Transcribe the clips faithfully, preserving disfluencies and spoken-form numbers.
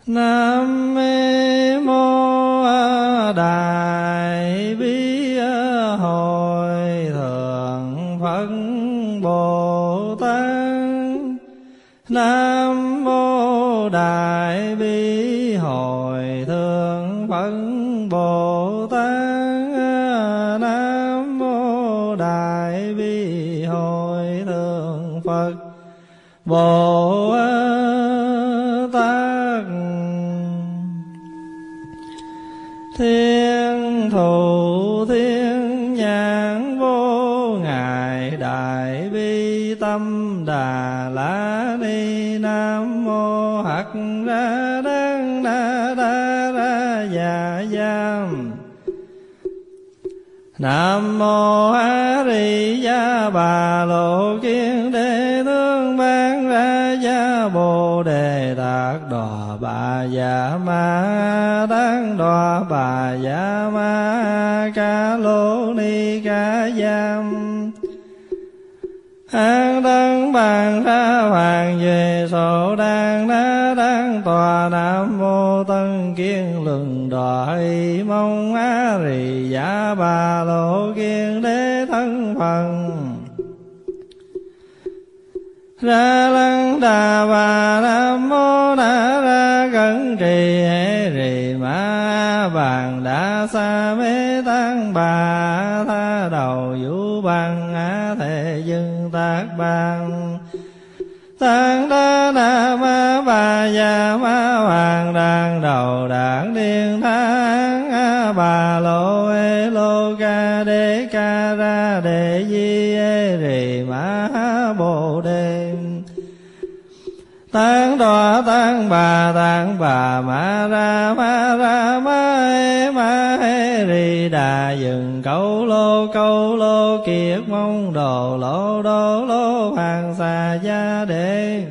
Nam mô Đại Bi Hội Thượng Phật Bồ Tát. Nam mô Đại Bi Hội Thượng Phật Bồ Tát. Nam mô Đại Bi Hội Thượng Phật Bồ Tát. Thiên thụ thiên nhãn vô ngại Đại Bi Tâm Đà La Ni. Nam mô Hắc Ra Đăng Na Đa Ra Dạ Giam. Nam mô A Di Đà Bà Lộ Kiên Đế Thương Ban Ra Gia Bồ Đề Tát Đòa Bà Dạ Ma Tát Đòa Bà Dạ Ma Ca Lô Ni Ca Giam. An Đăng Bàn Ra Hoàng Về Sổ Đăng Na Đăng Tòa. Nam mô Tân Kiên Lừng Đoại Mong A Rì Dạ Bà Lộ Kiên Đế Thân Phần. Ra Lăng Đà Bà. Nam mô Na Ra Cẩn Trì Hệ Rì Ma Bàn Đa Sa Mê Tăng Bà. Tha Đầu Vũ Bằng Á Thế Dương Tác Bằng. Tăng Đa Na Ma Bà Già Ma Hoàng Đàn Đầu Đảng Điên Thang A Bà Lô Ê Lô Ca Đế Ca Ra Đề Di Ê Rì Ma Bồ Đề. Tăng Đòa Tăng Bà Tăng Bà Ma Ra Ma Ra Ma Ê Ma Ê Rì Đà Dừng Câu Lô Câu Lô Kiệt Mong Đồ Lô Đô Lô Hoàng Xà Gia Đế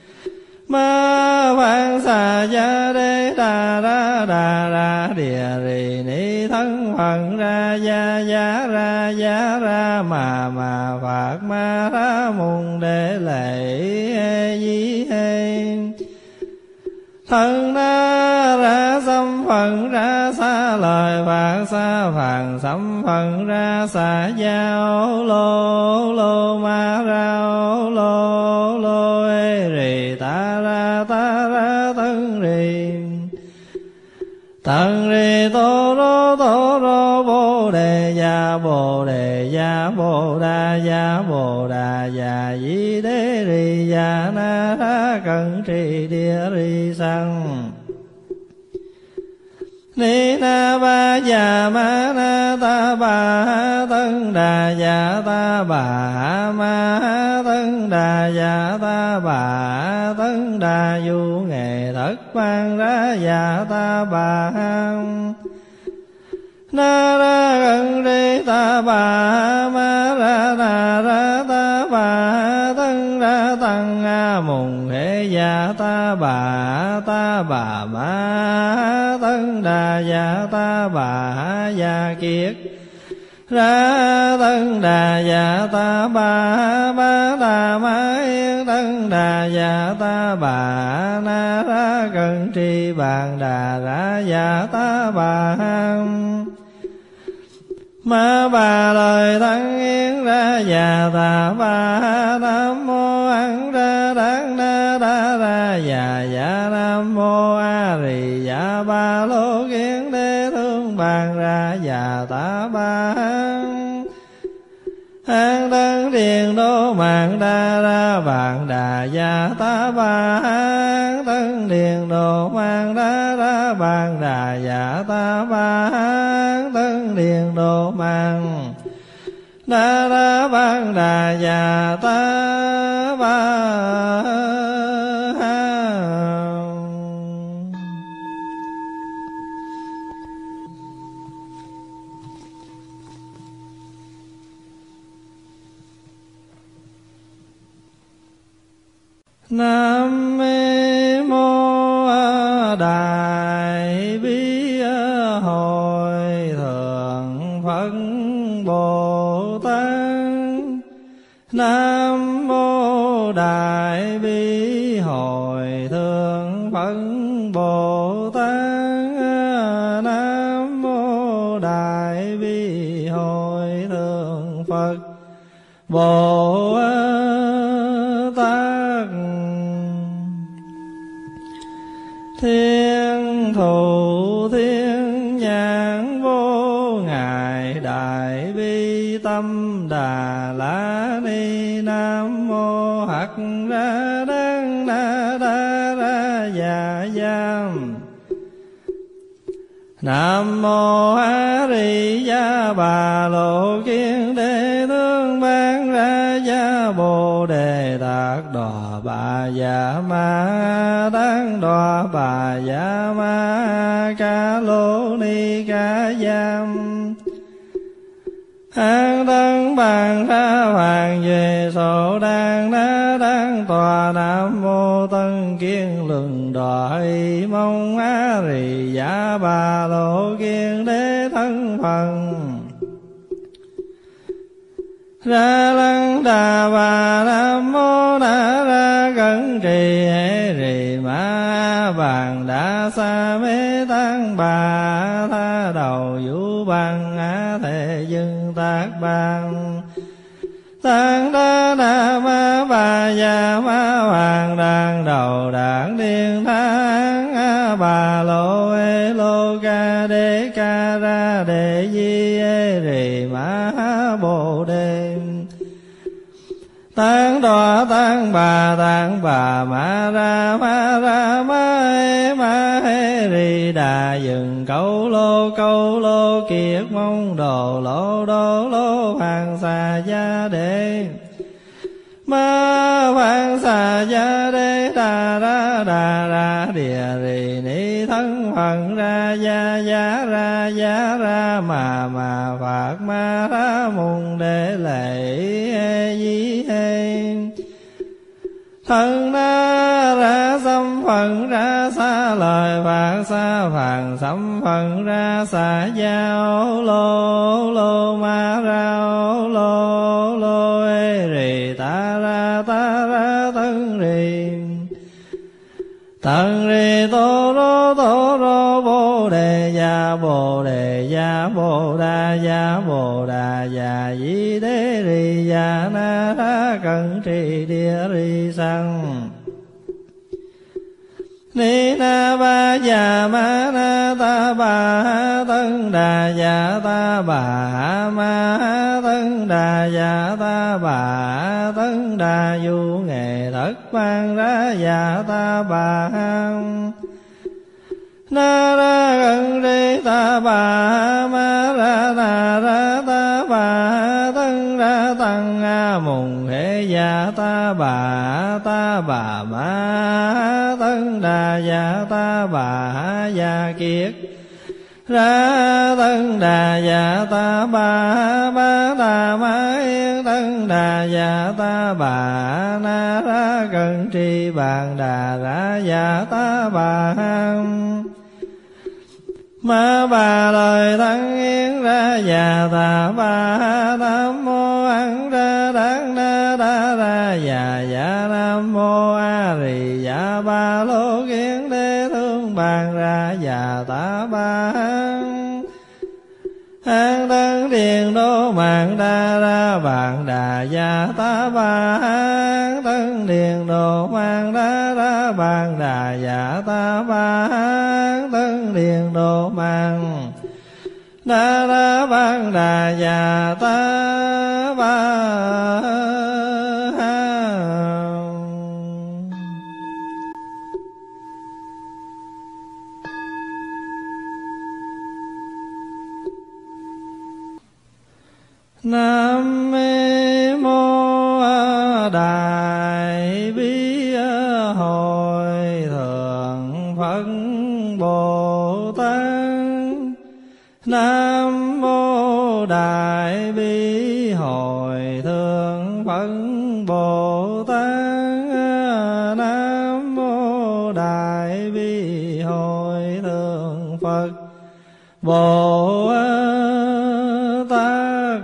Ma Hoàng Xà Gia Đế Đà Ra Đà Ra Địa Rì Ni Thân Phận Ra Gia Gia Ra Gia Ra Mà Mà Phạt Ma Ra Mùng Đế Lệ Hê Di Hê. Thân Na Ra Xâm Phận Ra Xa Lời Phạt Xa Phàn Xâm Phận Ra Xà Gia Ô Lô Lô Ma Ra Ô Lô Lô Ê Rì Ta Ra Ta Ra Thân Rì. Thân Rì Tô Rô Tô Rô Bồ Đề Gia Bồ Đề Gia Bồ Đà Gia Bồ Đà Gia Di Đế Rì Gia Na Ra Cẩn Trì Địa Rì Sanh. Ni Na Ba Già Ma Na Ta Bà Tân Đà Dạ Ta Bà Ma Tân Đà Dạ Ta Bà Tân Đà Du Nghệ Thất Ban Ra Dạ Ta Bà. Na Ra Cẩn Trì Ta Bà Ma Ra Na Ra Ta Bà Tân Ra Tăng A Mùng Hệ Dạ Ta Bà Ta Bà Ma Tân Đà Dạ Ta Bà Gia Kiệt Ra Tân Đà Dạ Ta Bà Ba Đà Ma Yên Tân Đà Dạ Ta Bà Na Ra Cẩn Trì Bàn Đà Ra Dạ Ta Bà. Ma Bà Lời Tăng Yên Ra Dạ Ta Bà. Nam mô Ăn Ra Đăng Na Đa Ra Dạ Dạ. Nam mô A Rì Dạ Bà Lô Kiên Đế Thương Bàn Ra Dạ Ta Bà. An Đăng Điền Đô Mạng Đa Ra Bàn Đà Dạ Ta Bà. An Đăng Điền Đô Mạng Đa Ra Bàn Đà Dạ Ta Bà. An Đăng Điền Đô Mạng Đa Ra Bàn Đà Dạ Ta Bà. Nam mô Đại Bi Hội Thượng Phật Bồ Tát. Nam mô Đại Bi Hội Thượng Phật Bồ Tát. Nam mô Đại Bi Hội Thượng Phật Bồ Tát. Thiên thụ thiên nhãn vô ngại đại bi tâm đà la ni. Nam mô Hắc ra đăng na đa ra dạ giam. Nam mô A Di Đà Bà Lộ Kiên Đế Tướng Ban Ra Gia Bồ Đề Tát Đòa Bà Dạ Ma Tát Đòa Bà Dạ Ma Ca Lô Ni Ca Giam. An Tân Bàn Ra Hoàng Về Sổ Đàn Na Đăng Tòa. Nam mô Tân Kiên Luân Đoại Mong A Rì Dạ Bà Lộ Kiên Đế Thân Phần. Ra Lăng Đà Bà Nam mô Na Ra Cẩn Trì Hệ Rì Ma Bàn Đa Sa Mê Tăng Bà Tha Đầu Vũ Bằng Á Thế Dương Tác Bằng. Tăng Đa Na Ma Bà Già Ma Hoàng Đàn Đầu Đảng Điên Thang A Bà Lô Ê Lô Ca Đế Ca Ra Đề Di Ê Rì Ma Bồ Đề. Tăng Đòa Tăng Bà Tăng Bà Ma Ra Ma Ra Ma Ê Ma Ê Rì Đà Dừng Câu Lô Câu Lô Kiệt Mong Đồ Lô Đô Lô Hoàng Xà Gia Đế. Ma Hoàng Xà Gia Đế Đà Ra Đà Ra Địa Rì Ni Thân Phận Ra Gia Gia Ra Gia Ra Mà Mà Phạt Ma Ra Mùng Đế Lệ Ê Di Ê. Thân Na Ra Xâm Phận Ra Xa Lời Phạt Xa Phàn Xâm Phận Ra Xà Gia Ô Lô Lô Ma Ra Ô Lô Lô Ê Rì Ta Ra Ta Ra Thân Rì. Thân Rì Tô Rô Tô Rô Bồ Đề Gia Bồ Đề Gia Bồ Đà Gia Bồ Đà Gia Di Đế Rì Gia Na Ra Cẩn Trì Địa Rì Sang. Ni Na Ba Già Ma Na Ta Bà Tân Đà Già Ta Bà Ma Tân Đà Già Ta Bà Tân Đà Du Nghệ Thất Ban Ra Già Ta Bà Na Ra Cẩn Trì Ta Bà Ma Ra Na Ra Ta Bà Tân Ra Tăng A Mùng Hệ Già Ta Bà Ta Bà Ma Tân Đà Già Ta Bà Gia Kiệt Ra Tân Đà Già Ta Bà Ba Đà Ma Yên Tân Đà Già Ta Bà Na Ra Cẩn Trì Bàn Đà Ra Già Ta Bà Ma Bà Lời Tăng Yên Ra Già Ta Bà. Nam mô Ăn Ra Đăng Na Đa Ra Già Già. Nam mô A Rì Dạ Bà Lô Kiên Đế Thương Bàn Ra Già Ta Bà. An Tân Điền Đô Mạng Đa Ra Bàn Đà Già Ta Bà. An Tân Điền Đô Mạng Đa Ra Bàn Đà Già Ta Bà. An Tân Điền Đô Mạng Đa Ra Bàn Đà Già Ta Bà. Nam mô Đại Bi Hội Thượng Phật Bồ Tát. Nam mô Đại Bi Hội Thượng Phật Bồ Tát. Nam mô Đại Bi Hội Thượng Phật Bồ Tát.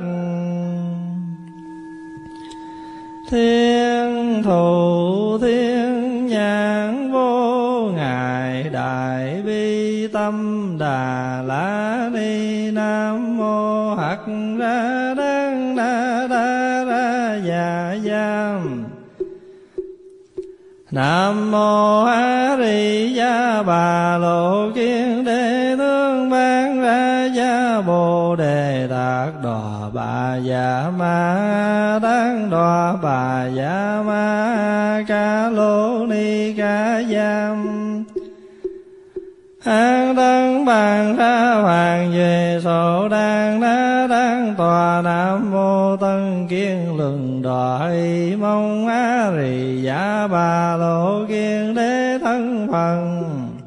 Thiên thụ thiên nhãn vô ngại đại tâm đà la ni. Nam mô Hắc ra đăng đa đa ra dạ giam. Nam mô A Di Đà Bà Lộ Kiên Đế Tướng Ban Ra Gia Bồ Đề Tát Đòa Bà Dạ Ma Tát Đòa Bà Dạ Ma Ca Lô Ni Ca Giam. An Tân Bàn Ra Hoàng Về Sổ Đàn Na Đăng Tòa. Nam mô Tân Kiên Luân Đoại Mong A Rì Giả Bà Lộ Kiên Đế Thân Phần.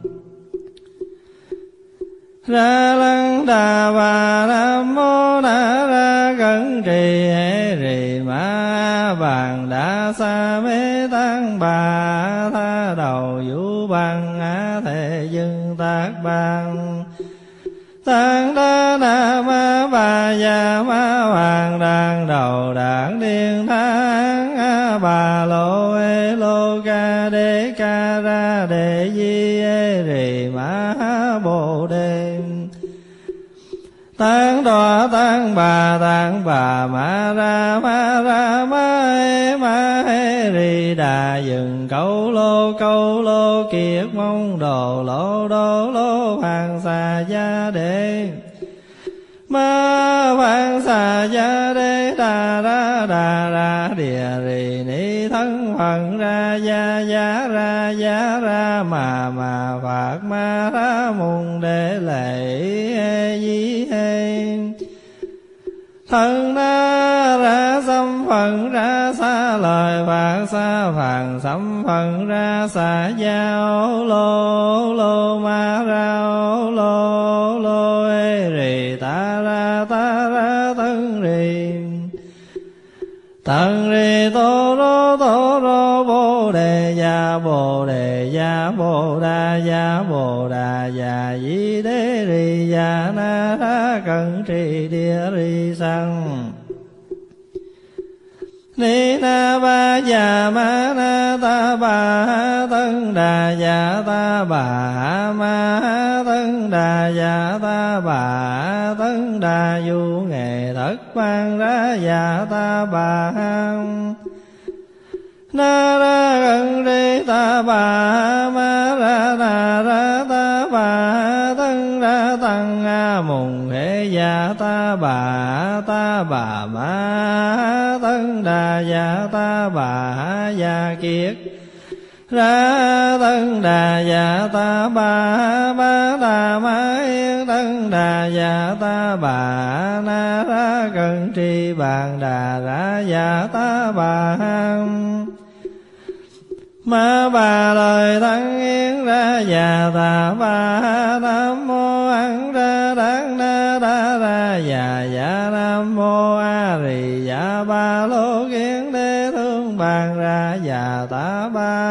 Ra Lăng Đà Bà Nam mô Na Ra Cẩn Trì Hệ Rì Ma Bàn Đa Sa Mê Tăng Bà Tha Đầu Vũ Bằng Á Thể Dương Tác Bằng. Tăng Đa Na Ma Bà Già Ma Hoàng Đàn Đầu Đảng Điên Thang A Bà Lô Ê Lô Ca Đế Ca Ra Đề Di Ê Rì Ma Bồ Đề. Tăng Đòa Tăng Bà Tăng Bà Ma Ra Ma Ra Ma Ê Ma Ê Rì Đà Dừng Câu Lô Câu Lô Kiệt Mong Đồ Lô Đô Lô Hoàng Xà Gia Đế. Ma Hoàng Xà Gia Đế Đà Ra Đà Ra Địa Rì Ni Thân Phận Ra Gia Gia Ra Gia Ra Mà Mà Phạt Ma Ra Mùng Đế Lệ Hê Di Hê. Thân Na Ra Xâm Phận Ra Xa Lời Phạt Xa Phàn Xâm Phận Ra Xà Gia Ô Lô Lô Ma Ra Ô Lô Lô Ê Rì Ta Ra Ta Ra Tân Rì. Tân Rì Tô Rô Tô Rô Bồ Đề Gia Bồ Đề Gia Bồ Đà Gia Bồ Đà Gia Di Đế Rì Gia Na Ra Cẩn Trì Địa Rì Sanh. Ni Na Ba Già Ma Na Ta Bà Tân Đà Già Ta Bà Ma Tân Đà Già Ta Bà Tân Đà Du Nghệ Thất Quan Ra Già Ta Bà. Na Ra Cẩn Trì Ta Bà Ma Ra Na Ra Ta Bà Tân Ra Tăng A Mùng Hệ Già Ta Bà Ta Bà Ma Tân Đà Già Ta Bà Gia Kiết Ra Tân Đà Già Ta Bà Ba Đà Ma Yên Tân Đà Già Ta Bà Na Ra Cẩn Trì Bàn Đà Ra Già Ta Bà. Ma Bà Lời Tăng Yên Ra Già Ta Bà. Nam mô Ăn Ra Đăng Na Đa Ra Già Già. Nam mô A Rì Già Bà Lô Kiên Đế Thương Bàn Ra Già Ta Bà.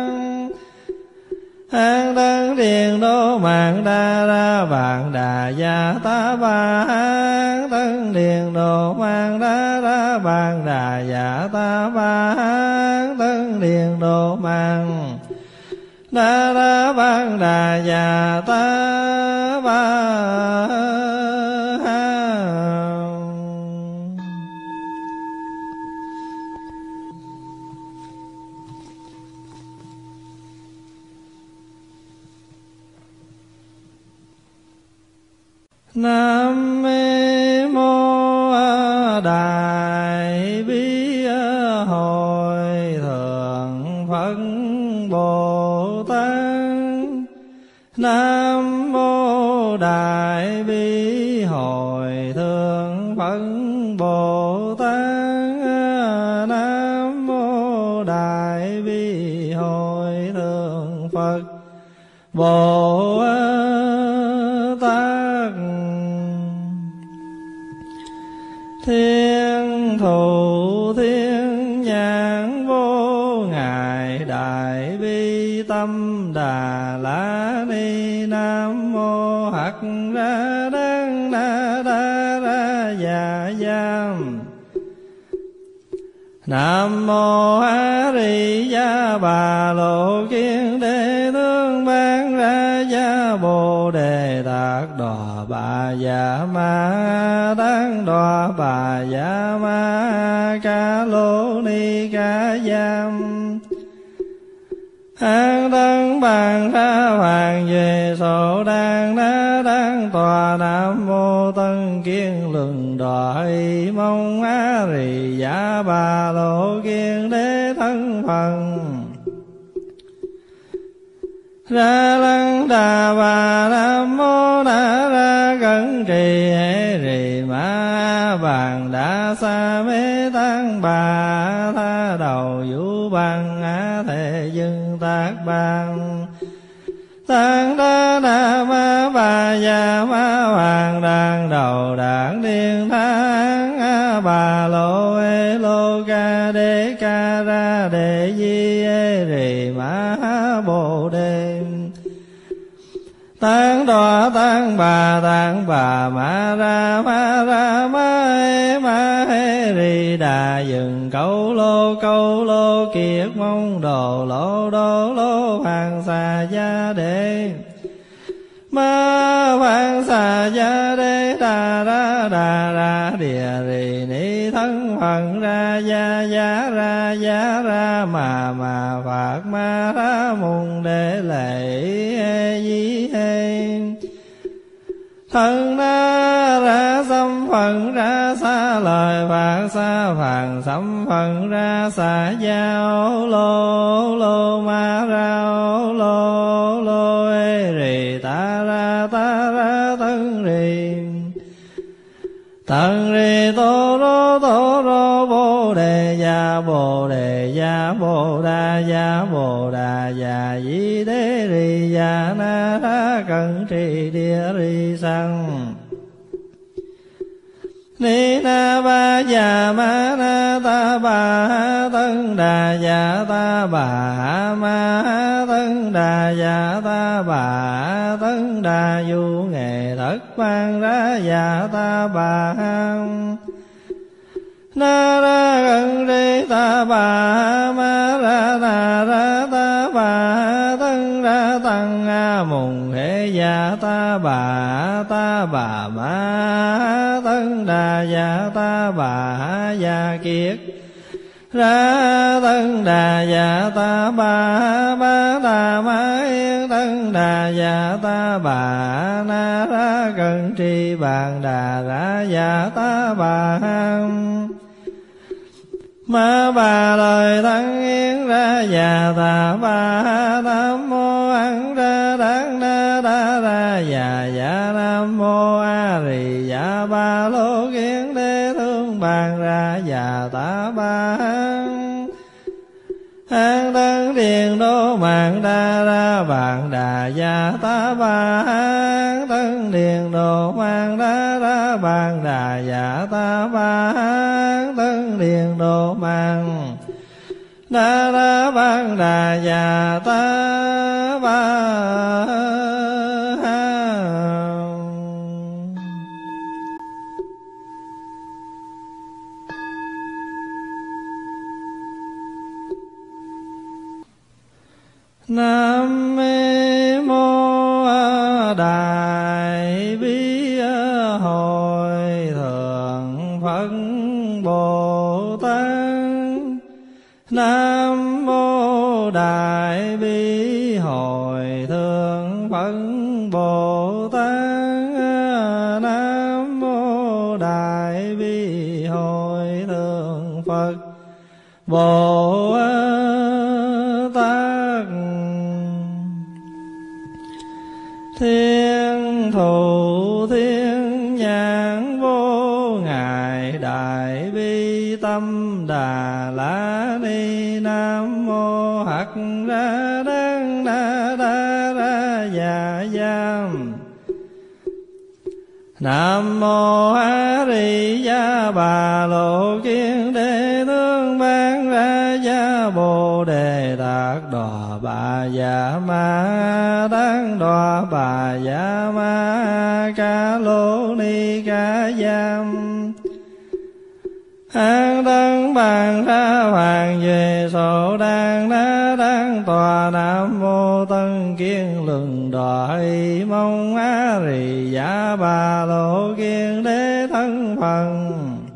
An Tân Điền Đô Mạng Đa Ra Bàn Đà Già Ta Bà. An Tân Điền Đô Mạng Đa Ra Bàn Đà Già Ta Bà. An Tân Điền Đô Mạng Đa Ra Bàn Đà Già Ta Bà. Nam mô Đại Bi Hội Thượng Phật Bồ Tát. Nam mô Đại Bi Hội Thượng Phật Bồ Tát. Nam mô Đại Bi Hội Thượng Phật Bồ Tát. Thiên thụ thiên nhãn vô ngại đại bi tâm đà la ni. Nam mô Hắc ra đăng na đa ra dạ giam. Nam mô A Di Đà Bà Lộ Kiên Đế Tướng Ban Ra Gia Bồ Đề bà dạ ma tán đọa bà dạ ma ca lô ni ca giam an tân bàn ra hoàng về sổ đan na đan tòa nam mô tân kiên luận đoại mong á rì giả bà lộ kiên đế thân phần ra lăng đà bà nam mô đa ra cẩn trì hệ rì ma bàn đa sa mê tăng bà tha đầu vũ bằng á thể dân tác bằng tăng đa đa ma bà già ma hoàng đàn đầu đảng điên thang á bà lô ê lô ca đế ca ra đề di ê rì ma bồ đề tăng đọa tăng bà tăng bà ma ra ma ra ma ê ma hê rì đà dừng câu lô câu lô kiệt mong đồ lô đô lô hoàng xà gia đề ma hoàng xà gia đế đà ra đà ra địa rì ni thân phận ra gia giá ra giá ra mà mà phạt ma ra mùng để lệ hê di hê thân na ra xâm phận ra xa lời phạt xa phàn xâm phận ra xà gia ô lô lô ma ra ô lô lô ê rì ta ra ta ra thân rì thân rì tô rô tô rô bồ đề gia bồ đề gia bồ đà gia bồ đà gia di đế rì gia na ra cẩn trì địa rì sanh ni na ba già ma na ta bà tân đà già ta bà ma tân đà già ta bà tân đà du nghệ thất mang ra già ta bà na ra cẩn trì ta bà ma ra na ra ta bà tân ra tăng a mùng hệ già ta bà ta bà ma tân đà già ta bà già kiệt ra tân đà già ta bà ba đà ma yên tân đà già ta bà na ra cẩn trì bàn đà ra già ta bà ma bà lời tăng yên ra già ta bà nam mô ăn ra đắng na đa ra già già nam mô a rì già ba lô kiên đế thương bàn ra già ta bà an tân điền đô mạng đa ra bàn đà già ta bà an tân điền đô mạng đa ra bàn đà già ta bà an tân điền đô mạng đa ra bàn đà già ta bà Nam mô Đại Bi Hội Thượng Phật Bồ Tát. Nam mô Đại Bi Hội Thượng Phật Bồ Tát. Nam mô Đại Bi Hội Thượng Phật Bồ Tát. Thiên thụ thiên nhãn vô ngại đại bi tâm đà la ni. Nam mô hắc ra đăng na đa ra già giam. Nam mô a di đà bà lộ kiên đế thương ban ra gia bồ đề tát đọa bà dạ ma đáng đọa bà dạ ma ca lô ni ca giam. An đăng bàn ra hoàng về sổ đàn na đăng tòa. Nam mô tân kiên luận đoại mong á rì giả bà lộ kiên đế thân phần.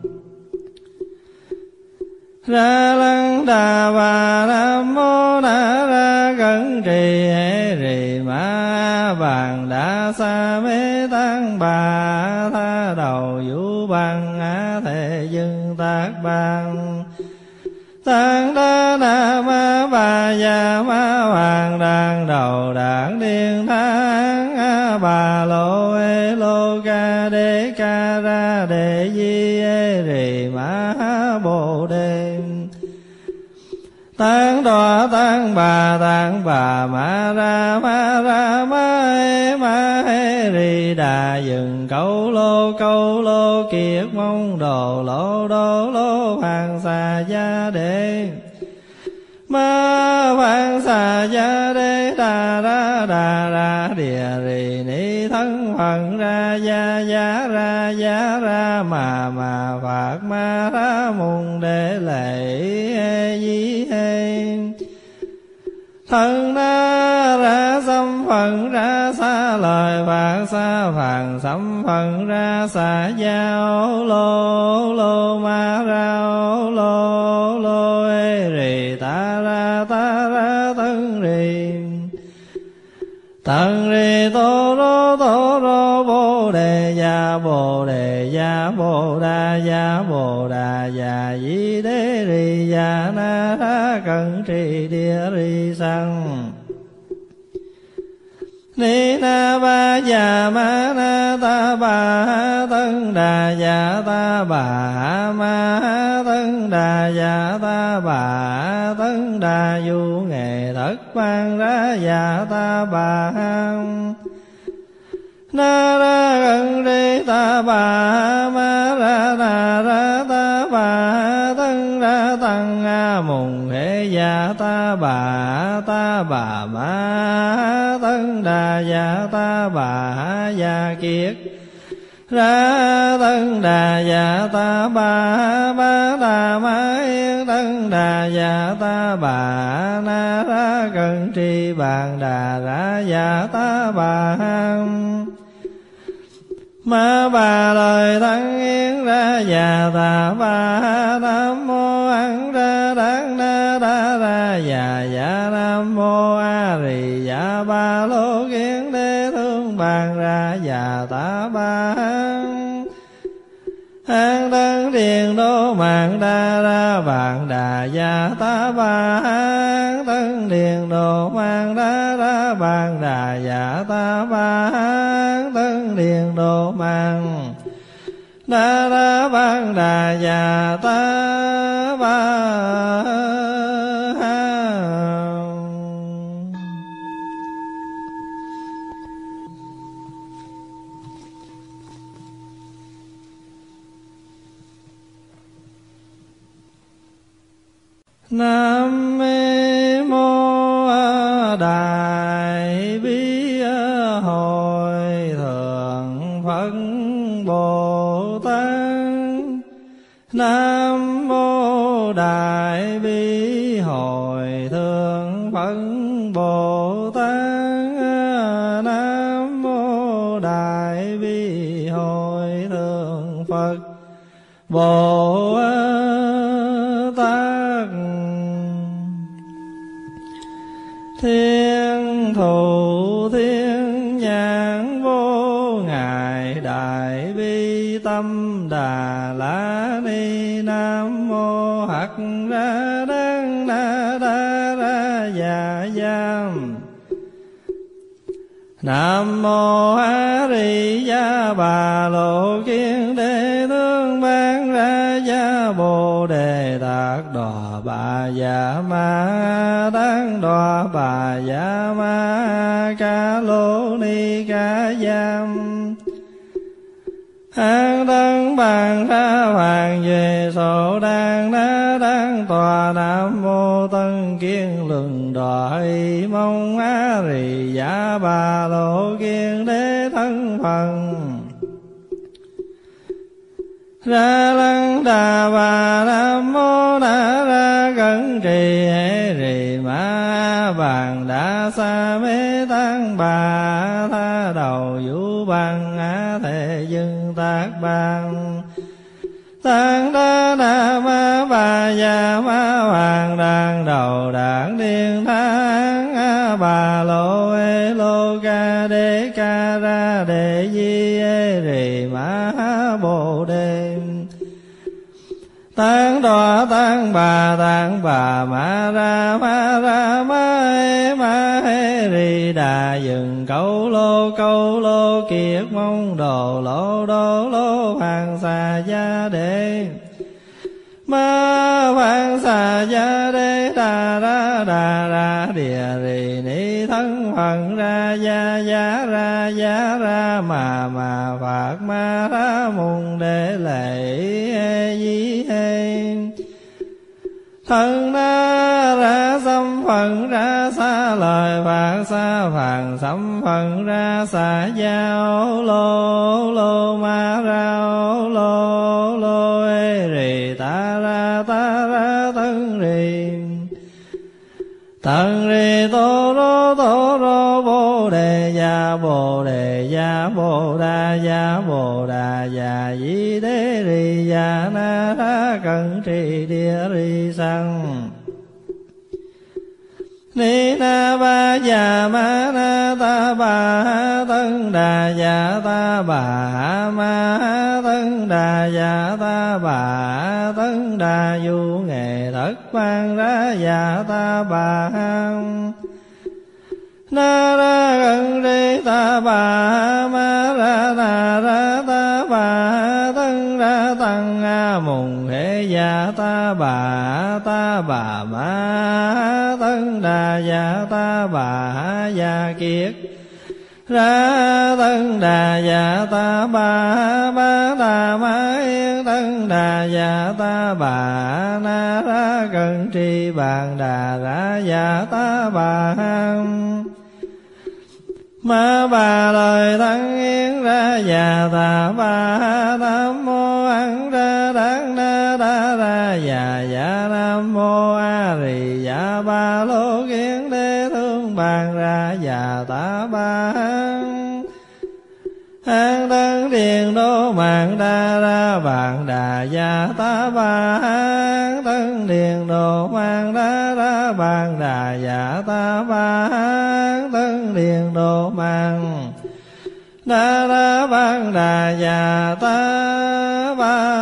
Ra lăng đà bà nam mô na ra cẩn trì hệ rì ma bàn đa sa mê tăng bà tha đầu vũ bằng á thể dưng tác bằng. Tăng đa na ma bà già ma hoàng đàn đầu đảng điên tháng a bà lô ê lô ca đế ca ra đề di ê rì ma bồ đề. Tăng đọa tăng bà tăng bà ma ra ma ra ma ê ma ê rì đà dừng câu lô câu lô kiệt mong đồ lô đô lô hoàng xà gia đề. Ma hoàng xà gia đế đà ra đà ra địa rì ni thân phận ra gia giá ra giá ra mà mà phạt ma ra mùng để lệ hê di hê. Thân na ra xâm phận ra xa lời phạt xa phàn xâm phận ra xà gia ô lô lô ma ra ô lô lô ê rì ta ra ta ra thân rì. Tần rì tô rô tô rô bồ đề gia bồ đề gia bồ đà gia bồ đà gia di đế rì gia na ra cẩn trì địa rì sanh. Ni na ba già ma na ta bà tân đà già ta bà ma tân đà già ta bà tân đà du nghệ thất mang ra già ta bà. Na ra cẩn trì ta bà ma ra na ra ta bà tân ra tăng a mùng hệ già ta bà ta bà ma tân đà già ta bà già kiết ra tân đà già ta bà ba đà ma yên tân đà già ta bà na ra cẩn trì bàn đà ra già ta bà. Ma bà lời thắng yên ra già ta bà nam mô ăn ra đắng na đa ra già già nam mô a rì già ba lô kiên đế thương bàn ra già ta bà. An đăng điền đô mạng đa ra vạn đà già ta bà. An đăng điền đô mạng đa ra vạn đà già ta bà. An đăng điền đô mạng đa ra vạn đà già ta bà. Nam mô Đại Bi Hội Thượng Phật Bồ Tát. Nam mô Đại Bi Hội Thượng Phật Bồ Tát. Nam mô Đại Bi Hội Thượng Phật Bồ Tát. Thiên thụ thiên nhãn vô ngại đại bi tâm đà la ni. Nam mô hắc ra đăng na đa ra già giam. Nam mô a di đà bà lộ kiên đế thương ban ra gia bồ đề tát đọa bà già ma đăng đọa bà già ma ca lô ni ca giam. An đăng bàn ra hoàng về sổ đàn na đăng tòa. Nam mô tân kiên luận đòi mong á rì giả bà lộ kiên đế thân phần. Ra lăng đà bà nam mô na ra cẩn trì hệ rì ma bàn đa sa mê tăng bà tha đầu vũ bằng á thể bang. Tăng đa na ma ba ya ma hoàng đàn đầu đảng điên tháng a bà lô ê lô ca đế ca ra đề di ê rì ma bồ đề. Tăng đọa tăng bà tăng bà ma ra ma ra ma ê ma ê rì đà dừng câu lô câu lô kiệt mong đồ lô đô lô hoàng xà gia đề. Ma hoàng xà gia đế đà ra đà ra địa rì ni thân phận ra gia giá ra giá ra mà mà phạt ma ra mùng đế lệ ê di ê. Thân na ra xâm phận ra xa lời phạt xa phàn xâm phận ra xà gia ô lô lô ma ra ô lô lô ê rì ta ra ta ra thân rì. Thân rì tô rô tô rô bồ đề gia bồ đề gia bồ đà gia bồ đà gia di đế rì gia na ra cẩn trì địa rì sanh. Ni na ba già ma na ta bà tân đà già ta bà ma tân đà già ta bà tân đà du nghệ thất mang ra già ta bà. Na ra gần đi ta bà ma ra na ra ta bà tân ra tăng a mùng hệ già ta bà ta bà ma tân đà già ta bà già kiết ra tân đà già ta bà ba đà ma yên tân đà già ta bà na ra cần tri bàn đà ra già ta bà. Ma bà lời tăng yên ra già ta bà nam mô ăn ra đắng na đa ra già già nam mô a rì già ba lô kiến đế thương bàn ra già ta bà. An tân điền đô mạng đa ra bàn đà già ta bà. An tân điền đô mạng đa ra bàn đà già ta bà. An tân điền đô mạng đa ra bàn đà già ta bà.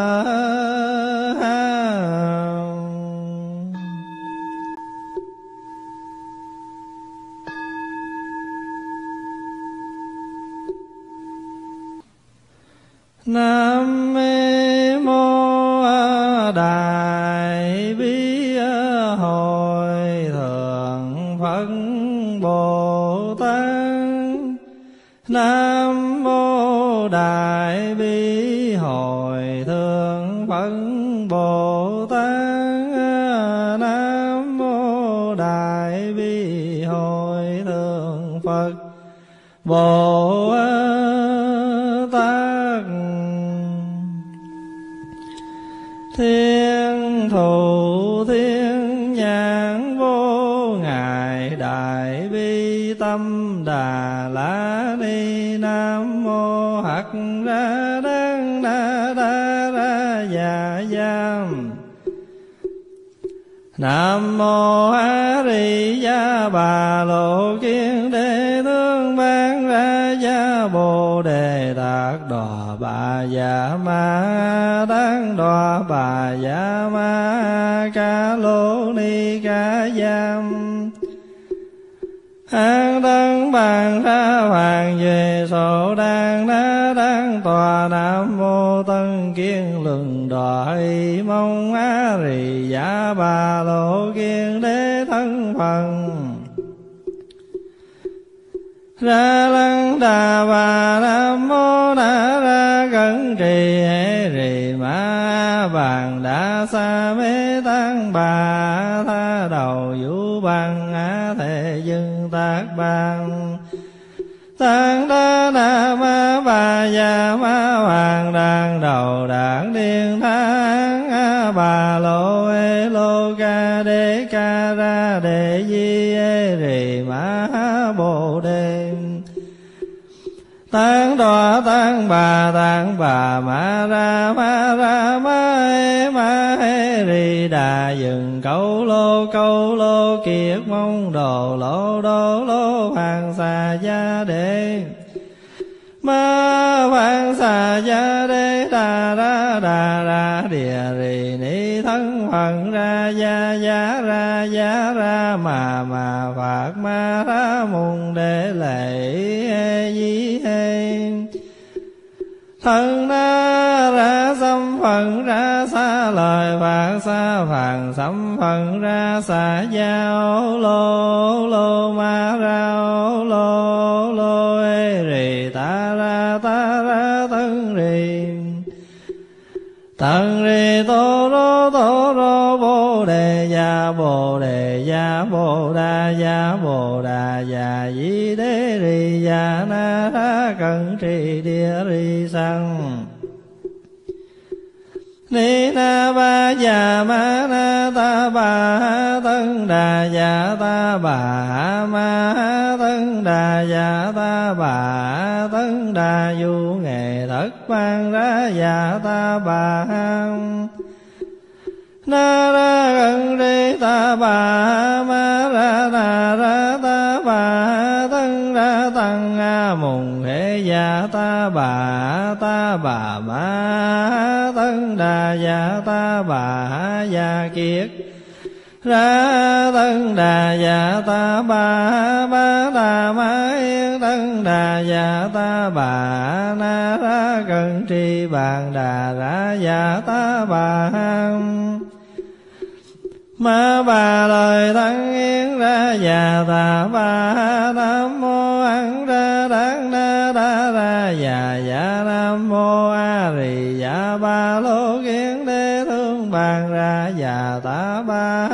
Nam mô Đại Bi Hội Thượng Phật Bồ Tát. Nam mô Đại Bi Hội Thượng Phật Bồ Tát. Nam mô Đại Bi Hội Thượng Phật Bồ Tát. Thiên thụ thiên nhãn vô ngại đại bi tâm đà la ni. Nam mô hắc ra đăng na đa ra già giam. Nam mô a di đà bà lộ kiên đế thương ban ra gia bồ đề tạc đòa bà già ma đáng đòa bà già ma ca lô ni ca giam. An đăng bàn ra hoàng về sổ đàn na đăng tòa. Nam mô tân kiên lừng đòi mong á rì giả bà lộ kiên đế thân phần. Ra lăng đà bà nam mô na ra cẩn trì hệ rì ma bàn đa sa mê tăng bà tha đầu vũ bằng á thể dưng tác bằng. Tăng đa na ma bà già ma hoàng đàn đầu đảng điên tháng a bà lô ê lô ca đế ca ra đề di ê rì ma bồ đề. tăng đoa tăng bà tăng bà ma ra ma ra ma e ma e ri đà dừng câu lô câu lô kiết mong đồ lô đô lô hoàng xà gia đề ma hoàng xà gia đế đà ra đà ra địa rì ni thân phận ra gia gia ra gia ra mà mà phạt ma ra mùng đế lệ hê di hê thân na ra xâm phận ra xa lời phạt xa phàn xâm phận ra xà gia ô lô lô ma ra ô lô lô ê rì ta ra ta ra thân rì thân rì tô rô tô rô bồ đề gia bồ đề gia bồ đà gia bồ đà gia di đế rì gia na ra cẩn trì địa rì sang ni na ba già ma na ta bà tân đà già ta bà ma tân đà già ta bà tân đà du nghệ thất ban ra già ta bà na ra gần đi ta bà ma ra na ra ta bà tân ra tăng a mùng hệ già ta bà ta bà ma tân đà già ta bà già kiết ra tân đà già ta bà ba đà ma yên tân đà già ta bà na ra cẩn tri bàn đà ra già ta bà ma bà lời thắng yên ra già ta bà nam mô ăn ra đắng na đa ra già già nam mô a rì già ba lô kiến đế thương bàn ra già ta bà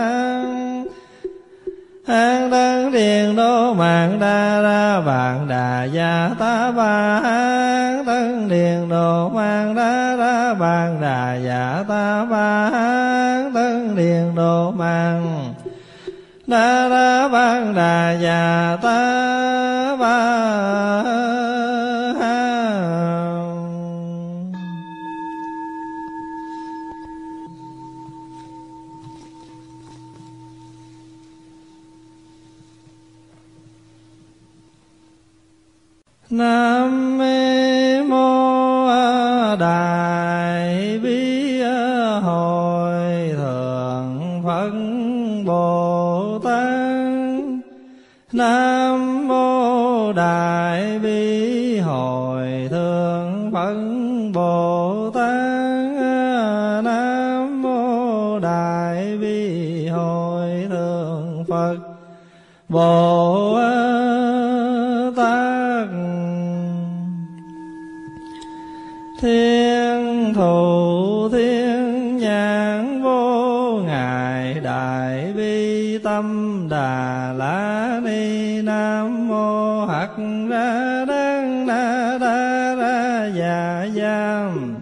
an đăng điền đô mạng đa ra bàn đà già ta bà an tân điền đô mạng đa ra bàn đà già ta bà an tân điền đô mạng đa ra bàn đà già ta bà Nam mô Đại Bi Hội Thượng Phật Bồ Tát. Nam mô Đại Bi Hội Thượng Phật Bồ Tát. Nam mô Đại Bi Hội Thượng Phật Bồ Tát. Thiên thụ thiên nhãn vô ngại đại bi tâm đà la ni. Nam mô hắc ra đăng na đa ra già giam.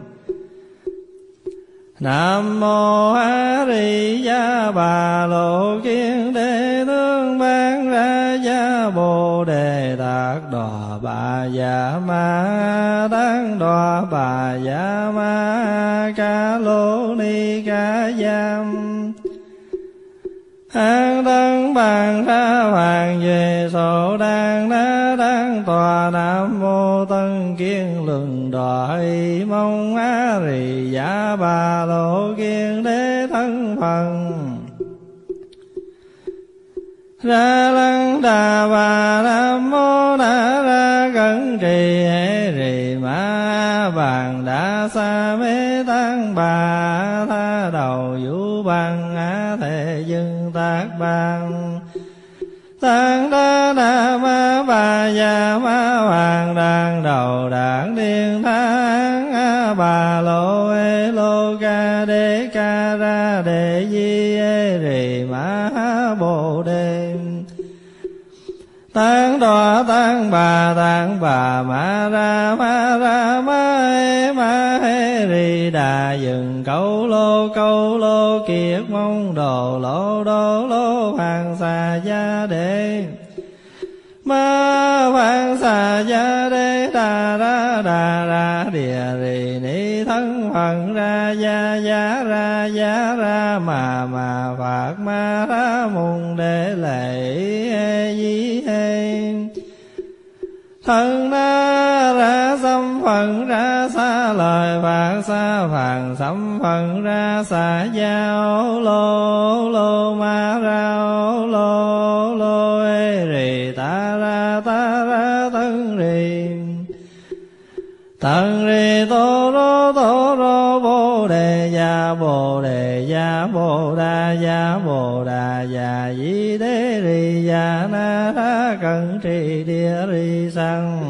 Nam mô a ri gia bà lộ kiên đế thương ban ra gia bồ đề tát đòa bà già ma đăng đòa bà già ma ca lô ni ca giam. An đăng bàn ra hoàng về sổ đàn na đăng tòa. Nam mô tân kiên luận đòi mong a rì giả bà lộ kiên đế thân phần. Ra lăng đà bà nam mô na ra cẩn trì hệ rì ma bàn đa sa mê tăng bà tha đầu vũ bằng á thể dưng tác bằng. Tăng đa na ma bà già ma hoàng đàn đầu đảng điên tháng a bà lô ê lô ca đế ca ra đề di ê rì ma bồ đề. Tăng đòa tăng bà tăng bà ma ra ma ra ma ê ma ê rì đà dừng câu lô câu lô kiết mong đồ lô đô lô hoàng xà gia đề ma vang xà gia đế đà ra đà ra địa rì ni thân phận ra gia giá ra giá ra mà mà phạt ma ra mùng đế lệ di hê thân na ra xâm phận ra xa lời phạt xa phàn xâm phận ra xà giao lô lô ma ra lô lô ê rì ta ra ta ra thân rì thân rì tô rô tô rô bồ đề gia bồ đề gia bồ đà gia bồ đà gia di đế rì gia na ra cẩn trì địa rì sanh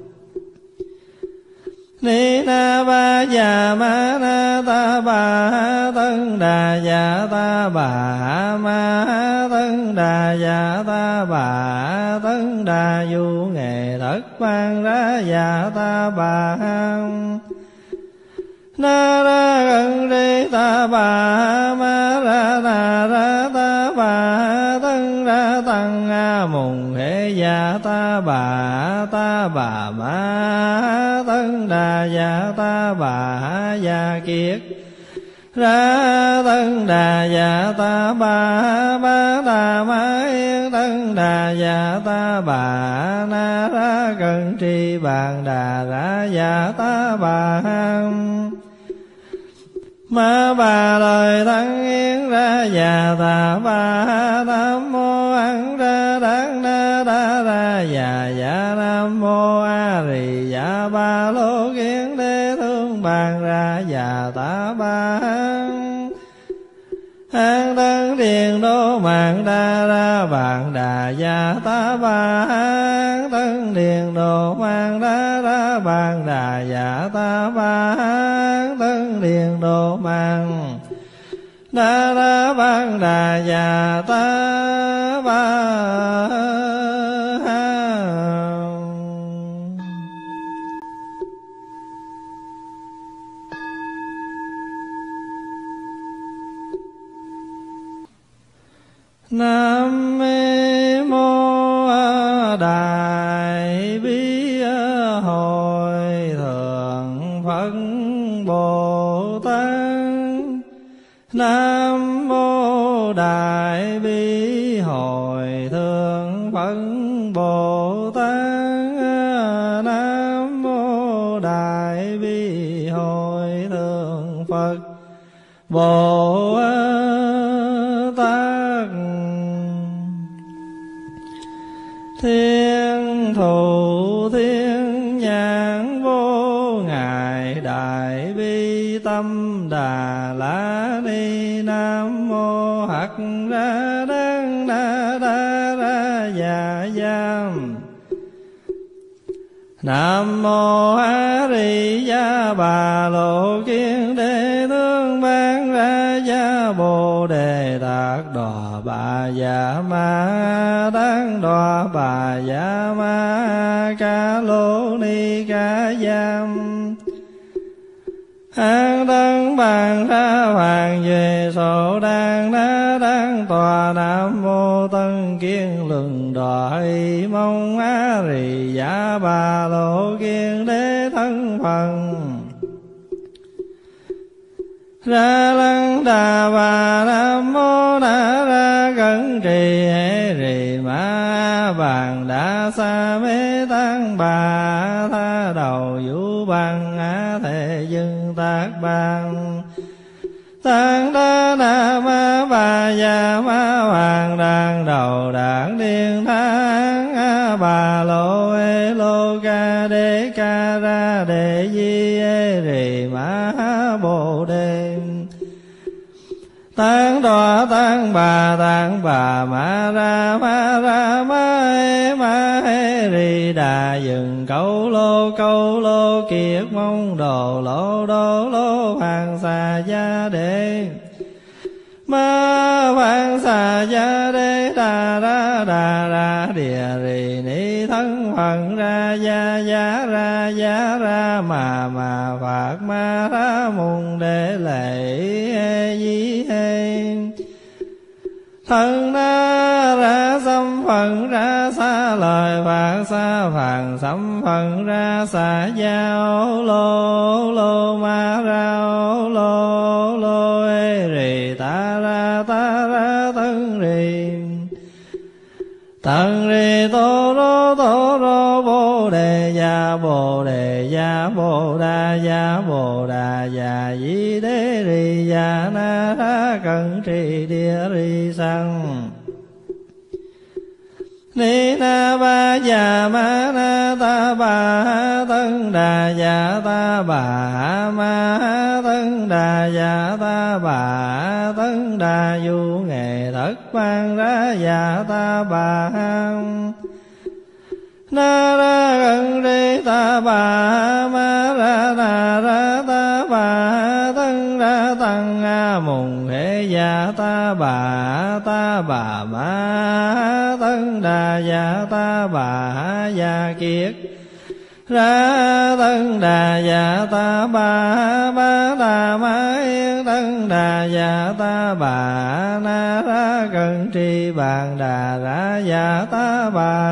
ni na ba già ma na ta bà thân đà già ta bà ma thân đà già ta bà thân đà du nghệ thất mang ra già ta bà na ra gần đi ta bà ma ra na ra ta bà thân ra tăng a mùng hệ già ta bà ta bà ma thân đà già ta bà già kiết ra thân đà già ta bà ba ta ma yên thân đà già ta bà na ra cần tri bàn đà ra già ta bà ma bà lời thân yên ra già ta bà nam mô ăn ra đắng na đa ra già già nam mô a rì già ba lô kiến đế thương bàn ra già ta bà an thân điền đô mạng đa ra bàn đà già ta bà an thân điền đô mạng đa ra bàn đà già ta bà an thân điền đô mạng đa ra bàn đà già ta bà Nam mô Đại Bi Hội Thượng Phật Bồ Tát. Nam mô Đại Bi Hội Thượng Phật Bồ Tát. Nam mô Đại Bi Hội Thượng Phật Bồ Tát. Thiên thụ thiên nhãn vô ngại đại bi tâm đà la ni. Nam mô hắc ra đăng na đa ra già giam. Nam mô a di đà bà lộ kiên đế thương ban ra gia bồ đề tát đòa bà già ma đăng đòa bà già ma ca lô ni ca giam. An đăng bàn ra hoàng về sổ đăng na đăng tòa. Nam mô tân kiên lừng đòi mong a rì giả bà lộ kiên đế thân phần. Ra lăng đà bà nam mô na ra cẩn trì hệ rì ma bàn đa sa mê tăng bà tha đầu vũ bằng á thể dưng tác bằng. Tăng đa na ma bà già ma hoàng đàn đầu đảng điên thang a bà lô ê lô ca đế ca ra đề di ê rì ma bồ đề. Tăng đòa tăng bà tăng bà ma ra ma ra ma ê ma ê rì đà dừng câu lô câu lô kiệt mong đồ lô đô lô hoàng xà gia đề. Ma hoàng xà gia đế đà ra đà ra địa rì ni thân phận ra gia giá ra giá ra mà mà phạt ma ra mùng đế lệ di hê thân na ra xăm phận ra xa lời phạt xa phàn xăm phận ra xả giao lô lô ma rao lô lô ê rì ta ra ta ra thân rì thân rì tô rô tô rô bồ đề gia bồ đề gia bồ đà gia bồ đà gia di đế rì gia na ra cẩn trì địa rì sang ni na ba già ma na ta bà tân đà già ta bà ma tân đà già ta bà tân đà du nghệ thất ban ra già ta bà na ra gần đi ta bà ma ra na ra ta bà tân ra tăng a mùng hệ già ta bà ta bà ma tân đà già ta bà già kiết ra tân đà già ta bà ba đà ma yên tân đà già ta bà na ra cận tri bàn đà ra già ta bà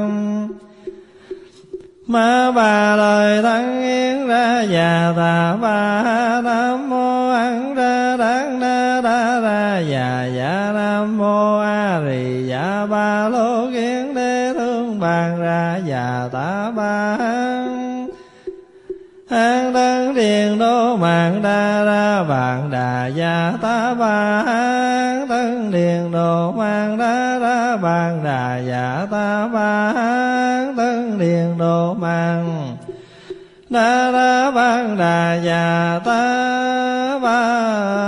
ma bà lời thắng yên ra già ta bà nam mô ăn ra đắng na đa ra già già nam mô a rì già ba lô kiến đế thương bàn ra già ta bà an đăng điền đô mạng đa ra bàn đà già ta bà an đăng điền đô mạng đa ra bàn đà già ta bà an đăng điền đô mạng đa ra bàn đà già ta bà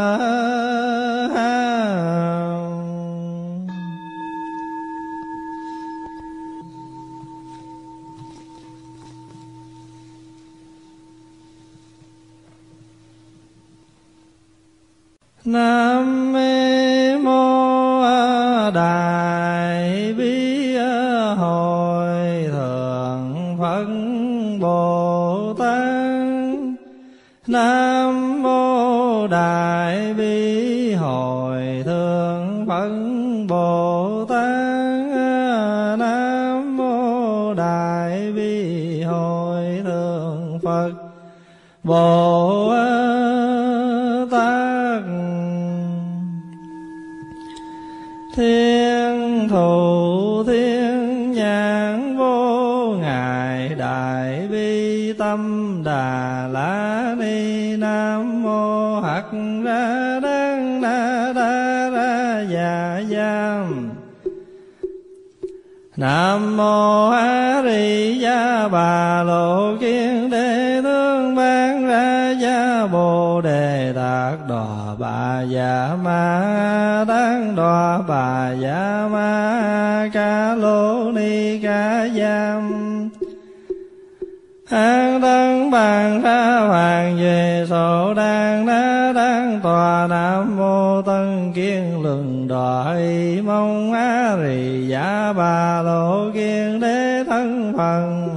Nam mô Đại Bi Hội Thượng Phật Bồ Tát. Nam mô Đại Bi Hội Thượng Phật Bồ Tát. Nam mô Đại Bi Hội Thượng Phật Bồ Tát. Thiên thụ thiên nhãn vô ngại đại bi tâm đà la ni. Nam mô hắc ra đăng na đa ra già giam. Nam mô a di đà bà lộ kiên đế thương ban ra gia bồ đề tát đòa bà già ma tát đòa bà già ma ca lô ni ca giam. An đăng bàn ra hoàng về sổ đàn na đăng tòa. Nam mô tân kiên luận đòi mong a rì giả bà lộ kiên đế thân phần.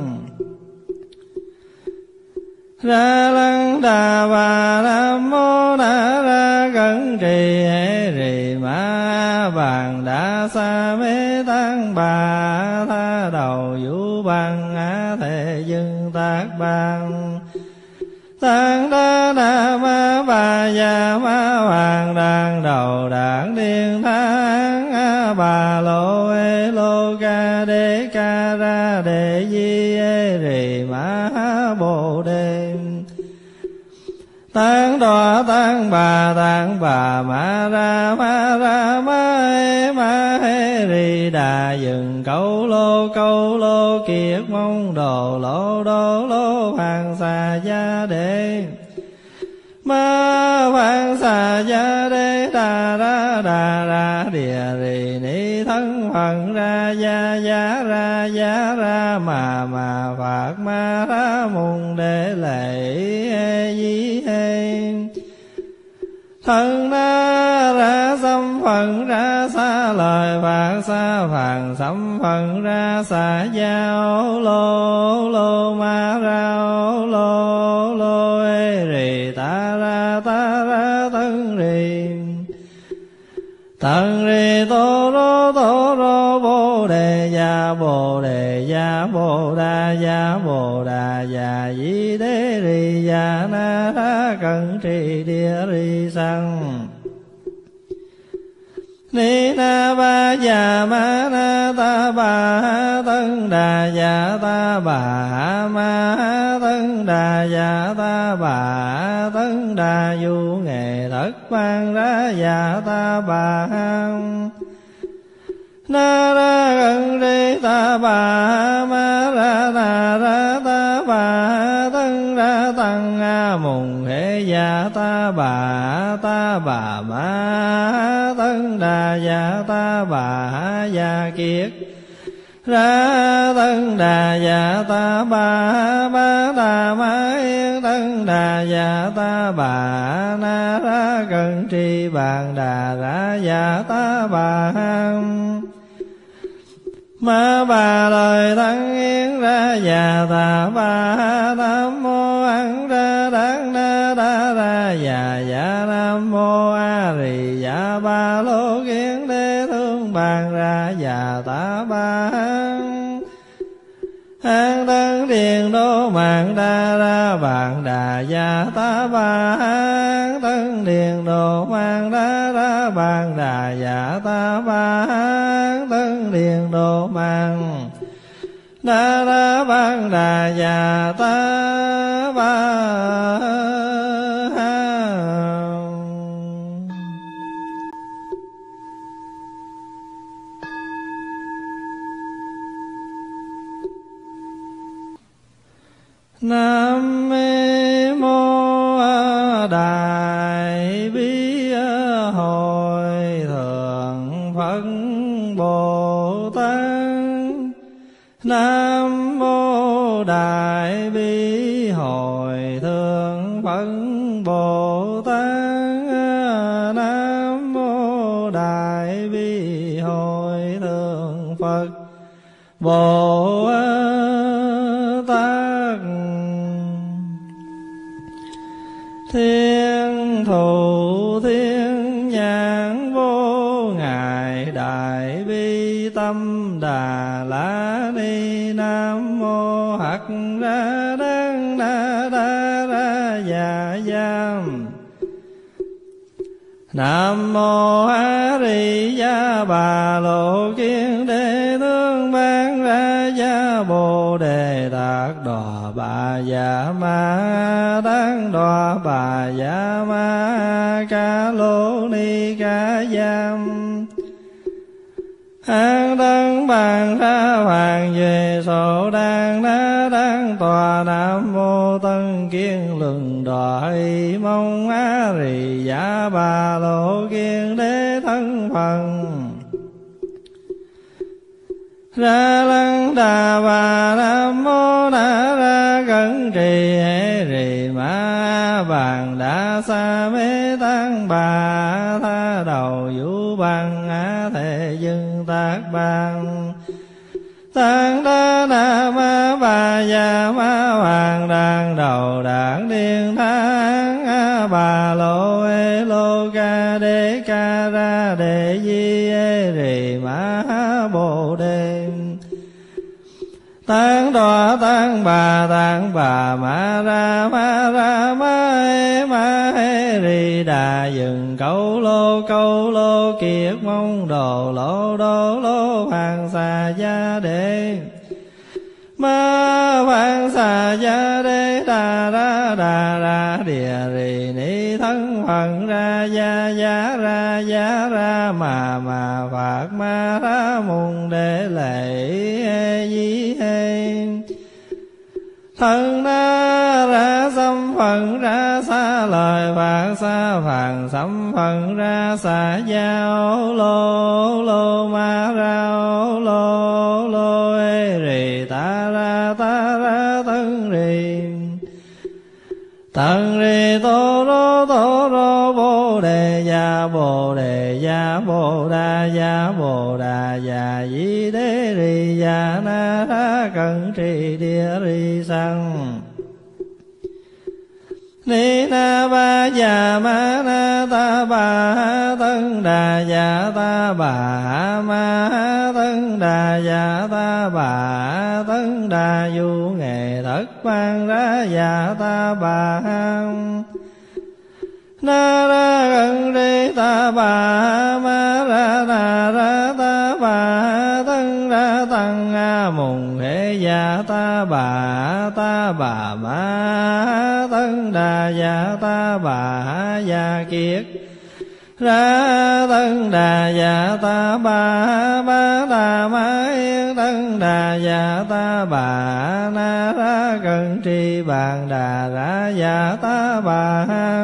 Ra lăng đà bà nam mô na ra cẩn trì hệ rì ma bàn đa sa mê tăng bà tha đầu vũ bằng á thể dưng tác bằng. Tăng đa na ma bà già ma hoàng đàn đầu đảng điên thang a bà lô ê lô ca đế ca ra đề di ê rì ma bồ đề. Tăng đòa tăng bà tăng bà ma ra ma ra ma ê ma hê rì đà dừng câu lô câu lô kiệt mong đồ lô đô lô hoàng xà gia đề. Ma hoàng xà gia đế đà ra đà ra địa rì ni thân phận ra gia gia ra gia ra mà mà phạt ma ra mùng để lệ hê di hê. Thân na ra xăm phận ra xa lời phạt xa phàn xăm phận ra xả giao lô lô ma rao lô lô ê rì ta ra ta ra thân rì Tần ri tô rô tô rô bồ đề ya bồ đề ya bồ đà ya bồ đà ya di đế ri ya na ra cẩn trì địa ri sang. Ni na ba ya ma na ta ba tân đà ya ta ba ma tân đà ya ta ba tân đà du nghệ thất ban ra ya ta ba na ra gần đi ta ba ma ra na ra ta ba tân ra tăng a mùng hệ ya ta ba ta ba ma tân đà ya ta ba ya kiết ra tân đà ya ta ba ba đà ma yên tân đà ya ta ba na ra cẩn tri bàn đà ra ya ta ba ma bà lời thắng yến ra ya ta ba nam mô ăn ra đắng na đa ra ya ya nam mô a rì ya ba lô kiến đế thương bàn ra ya ta ba an tân điền đô mạng đa ra bàn đà ya ta ba an tân điền đô mạng đa ra bàn đà ya ta ba an tân điền đô mạng đa ra bàn đà ya ta ba. Nam mô Đại Bi Hội Thượng Phật Bồ Tát. Nam mô Đại Bi Hội Thượng Phật Bồ Tát. Nam mô Đại Bi Hội Thượng Phật Bồ Tát. Thiên thụ thiên nhãn vô ngại đại bi tâm đà la ni. Nam mô hắc ra đăng na đa ra dạ giam. Nam mô a di đà bà lộ kiên đế tướng ban ra gia bồ đề tát đòa bà dạ ma đăng đòa bà dạ ma ca lô ni ca giam. An đăng bàn ra hoàng về sổ đăng na đăng tòa. Nam mô tân kiên lừng đòi mong a rì giả bà lộ kiên đế thân phần. Ra lăng đà bà nam mô na ra cẩn trì hệ rì ma bàn đa sa mê tăng bà tha đầu vũ bằng á thể dưng tác bằng. Tăng đa na ma bà già ma hoàng đàn đầu đảng điên tháng a bà lô ê lô ca đế ca ra đề di ê rì ma bồ đề. Tăng đòa tăng bà tăng bà ma ra ma ra ma ê ma ê rì đà dừng câu lô câu lô kiệt mong đồ lô đô lô hoàng xà gia đề. Ma hoàng xà gia đế đà ra đà ra địa rì ni thân phận ra gia gia ra gia ra mà mà phạt ma ra mùng để lệ di hê. Thân na ra xâm phận ra xa lời phạt xa phàn xâm phận ra xa gia ô lô lô ma ra ô lô lô ê rì ta ra ta ra thân rì. Tần ri tô rô tô rô bồ đề ya bồ đề ya bồ đà ya bồ đà ya di đế ri ya na ra cẩn trì địa ri sang. Ni na ba già ma na ta bà tân đà dạ ta bà ma tân đà dạ ta bà tân đà du nghệ thất ban ra dạ ta bà na ra gần đi ta bà ma ra na ra ta bà tân ra tăng a mùng hệ dạ ta bà ta bà ma tân đà dạ ta bà gia kiết ra tân đà dạ ta bà ba đà ma yên tân đà dạ ta bà na ra cần tri bàn đà ra dạ ta bà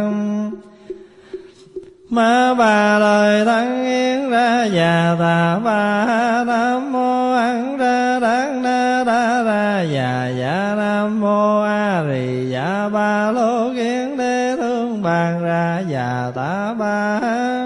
ma bà lời thắng yên ra dạ ta bà nam mô ăn ra đắng na đa ra dạ dạ nam mô a rì dạ ba lô kiến đế thương bàn ra dạ ta bà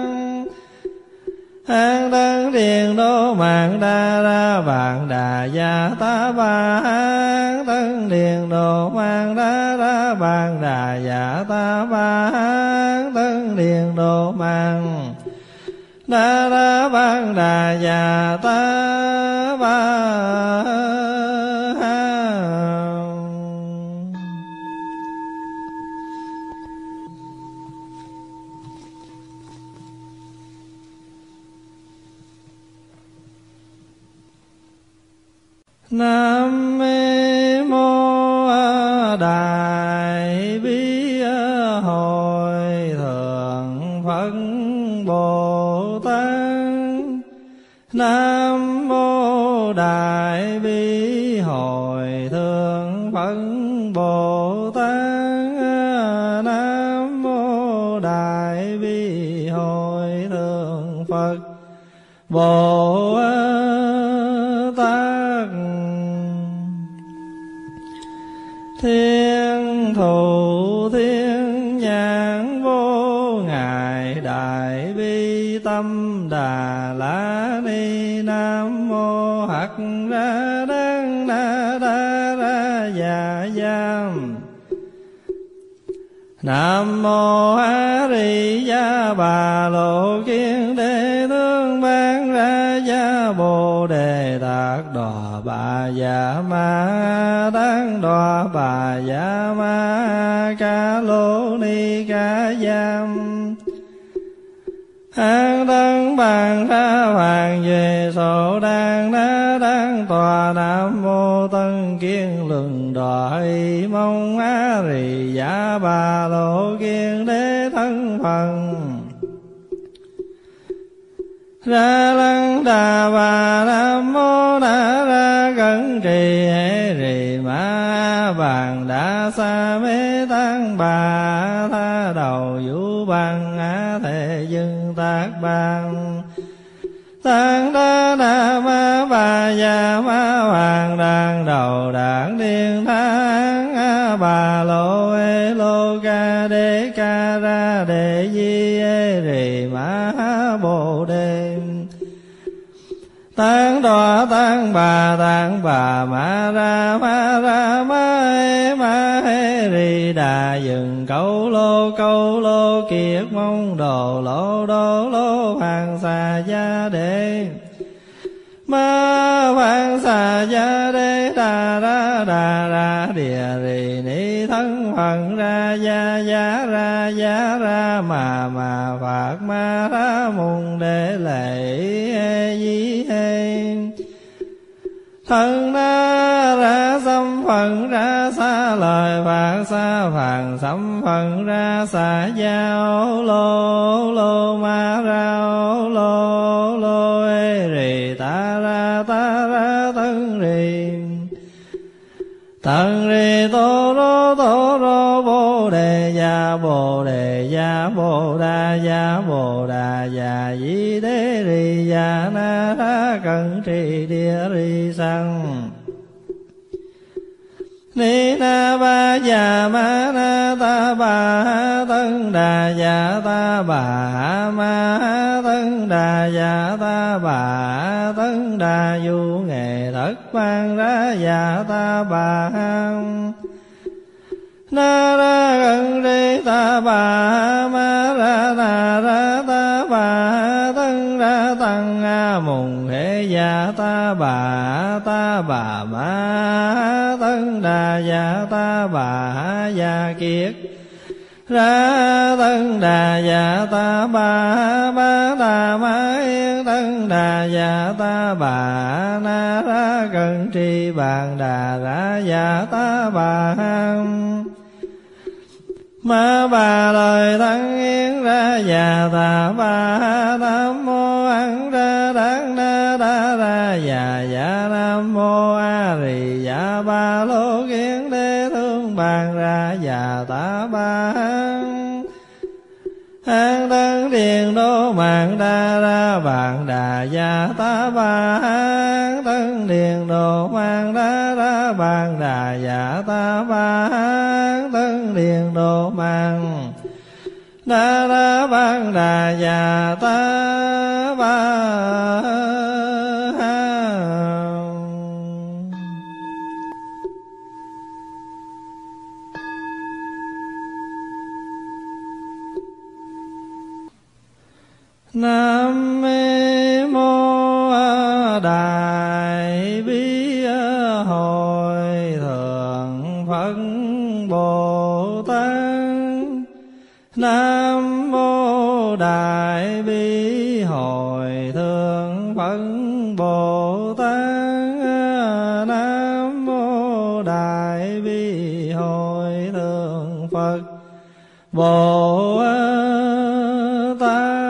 an tân điền đô mạng đa ra bàn đà dạ ta bà an tân điền đô mạng đa ra bàn đà dạ ta bà an tân điền đô mạng đa ra bàn đà dạ ta bà Nam mô Đại Bi Hội Thượng Phật Bồ Tát. Nam mô Đại Bi Hội Thượng Phật Bồ Tát. Nam mô Đại Bi Hội Thượng Phật Bồ Tát. Thiên thụ thiên nhãn vô ngại đại bi tâm đà la ni. Nam mô hắc ra đăng na đa ra dạ giam. Nam mô a di đà bà lộ kiên đế tướng ban ra gia bồ đề tát đòa bà dạ ma tát đòa bà dạ ma ca lô ni ca giam. An tân bàn ra hoàng về sổ đàn na đăng tòa. Nam mô tân kiên lừng đòi mong a rì dạ bà lộ kiên đế thân phần. Ra lăng đà bà nam mô na ra cẩn trì hệ rì ma bàn đa sa mê tăng bà tha đầu vũ bằng á thể dưng tác bằng. Tăng đa na ma bà già ma hoàng đàn đầu đảng điên thang a bà lô ê lô ca đế ca ra đề di ê rì ma bồ đề. Tăng đòa tăng bà tăng bà ma ra ma ra ma ê ma hê rì đà dừng câu lô câu lô kiệt mong đồ lô đô lô hoàng xà gia đề. Ma hoàng xà gia đế đà ra đà ra địa rì ni thân phận ra gia gia ra gia ra mà mà phạt ma ra mùng để lệ hê di hê. Thân na ra xâm phận ra xa lời phạt xa phàn xâm phận ra xà giao lô lô ma ra lô lô ê rì ta ra ta ra thân rì. Thân rì tô rô tô rô bồ đề gia bồ đề gia bồ đà gia bồ đà gia di đế rì gia na ra cẩn trì địa rì sang. Ni na ba già ma na ta bà tân đà dạ ta bà ma tân đà dạ ta bà tân đà du nghệ thất ban ra dạ ta bà na ra gần đi ta bà ma ra na ra ta bà tân ra tăng a mùng hệ dạ ta bà ta bà ma tân đà dạ ta bà dạ kiết ra tân đà dạ ta bà ba đà ma yên tân đà dạ ta bà na ra cận tri bàn đà ra dạ ta bà ma bà lời tăng yên ra dạ ta bà nam mô ăn ra đắng na đa ra dạ dạ nam mô a rì dạ ba lô kiến đế thương bàn ra dạ ta bà an tân điền đô mạng đa ra bàn đà dạ ta bà an tân điền đô mạng đa ra bàn đà dạ ta bà an tân điền đô mạng đa ra bàn đà dạ ta bà Nam mô Đại Bi Hội Thượng Phật Bồ Tát. Nam mô Đại Bi Hội Thượng Phật Bồ Tát. Nam mô Đại Bi Hội Thượng Phật Bồ Tát.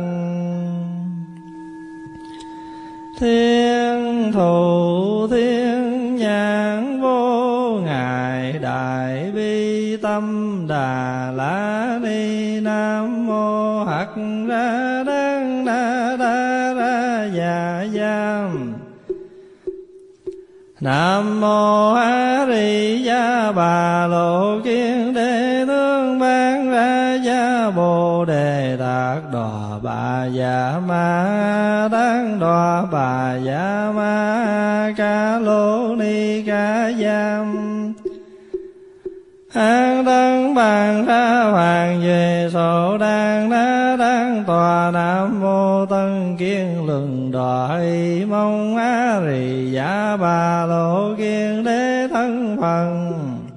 Thiên thù thiên nhãn vô ngại đại bi tâm đà la ni. Nam mô hắc ra đăng na đa ra dạ giam. Nam mô a di đà bà lộ kiên đế thương ban ra gia bồ đề tát đòa bà dạ ma đăng đòa bà dạ ma ca lô ni ca giam. An đăng bàn ra hoàng về sổ đăng na đăng tòa. Nam mô tân kiên lừng đòi mong a rì dạ bà lộ kiên đế thân phần.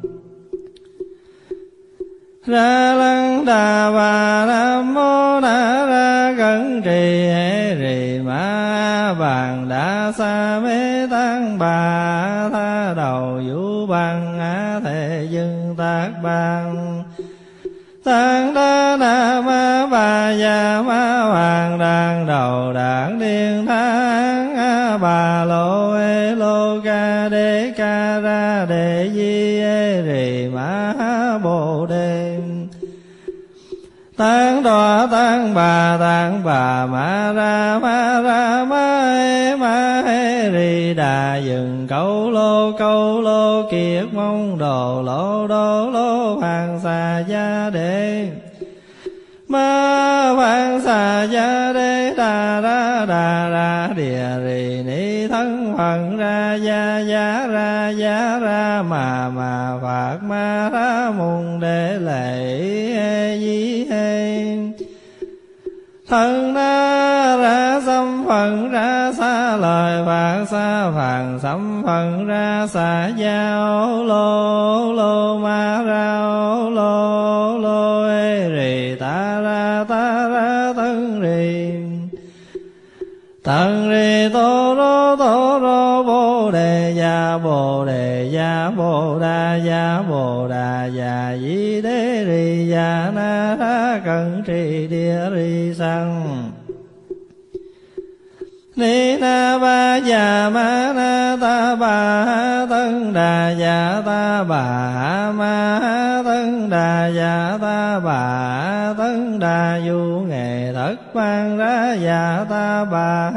Ra lăng đà bà nam mô đà ra cẩn trì hệ rì ma bàn đa sa mê tăng bà tha đầu vũ bằng á thể dưng tác bằng. Tăng đa na ma bà già ma hoàng đàn đầu đảng điên tháng a bà lô ê lô ca đế ca ra đề di ê rì ma bồ đề. Tăng đòa tăng bà tăng bà ma ra ma ra ma ê ma ê rì đà dừng câu lô câu lô kiệt mong đồ lô đô lô hoàng xà gia đề. Ma hoàng xà gia đế đà ra đà ra địa rì ni thân phận ra gia giá ra giá ra mà mà phạt ma ra mùng để lệ hê di hê. Thân na ra xâm phận ra xa lời phạt xa phàn xâm phận ra xà giao lô lô ma ra lô lô ê rì ta ra ta ra thân rì. Tần rì tô rô tô rô bồ đề gia bồ đề gia bồ đà gia bồ đà gia di đế rì gia na ra cẩn trì địa rì sang. Ni na ba già ma na ta bà tân đà già ta bà ma tân đà già ta bà tân đà du nghệ thất mang ra già ta bà.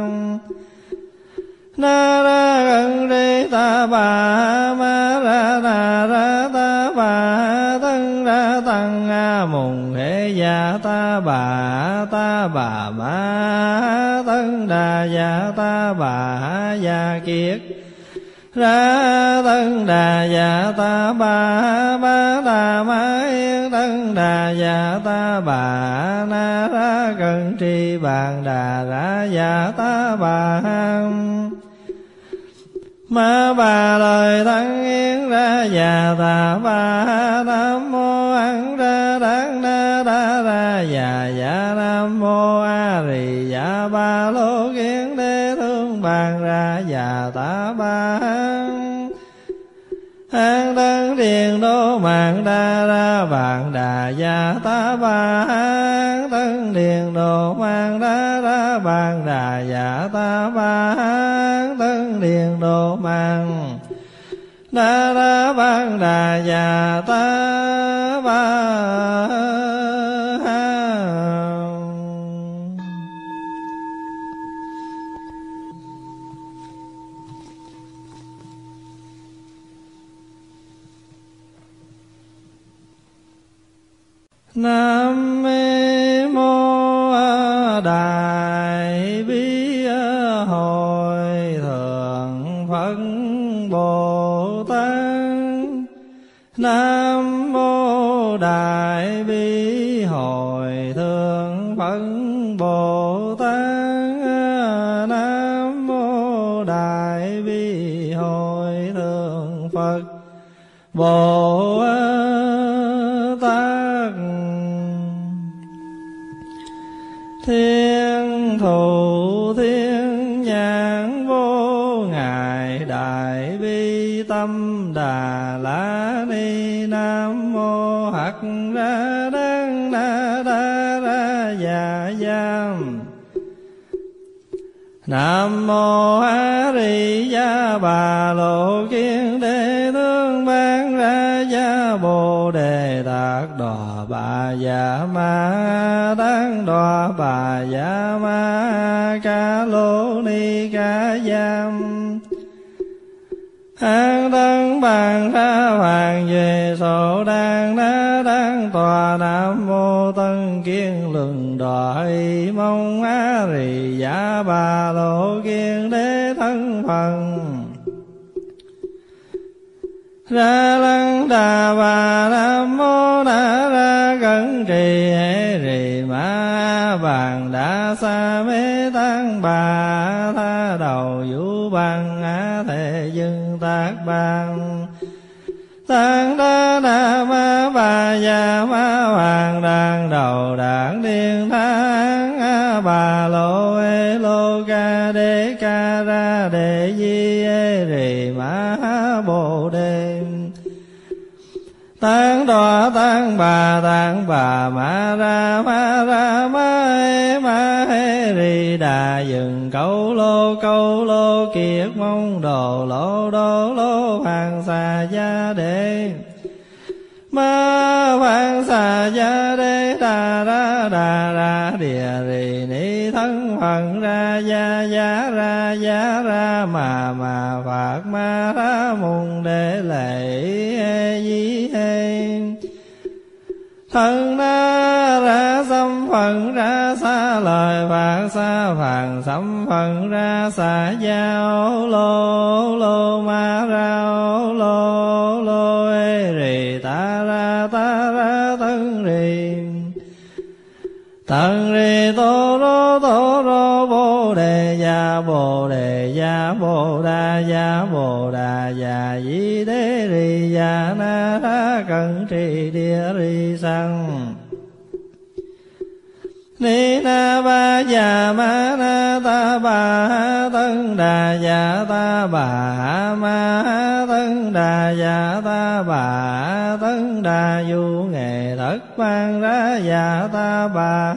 Na ra cẩn ri ta bà ma ra na ra ta bà tân ra tăng a mùng hệ già ta bà ta bà ma tân đà già ta bà gia kiết ra tân đà dạ ta bà ba đà ma yên tân đà dạ ta bà na ra cận tri bàn đà ra dạ ta bà ma bà lời tăng yên ra dạ ta bà nam mô ăn ra đắng na đa ra dạ dạ nam mô a rì dạ ba lô kiến đế thương bàn ra dạ ta bà an tân điền đô mạng đa ra bàn đà dạ ta bà an tân điền đô mạng đa ra bàn đà dạ ta bà an tân điền đô mạng đa ra bàn đà dạ ta bà Nam mô Đại Bi Hội Thượng Phật Bồ Tát. Nam mô Đại Bi Hội Thượng Phật Bồ Tát. Nam mô Đại Bi Hội Thượng Phật Bồ Tát. Thiên thụ thiên nhãn vô ngại đại bi tâm đà la ni. Nam mô hắc ra đăng na đa ra dạ giam. Nam mô a di đà bà lộ kiên đế thương ban ra gia bồ đề tát đòa bà dạ ma tát đòa bà dạ ma ca lô ni ca giam. An tân bàn ra hoàng về sổ đàn na đăng tòa. Nam mô tân kiên lừng đòi mong a rì dạ bà lộ kiên đế thân phần. Ra lăng đà bà nam mô na ra cẩn trì hệ rì ma bàn đa sa mê tăng bà tha đầu vũ bằng á thể dưng tác bằng. Tăng đa na ma bà già ma hoàng đàn đầu đảng điên thang a bà lô ê lô ca đế ca ra đề di ê rì ma bồ đề. Tăng đòa tăng bà tăng bà ma ra ma ra ma ê ma hê rì đà dừng câu lô câu lô kiệt mong đồ lô đô lô hoàng xà gia đề. Ma hoàng xà gia đế đà ra đà ra địa rì ni thân phận ra gia gia ra gia ra mà mà phạt ma ra mùng đế lệ hê di hê. Thân na ra xâm phận ra xa lời phạt xa phàn xâm phận ra xả giao lô lô ma ra lô lô ê rì ta ra ta ra thân rì. Thân rì tô rô tô rô bồ đề gia bồ đề gia bồ đà gia bồ đà gia di đế rì gia na ra cẩn trì địa rì sang. Ni na ba già ma na ta bà tân đà dạ ta bà ma tân đà dạ ta bà tân đà du nghệ thất ban ra dạ ta bà.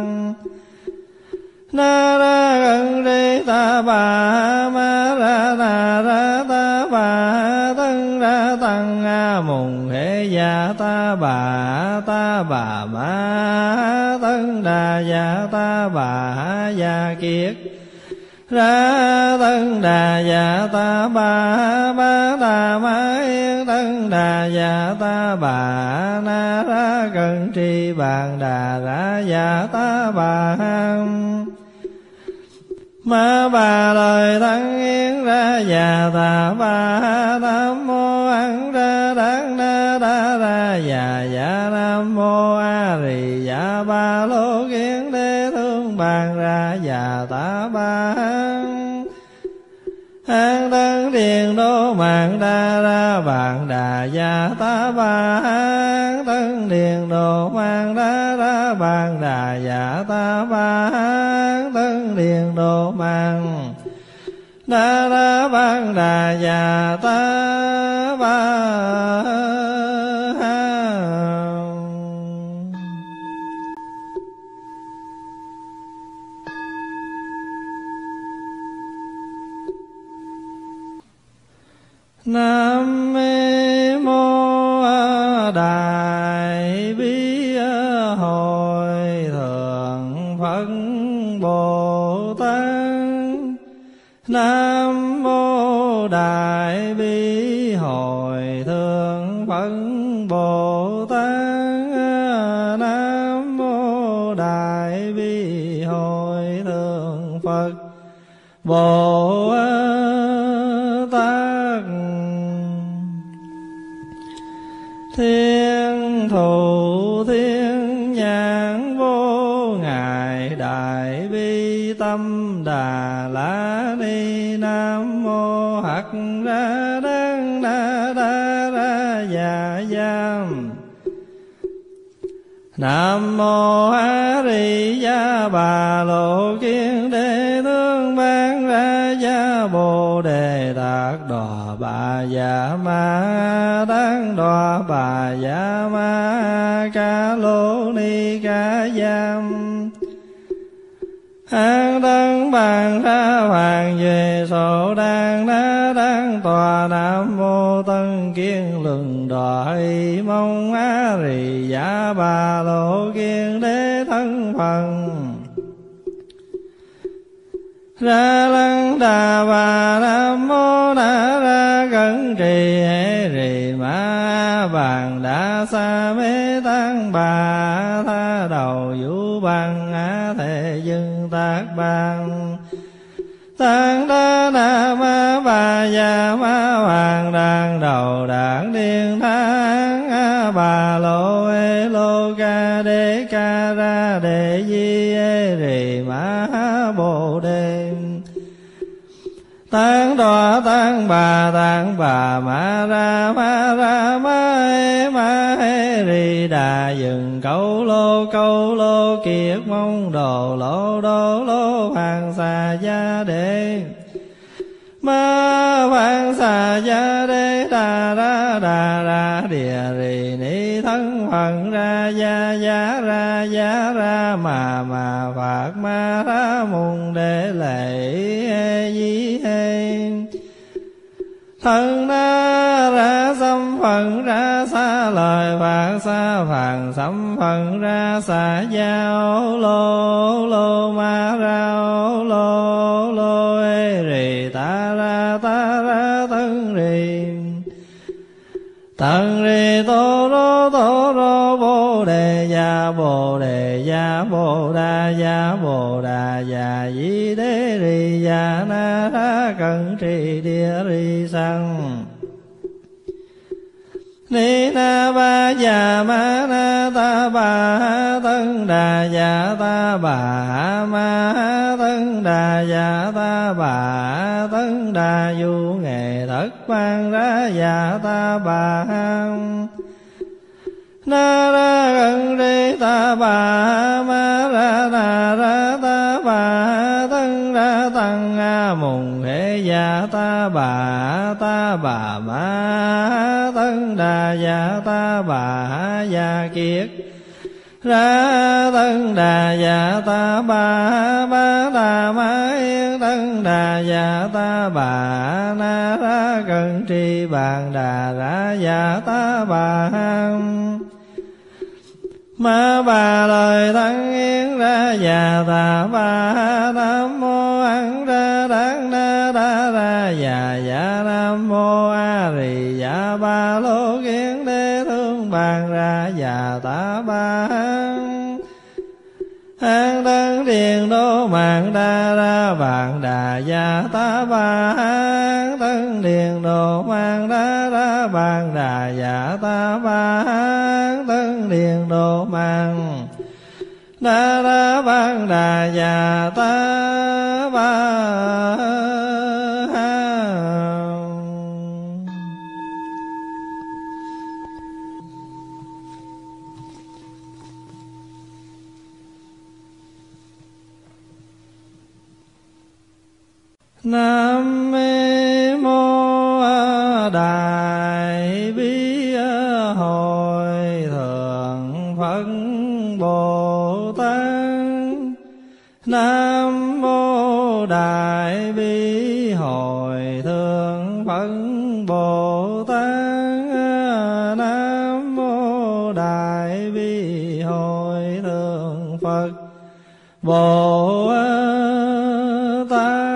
Na ra cẩn ri ta bà ma ra na ra ta bà tân ra tăng a mùng hệ dạ ta bà ta bà ma tân đà dạ ta bà gia kiết. Ra tân đà dạ ta bà ba đà ma yên tân đà dạ ta bà na ra cẩn tri bàn đà ra dạ ta bà. Ma bà lời thân yến ra già ta ba. Nam mô ăn ra đắng na đa ra già dạ. Nam mô a rì dạ ba lô kiên đế thương bàn ra già ta ba. An tân điền đô mạng đa ra bàn đà già ta ba. An tân điền đô mạng đa ra bàn đà già ta ba. An tân điền đô mạng đa ra bàn đà già ta ba. Nam mô Đại Bi Hội Thượng Phật Bồ Tát. Nam mô Đại Bi Hội Thượng Phật Bồ Tát. Nam mô Đại Bi Hội Thượng Phật Bồ Tát. Thiên thụ thiên nhãn vô ngại đại bi tâm đà la ni. Nam mô hắc ra đăng na đa ra dạ giam. Nam mô a di đà bà lộ kiên đế thương ban ra gia bồ đề tát đòa bà dạ ma. Tát đòa bà dạ ma ca lô ni ca giam. An tân bàn ra hoàng về sổ đàn na đăng tòa. Nam mô tân kiên luận đoại mong a rì dạ bà lộ kiên đế thân phần. Ra lăng đà bà. Nam mô na ra cẩn trì hệ rì ma bàn đa sa mê tăng bà. Tha đầu vũ bằng á thể dưng tác bằng. Tăng đa na ma bà già ma hoàng đàn đầu đảng điên tháng. A bà lô ê lô ca đế ca ra đề di ê rì ma bồ đề. Tán đọa tán bà tán bà ma ra ma ra ma ê ma ê rì đà dừng câu lô câu lô kiệt mong đồ lô đô lô hoàng xà gia đề. Ma hoàng xà gia đế đà ra đà ra địa rì ni thân phận ra gia giá ra giá ra mà mà phạt ma ra mùng để lệ hê di hê. Thân na ra xâm phận ra xa lời phạt xa phàn xâm phận ra xà gia ô lô lô ma ra ô lô lô ê rì ta ra ta ra thân rì. Tần rì tô rô tô rô bồ đề gia bồ đề gia bồ đà gia bồ đà gia di đế rì gia na ra cẩn trì địa rì sanh. Ni na ba già ma na ta bà tân đà già ta bà ma tân đà già ta bà tân đà du nghệ thất quan ra già ta bà. Na ra gần đi ta bà ma ra na ra ta bà tân ra tăng a mùng hệ già ta bà ta bà ma tân đà già ta bà già kiết. Ra tân đà già ta bà ba đà ma yên tân đà già ta bà na ra cẩn tri bàn đà ra già ta bà. Ma bà lời thân yến ra già ta bà. Nam mô ăn ra đắng na đa ra già dạ. Nam mô a rì dạ ba lô kiên đế thương bàn ra già ta bà. An tân điền đô mạng đa ra bàn đà gia ta bà tân điền đồ mang đa ra bàn đà gia ta bà tân điền đồ mang đa ra bàn đà gia ta bà. Nam mô Đại Bi Hội Thượng Phật Bồ Tát. Nam mô Đại Bi Hội Thượng Phật Bồ Tát. Nam mô Đại Bi Hội Thượng Phật Bồ Tát.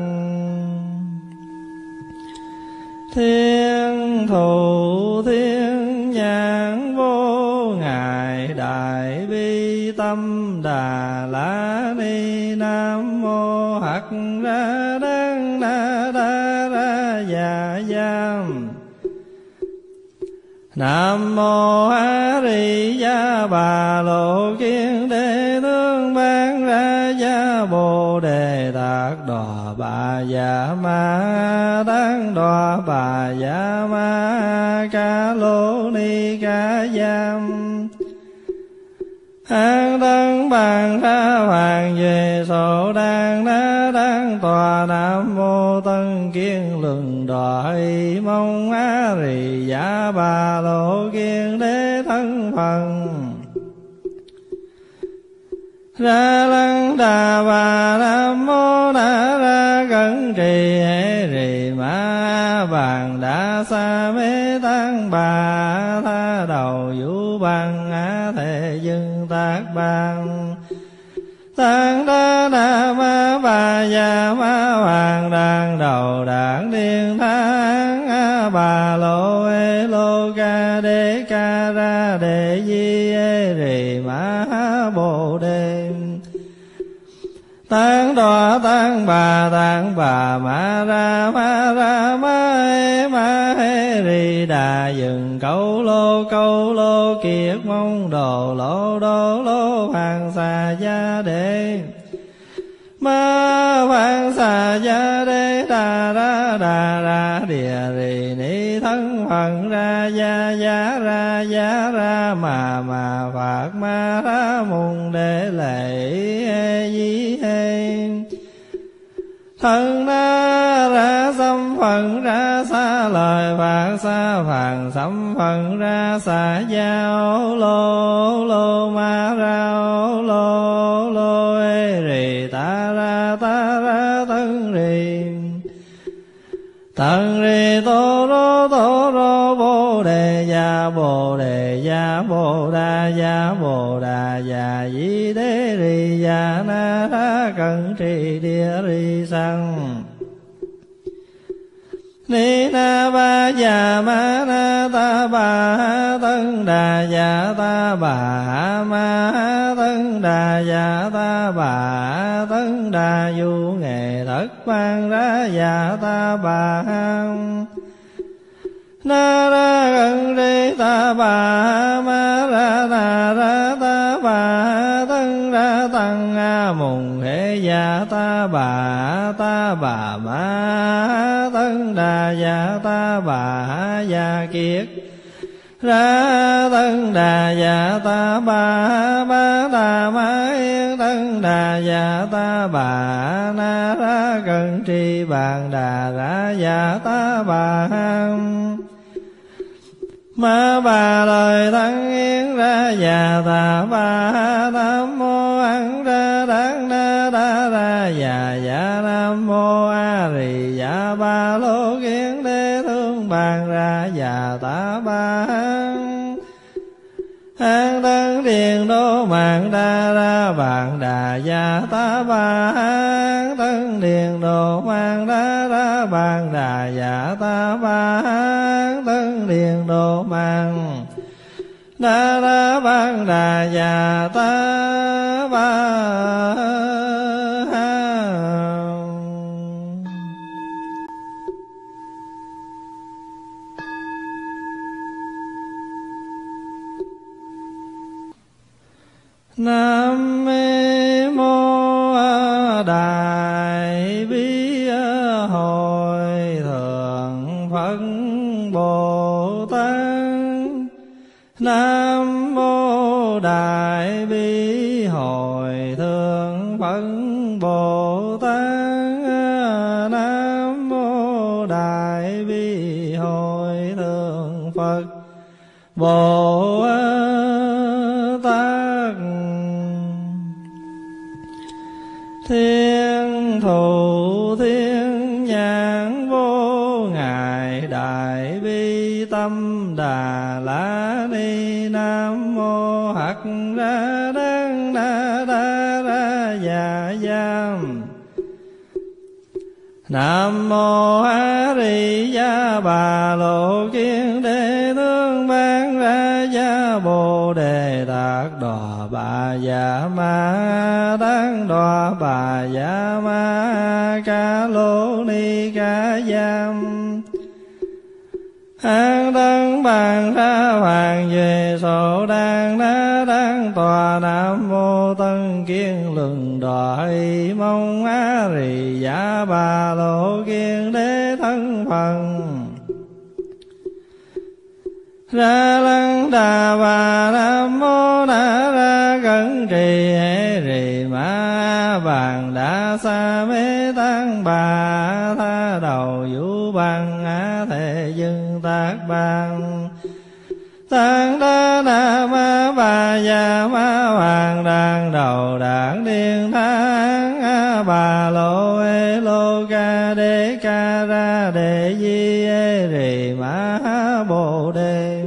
Thiên thụ thiên nhãn vô ngại đại bi tâm đà la ni. Nam mô hắc ra đăng na đa ra dạ giam. Nam mô A Di Đà Bà Lộ Kiên Đế Thương Ban Ra Gia Bồ Đề Tát Đòa Bà Dạ Ma Tát Đòa Bà Dạ Ma Ca Lô Ni Ca Giam. An tân bàn ra hoàng về sổ đàn na đăng tòa. Nam mô tân kiên luận đòi mong A Di Đà Bà Lộ Kiên Đế thân phần. Ra lăng đà bà nam mô đà ra cẩn trì hệ rì ma bàn đa sa mê tăng bà tha đầu vũ bằng á thể dưng tác bằng. Tăng đa na ma bà già ma hoàng đàn đầu đảng điên tháng a bà lô ê lô ca đế ca ra đề di ê rì ma bồ đề. Tăng đòa tăng bà tăng bà ma ra ma ra ma ê ma ê rì đà dừng câu lô câu lô kiệt mong đồ lô đô lô hoàng xà gia đề. Ma hoàng xà gia đế đà ra đà ra địa rì ni thân phận ra gia giá ra giá ra mà mà phạt ma ra mùng để lệ hê di hê. Thân na ra xâm phận ra xa lời phạt xa phàn xâm phận ra xà gia ô lô lô ma ra ô lô lô ê rì ta ra ta ra thân rì. Thân rì tô rô tô rô bồ đề gia bồ đề gia bồ đà gia bồ đà gia di đế rì gia na ra cẩn trì địa rì sang. Ni na ba già ma na ta bà tân đà già ta bà ma tân đà già ta bà tân đà du nghệ thất ban ra già ta bà. Na ra cẩn ri ta bà ma ra na ra ta bà tân ra tăng a mùng hệ già ta bà ta bà ma tân đà già ta bà già kiết ra tân đà già ta bà ba đà ma yên tân đà già ta bà na ra cẩn tri bàn đà ra già ta bà. Ma bà lời tăng yên ra già ta bà nam mô ăn ra đắng na đa ra già già nam mô a rì già ba lô kiên đế thương bàn ra già ta bà. An tân điền đô mạng đa ra bàn đà già ta bà. An tân điền đô mạng đa ra bàn đà già ta bà. An tân điền đô mạng đa ra bàn đà già ta bà. Nam mô Đại Bi Hội Thượng Phật Bồ Tát. Nam mô Đại Bi Hội Thượng Phật Bồ Tát. Nam mô Đại Bi Hội Thượng Phật Bồ Tát. Thiên thụ thiên nhãn vô ngại đại bi tâm đà la ni. Nam mô hắc ra đăng na đa ra dạ giam. Nam mô A Di Đà Bà Lộ Kiên Đế Thương Ban Ra Gia Bồ Đề Tát Đòa Bà Dạ Ma Đăng Đòa Bà Dạ Ma Ca Lô Ni Ca Giam. An đăng bàn ra hoàng về sổ đăng na đăng tòa. Nam mô Tân Kiên Luân Đoại mong A Di Đà Bà Lộ Kiên Đế thân phần. Ra lăng đà bà nam mô na ra cẩn trì hệ rì ma bàn đa sa mê tăng bà tha đầu vũ bằng á thể dân tác bằng. Tăng đa na ma bà già ma hoàng đàn đầu đảng điên thang a bà lô ê lô ca đế ca ra đề di ê rì ma bồ đề.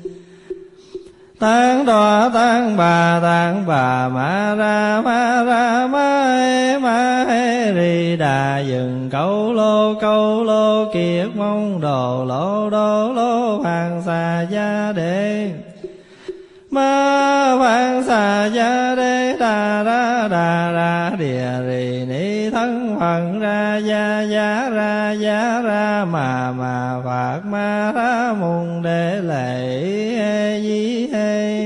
Tăng đòa tăng bà tăng bà ma ra ma ra ma ê ma ê rì đà dừng câu lô câu lô kiệt mong đồ lô đô lô hoàng xà gia đề. Ma hoàng xà gia đế đà ra đà ra địa rì ni thân phận ra gia gia ra gia ra mà mà phạt ma ra mùng để lệ hê di hê.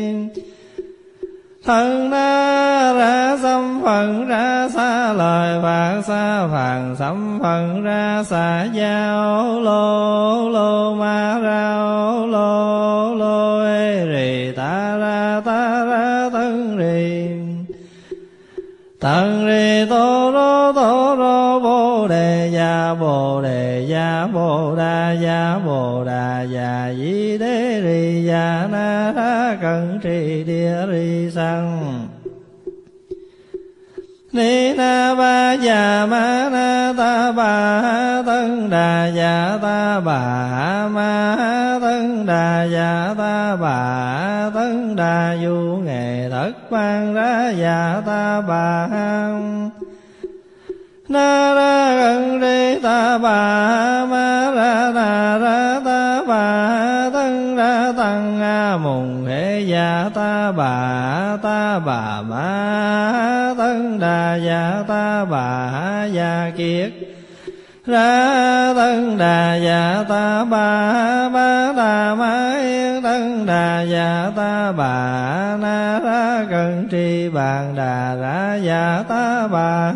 Thân na ra xâm phận ra xa lời phạt xa phàn xâm phận ra xà gia ô lô lô ma ra ô lô lô ê rì ta ra ta ra thân rì. Tần rì tô rô tô rô bồ đề gia bồ đề gia bồ đà gia bồ đà gia di đế rì gia na ra cẩn trì địa rì sanh. Ni na ba già ma na ta bà tân đà già ta bà ma tân đà già ta bà tân đà du nghệ thất ban ra già ta bà. Na ra cẩn đi ta bà ma ra na ra ta bà tân ra tăng a mùng hệ già ta bà ta bà ma tân đà già ta bà già kiết ra tân đà già ta bà ba đà ma yên tân đà già ta bà na ra cẩn tri bàn đà ra già ta bà.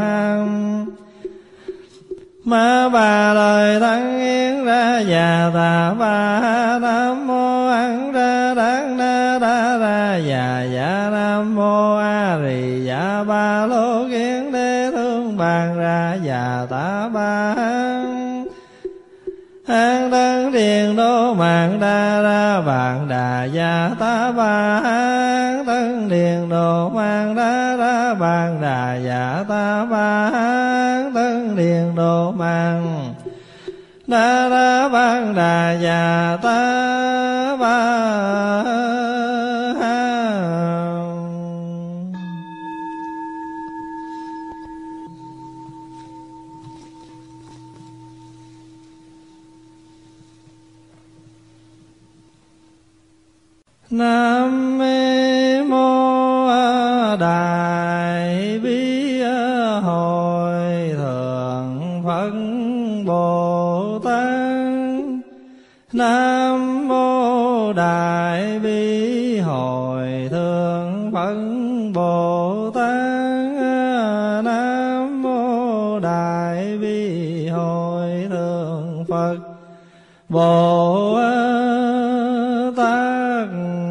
Ma bà lời thắng yên ra già ta bà. Nam mô ăn ra đắng na đa ra già già. Nam mô A Di Đà Bà Lô Kiên Đế thương bàn ra già ta bà. An đăng điền đô mạng đa ra vạn đà già ta bà. An đăng điền đô mạng đa ra vạn đà già ta bà. An đăng điền đô mạng đa ra vạn đà già ta bà. Nam mô Đại Bi Hội Thượng Phật Bồ Tát. Nam mô Đại Bi Hội Thượng Phật Bồ Tát. Nam mô Đại Bi Hội Thượng Phật Bồ Tát.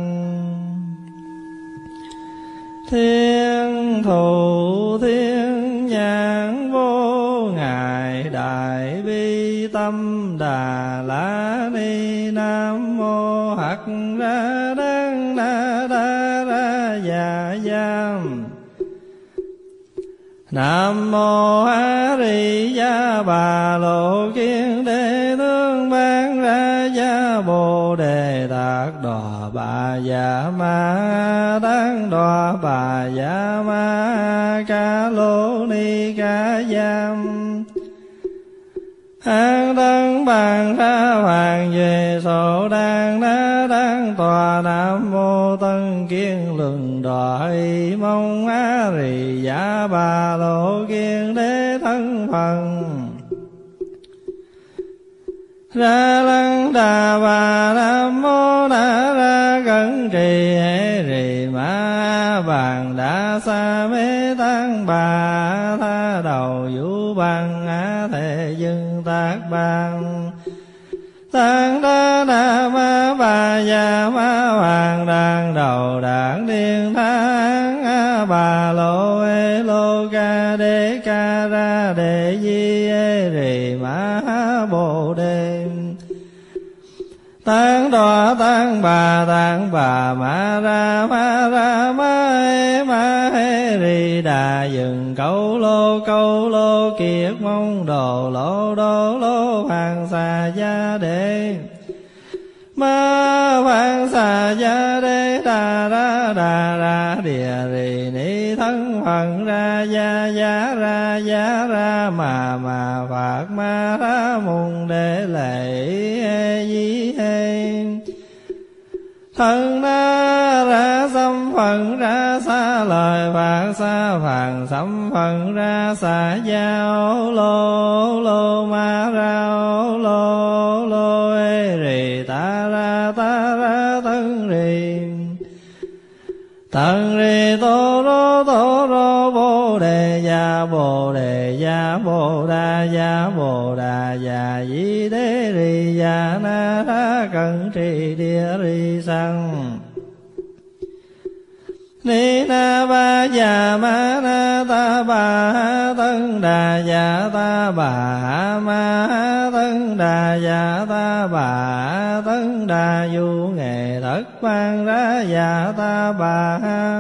Thiên thụ thiên nhãn vô ngại đại bi tâm đà la ni. Nam mô Hắc ra đăng na đa ra dạ giam. Nam mô A Di Đà Bà Lộ Kiên Đế Thương Ban Ra Gia Bồ Đề Tát Đòa Bà Dạ Ma Tát Đòa Bà Dạ Ma Ca Lô Ni Ca Giam. An tân bàn ra hoàng về sổ đàn na đăng tòa. Nam mô Tân Kiên Luân Đoại mong Á Rì Giả Bà Lộ Kiên Đế thân phần. Ra lăng đà bà nam mô na ra cẩn trì hệ rì ma bàn đa sa mê tăng bà tha đầu vũ bằng á thể dưng tác bằng. Tăng đa na ma bà già ma hoàng đàn đầu đảng điên tháng a bà lô ê lô ca đế ca ra đề di ê rì ma bồ đề. Tăng đòa tăng bà tăng bà ma ra ma ra ma ê ma hê rì đà dừng câu lô câu lô kiệt mong đồ lô đô lô hoàng xà gia đề. Ma hoàng xà gia đế đà ra đà ra địa rì ni thân phận ra gia giá ra giá ra mà mà phạt ma ra mùng để lệ hê di hê. Thân na ra xâm phận ra xa lời phạt xa phàn xâm phận ra xà giao lô lô ma ra lô lô ê rì ta ra ta ra thân rì. Thân rì tô rô tô rô bồ đề gia bồ đề gia bồ đà gia bồ đà gia di đế rì gia na ra cẩn trì địa rì sang. Ni na ba già ma na ta bà tân đà già ta bà ma tân đà già ta bà tân đà du nghệ thất mang ra già ta bà.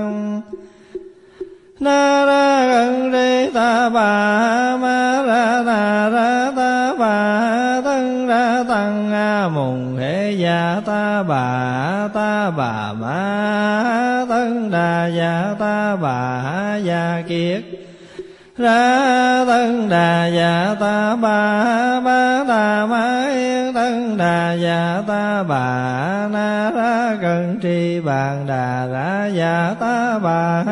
Na ra gần đi ta bà ma ra na ra ta bà tân ra tăng a mùng hệ già ta bà ta bà ma tân đà già ta bà già kiết ra tân đà già ta bà ba đà ma yên tân đà già ta bà na ra cẩn tri bàn đà ra già ta bà.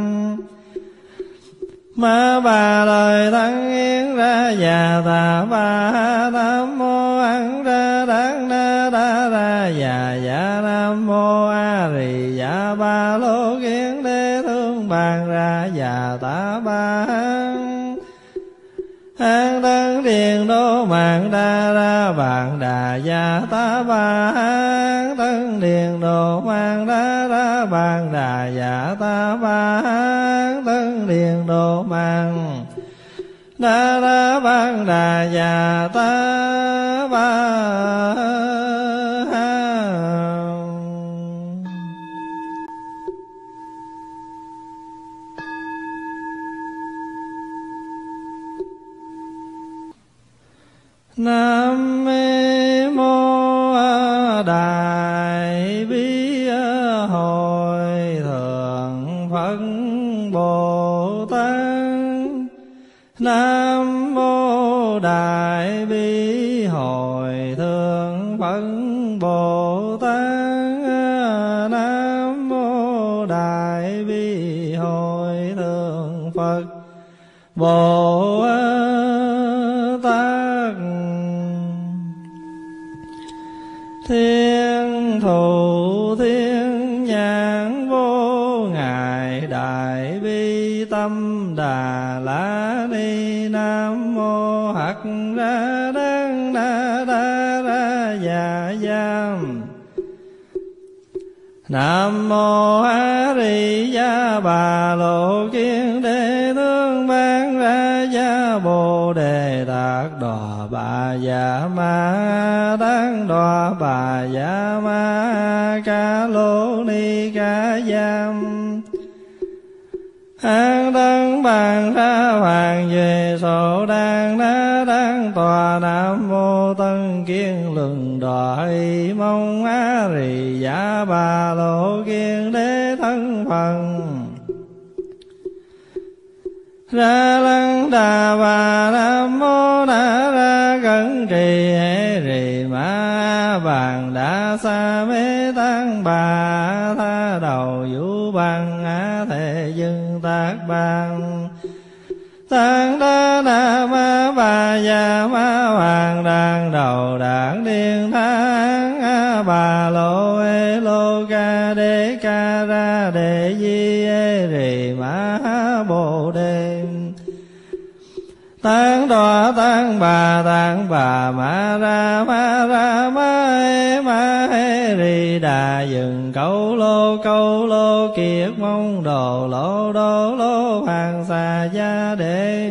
Ma bà lời thắng yên ra già ta bà nam mô ăn ra đắng na đa ra già già nam mô a rì già ba lô kiên đế thương bàn ra già ta bà. An tân điền đô mạng đa ra bàn đà già ta bà. An tân điền đô mạng đa ra bàn đà già ta bà. An tân điền đô mạng đa ra bàn đà già ta bà. Nam mô Đại Bi Hội Thượng Phật Bồ Tát. Nam mô Đại Bi Hội Thượng Phật Bồ Tát. Nam mô Đại Bi Hội Thượng Phật Bồ Tát. Thiên thụ thiên nhãn vô ngại đại Tâm Đà La Ni. Nam mô Hắc Ra Đăng Na Đa Ra Dạ Giam. Nam mô A Di Đà Bà Lộ Kiên Đế Tướng Ban Ra Gia Bồ Đề Tát Đòa Bà Dạ Ma Tát Đòa Bà Dạ Ma Ca Lô Ni Ca Giam. An Đăng Bàn Ra Hoàng Về Sổ Đăng Na Đăng Tòa. Nam mô Tân Kiên Luân Đoại Mong A Rì Giả Bà Lộ Kiên Đế Thân Phần. Ra Lăng Đà Bà. Nam mô Na Ra Cẩn Trì Hệ Rì Ma Bàn Đa Sa Mê Tăng Bà Tha Đầu Vũ Bằng Á Thế Dương Tác Bằng. Tăng Đa Na Ma Bà Già Ma Hoàng Đàn Đầu Đảng Điên Thang A Bà Lô Ê Lô Ca Đế Ca Ra Đề Di Ê Rì Ma Bồ Đề. Tăng Đòa Tăng Bà Tăng Bà Ma Ra Ma Ra Ma Ê Ma Ê Rì Đà Dừng Câu Lô Câu Lô Kiệt Mong Đồ Lô Đô Lô Hoàng Xà Gia Đế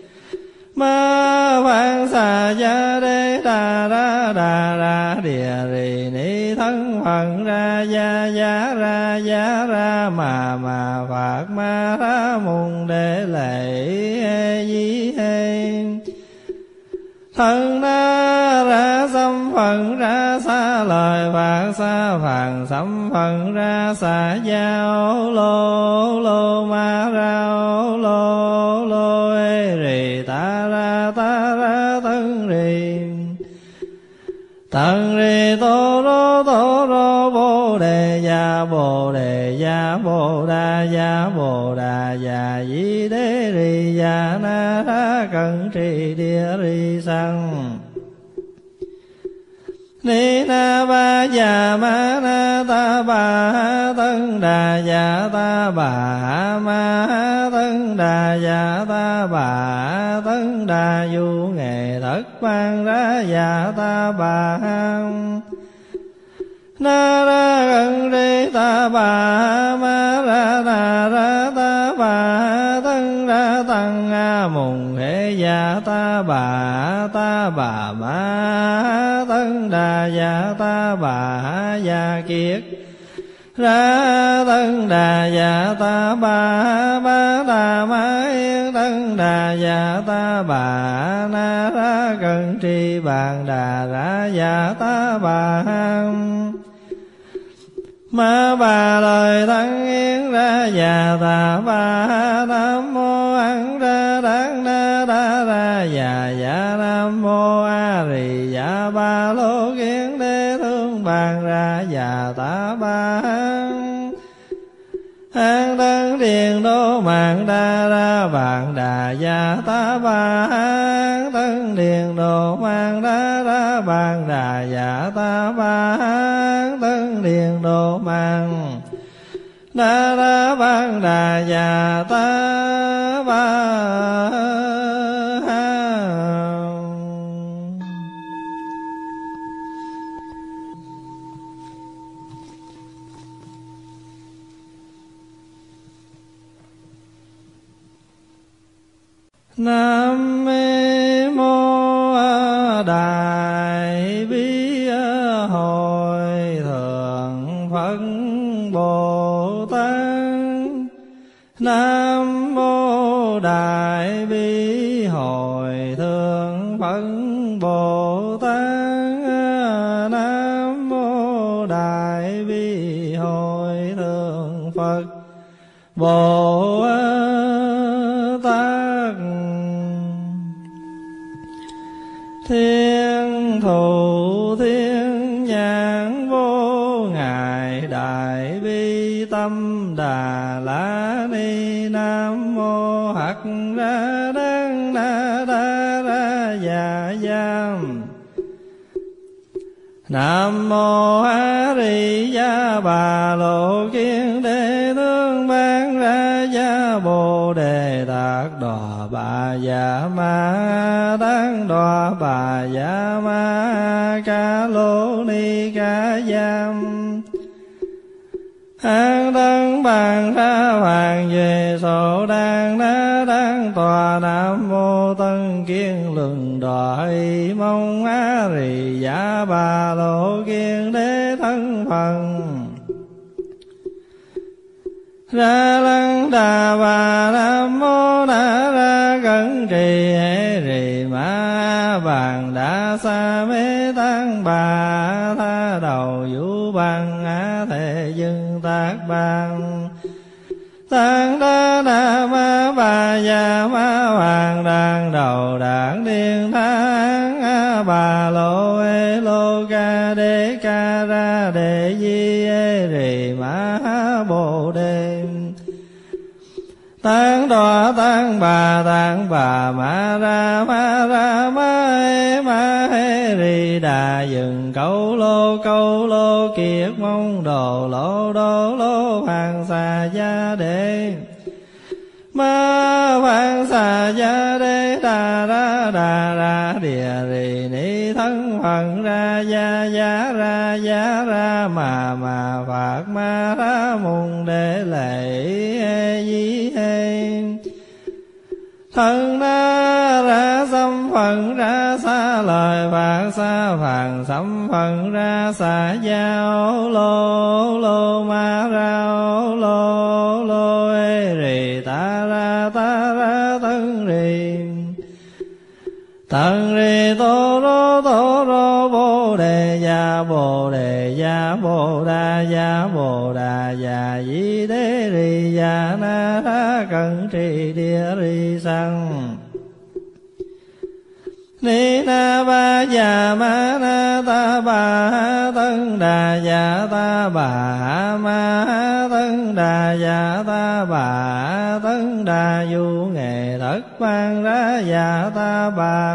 Ma Hoàng Xà Gia Đế Đà Ra Đà Ra Địa Rì Ni Thân Phận Ra Gia Gia Ra Gia Ra Mà Mà Phạt Ma Ra Mùng Đế Lệ Hê Di Hê. Thân Na Ra Xâm Phận Ra Xa Lời Phạt Xa Phạn Xâm Phận Ra Xà Gia Ô Lô Lô Ma Ra Ô Lô Lô Ê Rì Ta Ra Ta Ra Thân Rì. Thân Rì Tô Rô Tô Rô Bồ Đề Gia Bồ Đề Gia Bồ Đà Gia Bồ Đà Gia Di Đế Rì Gia Na Ra Cẩn Trì Địa Rì Sang. Ni Na Ba Già Ma Na Ta Bà Tân Đà Dạ Ta Bà Ma Tân Đà Dạ Ta Bà Tân Đà Du Nghệ Thất Ban Ra Dạ Ta Bà. Na Ra Cẩn Trì Ta Bà Ma Ra Na Ra Ta Bà Tân Ra Tăng A Mùng Hệ Dạ Ta Bà Ta Bà Ma Tân Đà Dạ Ta Bà Gia Kiệt Ra Tân Đà Dạ Ta Bà Ba Đà Ma Yên Tân Đà Dạ Ta Bà Na Ra Cẩn Trì Bàn Đà Ra Dạ Ta Bà Ma Bà Lời Thắng Yên Ra Dạ Ta Bà. Nam mô Ăn Ra Đắng Na Đa Ra Dạ Dạ. Nam mô A Rì Dạ Ba Lô Kiên Đế Thương Bàn Ra Dạ Ta Bà. An Đăng Điền Đô Mạng Đa Ra Bàn Đà Dạ Ta Bà. An Đăng Điền Đô Mạng Đa Ra Bàn Đà Dạ Ta Bà. An Đăng Điền Đô Mạng Đa Ra Bàn Đà Dạ Ta Bà. Nam mô Đại Bi Hội Thượng Phật Bồ Tát. Nam mô Đại Bi Hội Thượng Phật Bồ Tát. Nam mô Đại Bi Hội Thượng Phật Bồ Tát. Thiên thụ thiên nhãn vô ngại đại bi tâm Đà La Ni. Nam mô Hắc Ra Đăng Na Đa Ra Dạ Giam. Nam mô A Di Đà Bà Lộ Kiên Đế Tướng Ban Ra Gia Bồ bồ đề tát đọa bà dạ ma tát đọa bà dạ ma ca lô ni ca giam an tăng bằng ra hoàng về sổ đan na đăng tòa nam mô tân kiên luận đoại mong á rì giả bà lộ kiên đế thân phần ra lăng đà bà nam mô na ra cẩn trì hệ rì ma bàn đa sa mê tăng bà tha đầu vũ bằng á thể dân tác bằng tăng đa na ma bà già ma hoàng đàn đầu đảng điên thang a bà lô ê lô ca đế ca ra đề di ê rì ma bồ đề tăng đọa tăng bà tăng bà ma ra ma ra ma ê ma hê ri đà dừng câu lô câu lô kiệt mong đồ lô đô lô hoàng xà gia đề ma hoàng xà gia đế đà ra đà ra địa rì ni thân phận ra gia gia ra gia ra mà mà phạt ma ra mùng để lệ hê di hê thân na ra xâm phận ra xa lời phạt xa phàn xâm phận ra xà giao lô lô ma ra lô lô ê rì ta ra ta ra thân rì tần rì tô rô tô rô bồ đề gia bồ đề gia bồ đà gia bồ đà gia di đế rì gia na ra cẩn trì địa rì sang ni na ba già ma na ta bà tân đà già ta bà ma tân đà già ta bà tân đà du nghệ thất mang ra già ta bà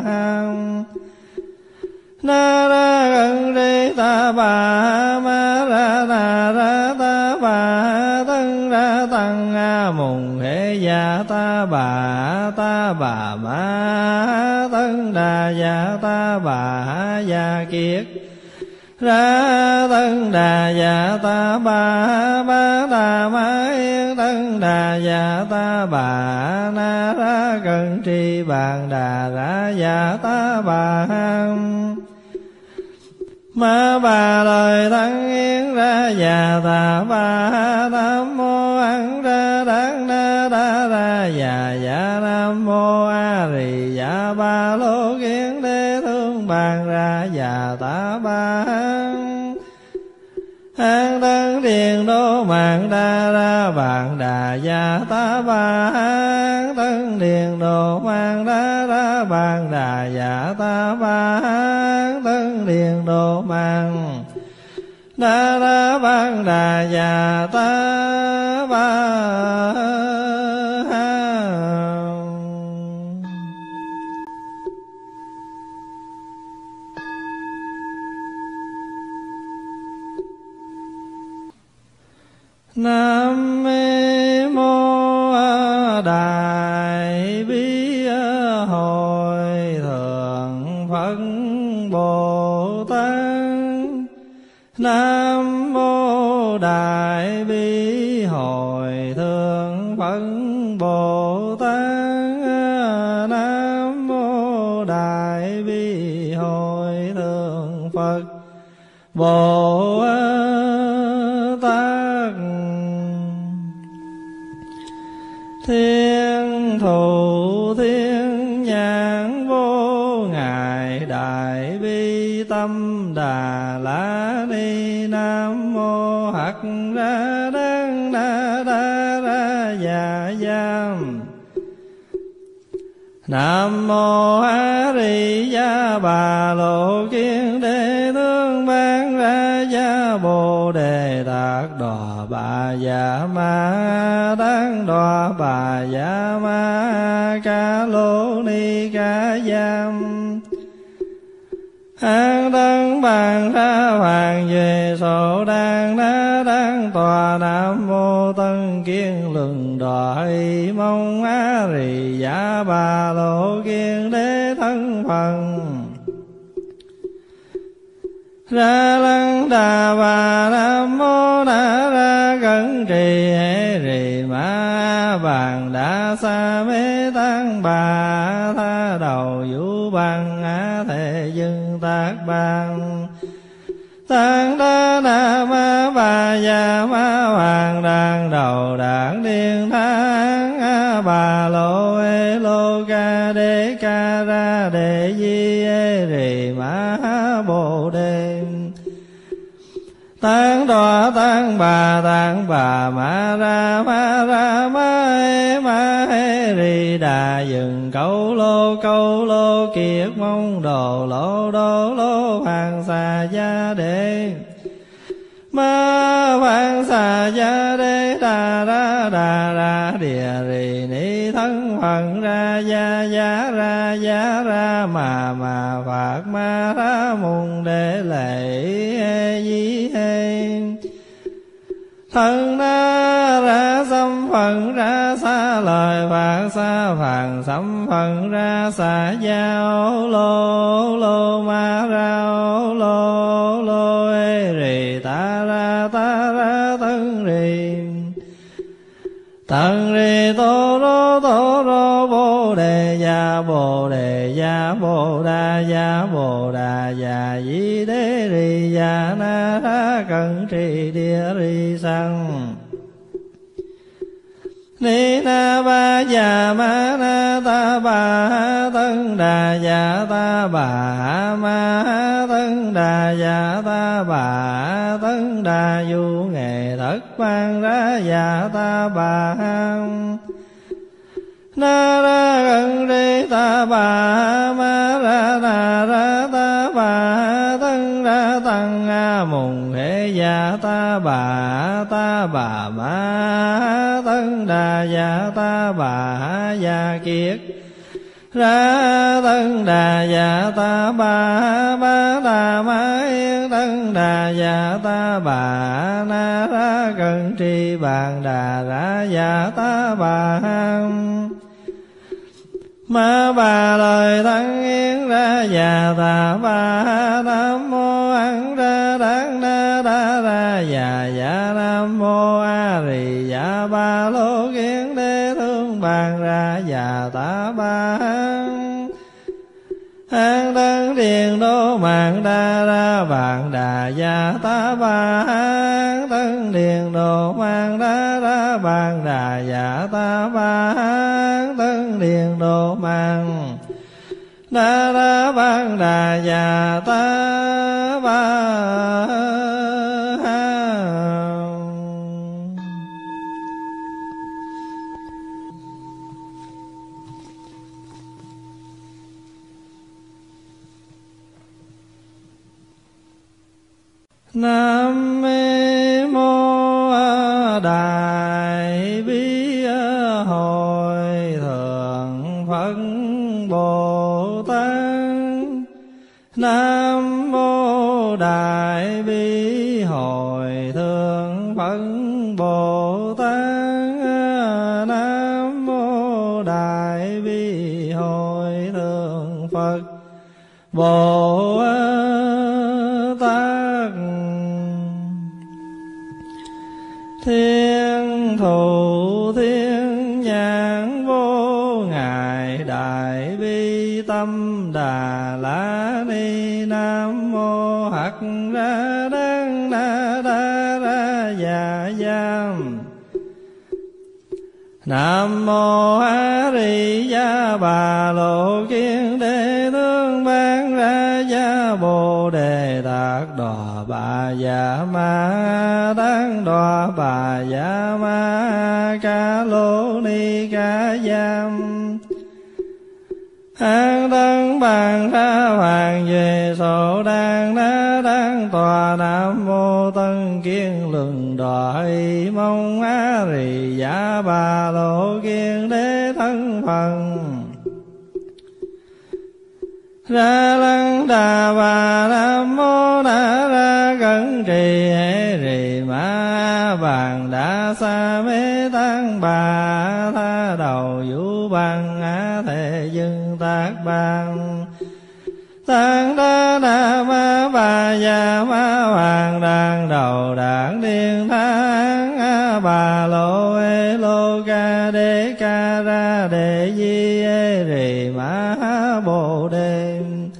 na ra gần đi ta bà ma ra na ra ta bà tân ra tăng a mùng hệ già ta bà ta bà ma tân đà già ta bà già kiết ra tân đà già ta bà ba ta ma yên tân đà già ta bà na ra cẩn tri bàn đà ra già ta bà ma bà lời thắng yên ra già ta bà nam mô ăn ra đắng na đa ra già già nam mô a rì già ba lô kiến đế thương bàn ra già ta bà an tân điền đô mạng đa ra bàn đà già ta bà an tân điền đô mạng đa ra bàn đà già ta bà an tân điền đô mạng đa ra bàn đà già ta bà Nam mô Đại Bi Hội Thượng Phật Bồ Tát. Nam mô Đại Bi Hội Thượng Phật Bồ Tát. Nam mô Đại Bi Hội Thượng Phật Bồ Tát. Thiên thụ thiên nhãn vô ngại đại bi tâm đà la ni. Nam mô hắc ra đăng na đa ra già giam. Nam mô a di đà bà lộ kiên đế tướng ban ra gia bồ đề tát đọa bà dạ ma tát đọa bà dạ ma ca lô ni ca giam. an đăng bàn ra hoàng về sổ đàn na đăng tòa nam mô tân kiên luận đoại mong a rì giả bà lộ kiên đế thân phần ra lăng đà bà nam mô na ra cẩn trì hệ rì ma bàn đa sa mê tăng bà tha đầu vũ bằng á thể dân tác bằng tăng đa na ma bà già ma hoàng đàn đầu đảng điên thang a bà lô ê lô ca đế ca ra đề di ê rì ma bồ đề tăng đọa tăng bà tăng bà ma ra ma ra ma ê ma ê rì đà dừng câu lô câu lô kiệt mong đồ lô đô lô hoàng xà gia đề ma hoàng xà gia đế đà ra đà ra địa rì ni thân phận ra gia gia ra gia ra mà mà phạt ma ra mùng để lệ hê di hê thân na ra xâm phận ra xa lời phạt xa phàn xâm phận ra xà gia ô lô lô ma ra ô lô lô ê rì ta ra ta ra thân rì thân rì tô rô tô rô bồ đề gia bồ đề gia bồ đà gia bồ đà gia di đế rì gia na ra cẩn trì địa rì sang ni na ba già ma na ta bà tân đà già ta bà ma tân đà già ta bà tân đà du nghệ thất ban ra già ta bà na ra gần đi ta bà ma ra na ra ta bà tân ra tăng a mùng hệ già ta bà ta bà ma tân đà già ta bà già kiệt ra tân đà già ta bà ba đà ma yên tân đà già ta bà na ra cẩn tri bàn đà ra già ta bà ma bà lời thắng yên ra già ta bà nam mô ăn ra đắng na đa ra già già nam mô a rì già ba lô kiến đế thương bàn ra già ta bà an đăng điền đô mạng đa ra bàn đà già ta bà an đăng điền đô mạng đa ra bàn đà già ta bà an đăng điền đô mạng đa ra bàn đà già ta bà Nam mô Đại Bi Hội Thượng Phật Bồ Tát. Nam mô Đại Bi Hội Thượng Phật Bồ Tát. Nam mô Đại Bi Hội Thượng Phật Bồ Tát. Thiên thụ thiên nhãn vô ngại đại bi tâm đà la ni. Nam mô hắc ra đăng na đa ra già giam. Nam mô a di đà bà lộ kiên đế thương ban ra gia bồ đề tát đòa bà già ma tát đòa bà già ma ca lô ni ca giam. An đăng bàn ra hoàng về sổ đàn na đăng tòa. Nam mô tân kiên luận đoại mong a rì giả bà lộ kiên đế thân phần Ra lăng đà bà nam mô na ra cẩn trì hệ rì ma bàn đa sa mê tăng bà tha đầu vũ bằng á thể dưng tác bằng tăng đa na ma bà già ma hoàng đàn đầu đảng điên thang a bà lô ê lô ca đế ca ra đề di ê rì ma bồ đề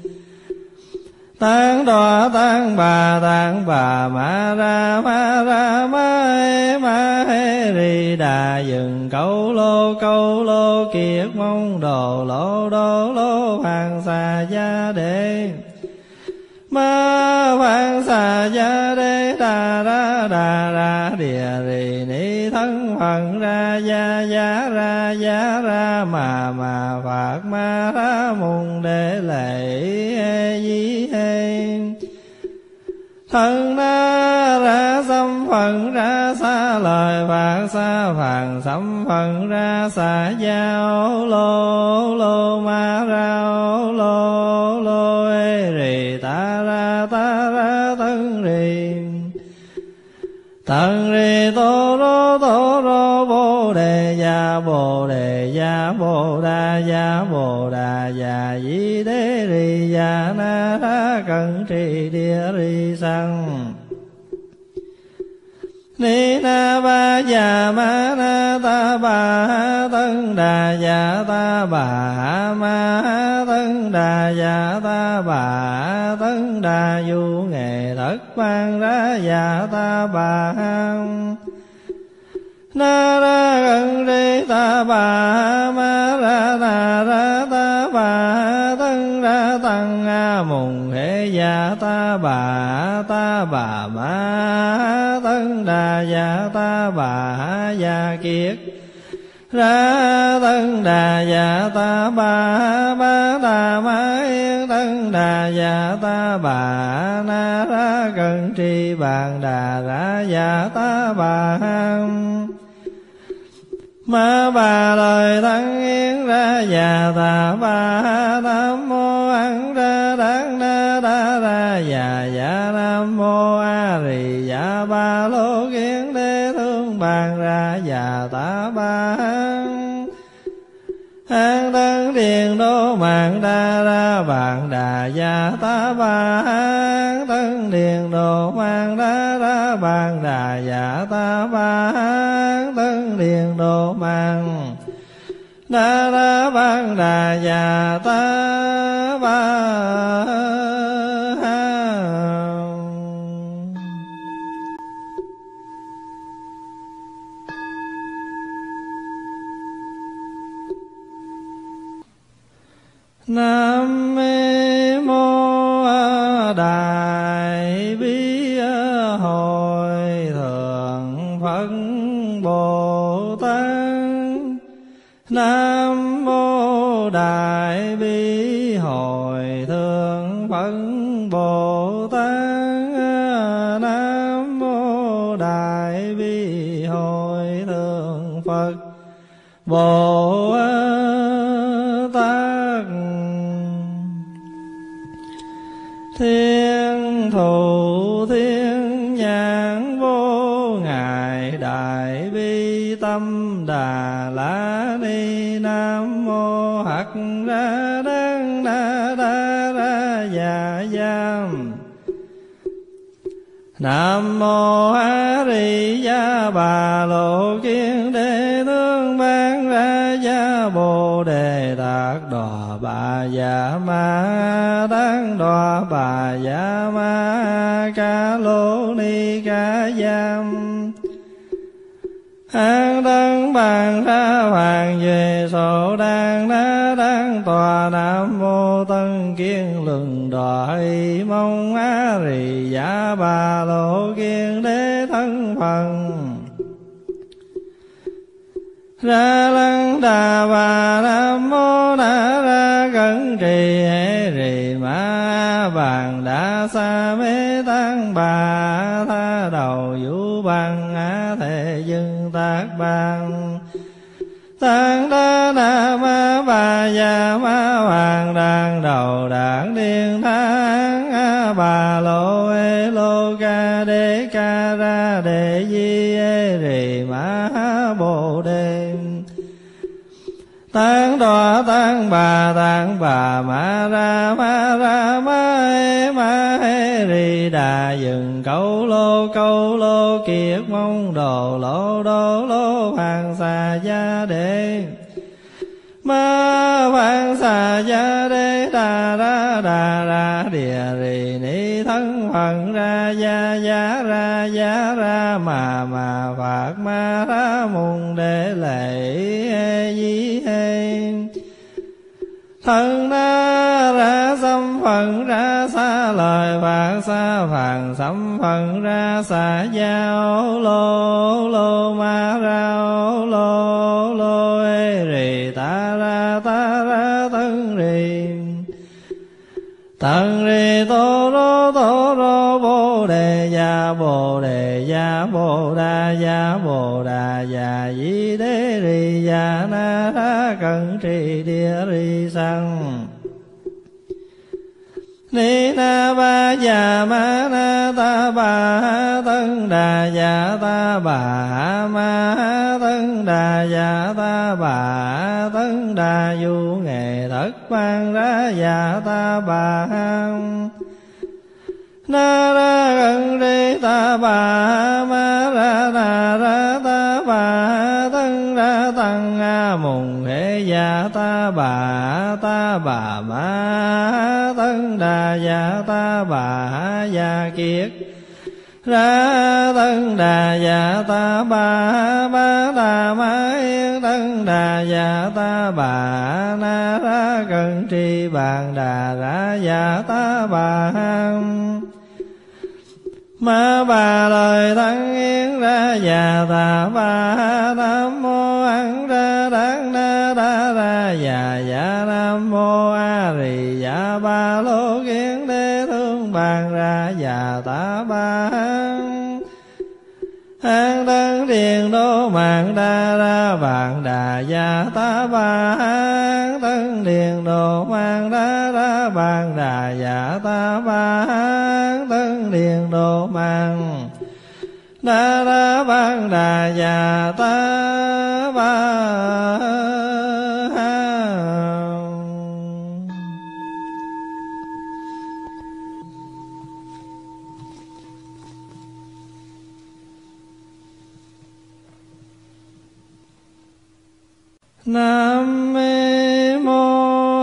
tăng đọa tăng bà tăng bà ma ra ma ra ma ê ma hê rì đà dừng câu lô câu lô kiệt mong đồ lô đô lô hoàng xà gia đề ma hoàng xà gia đế đà ra đà ra địa rì ni thân phận ra gia gia ra gia ra mà mà phạt ma ra mùng để lệ hê di hê thân na ra xâm phận ra xa lời phạt xa phàn xâm phận ra xà giao lô lô ma ra lô lô ê rì ta ra ta ra thân rì thân rì tô rô tô rô bồ đề gia bồ đề gia bồ đà gia bồ đà gia di đế rì gia na ra cẩn trì địa rì sang ni na ba già ma na ta bà tân đà già ta bà ma tân đà già ta bà tân đà du nghệ thất ban ra già ta bà na ra cẩn trì ta bà ma ra na ra ta bà tân ra tăng a mùng hệ già ta bà ta bà ma tân đà già ta bà già kiệt ra tân đà già ta bà ba đà ma yên tân đà già ta bà na ra cẩn trì bàn đà ra già ta bà ma bà lời thắng yên ra già ta bà nam mô ăn ra đắng na đa ra già già nam mô a rì già ba lô kiến đế thương bàn ra già ta bà an tân điền đô mạng đa ra bàn đà già ta bà an tân điền đô mạng đa ra bàn đà già ta bà an tân điền đô mạng đa ra bàn đà già ta bà Nam mô Đại Bi Hội Thượng Phật Bồ Tát. Nam mô Đại Bi Hội Thượng Phật Bồ Tát. Nam mô Đại Bi Hội Thượng Phật Bồ Tát. Thiên thụ thiên nhãn vô ngại đại bi tâm đà la ni. Nam mô hắc ra đăng na đa ra già giam. Nam mô a di đà bà lộ kiên đế tướng ban ra gia bồ đề tát đòa bà già ma đăng đòa bà già ma ca lô ni ca giam. An đăng bàn ra hoàng về sổ đăng na đăng tòa. Nam mô tân kiên lừng đòi mong a rì giả bà lộ kiên đế thân phần. Ra lăng đà bà nam mô na ra cẩn trì hệ rì ma bàn đa sa mê tăng bà tha đầu vũ bằng á thể dưng tác bằng tăng đa na ma ba ya ma hoàng đàn đầu đảng điên tháng a bà lô ê lô ca đế ca ra đề di ê rì ma bồ đề tăng đọa tăng bà tăng bà ma ra ma ra ma ê ma ê rì đà dừng câu lô câu lô kiệt mong đồ lô đô lô hoàng xà gia đề ma hoàng xà gia đế đà ra đà ra địa rì ni thân phận ra gia gia ra gia ra mà mà phạt ma ra mùng đế lệ di hê thân na ra xâm phận ra xa lời phạt xa phàn xâm phận ra xà gia ô lô lô ma ra ô lô lô ê rì ta ra ta ra thân rì thân rì tô rô tô rô bồ đề gia bồ đề gia bồ đà gia bồ đà gia di đế rì gia na ra cẩn trì địa rì sang ni na ba già ma na ta bà tân đà già ta bà ma tân đà già ta bà tân đà du nghệ thất ban ra già ta bà na ra gần đi ta bà ma ra na ra ta bà tân ra tăng a mùng hệ già ta bà ta bà ma tân đà già ta bà già kiệt ra tân đà già ta bà ba đà ma yên tân đà già ta bà na ra cần tri bàn đà ra già ta bà ma bà lời thắng yên ra già ta bà nam mô ăn ra đắng na đa ra già già nam mô a rì già ba lô kiến đế thương bàn ra già ta bà an đăng điền đô mạng đa ra bàn đà già ta bà an đăng điền đô mạng đa ra bàn đà già ta bà an đăng điền đô mạng đa ra bàn đà già ta bà Nam mô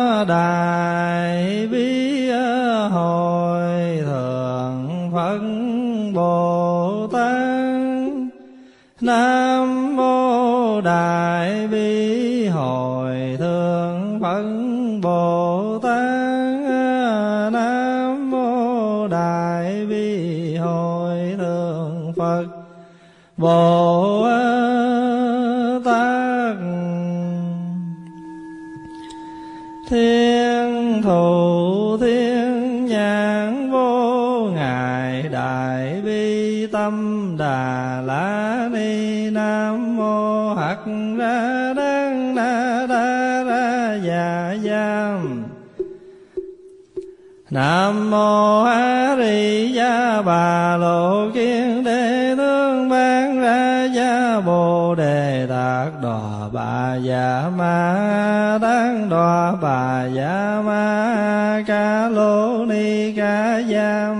Đại Bi Hội Thượng Phật Bồ Tát. Nam mô Đại Bi Hội Thượng Phật Bồ Tát. Nam mô Đại Bi Hội Thượng Phật Bồ Tát. Thiên thụ thiên nhãn vô ngại đại bi tâm đà la ni. Nam mô hắc ra đăng na đa ra già giam. Nam mô a di đà bà lộ kiên đế thương ban ra gia bồ đề tát đòa bà già ma đăng đòa bà già ma ca lô ni ca giam.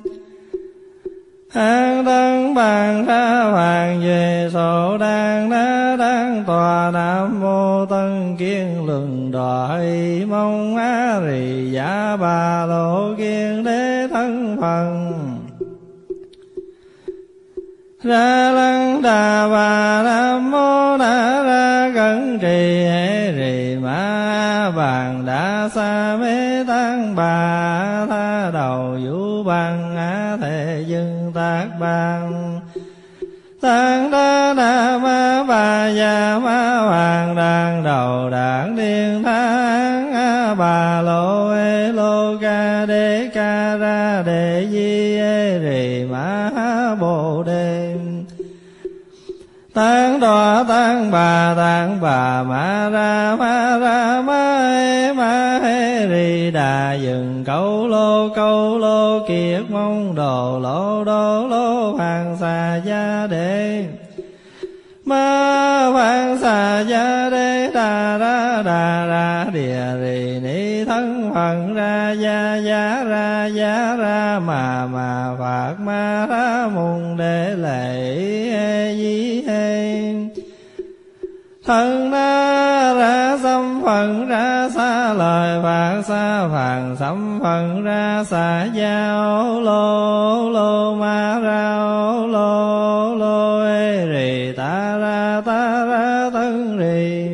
An đăng bàn ra hoàng về sổ đăng na đăng tòa. Nam mô tân kiên luận đòi mong a rì giả bà lộ kiên đế thân phần. Ra lăng đà bà nam mô na ra cẩn trì hệ rì ma bàn đa sa mê tăng bà tha đầu vũ bằng á thể dưng tác bằng. Tăng đa na ma bà già ma hoàng đàn đầu đảng điên tháng a bà lô ê lô ca đế ca ra đề di ê rì ma bồ đề. Tăng đoa tăng bà tăng bà ma ra ma ra ma hê ma hê ri đà dừng câu lô câu lô kiết mong đồ lô đô lô hoàng xà gia đế ma hoàng xà gia đế đà ra đà ra địa rì ni thân phận ra gia gia ra gia ra mà mà phạt ma ra mùng đế lệ hê di hê thân na ra xâm phận ra xa lời phạt xa phàn xâm phận ra xà gia ô lô lô ma ra ô lô lô ê rì ta ra ta ra thân rì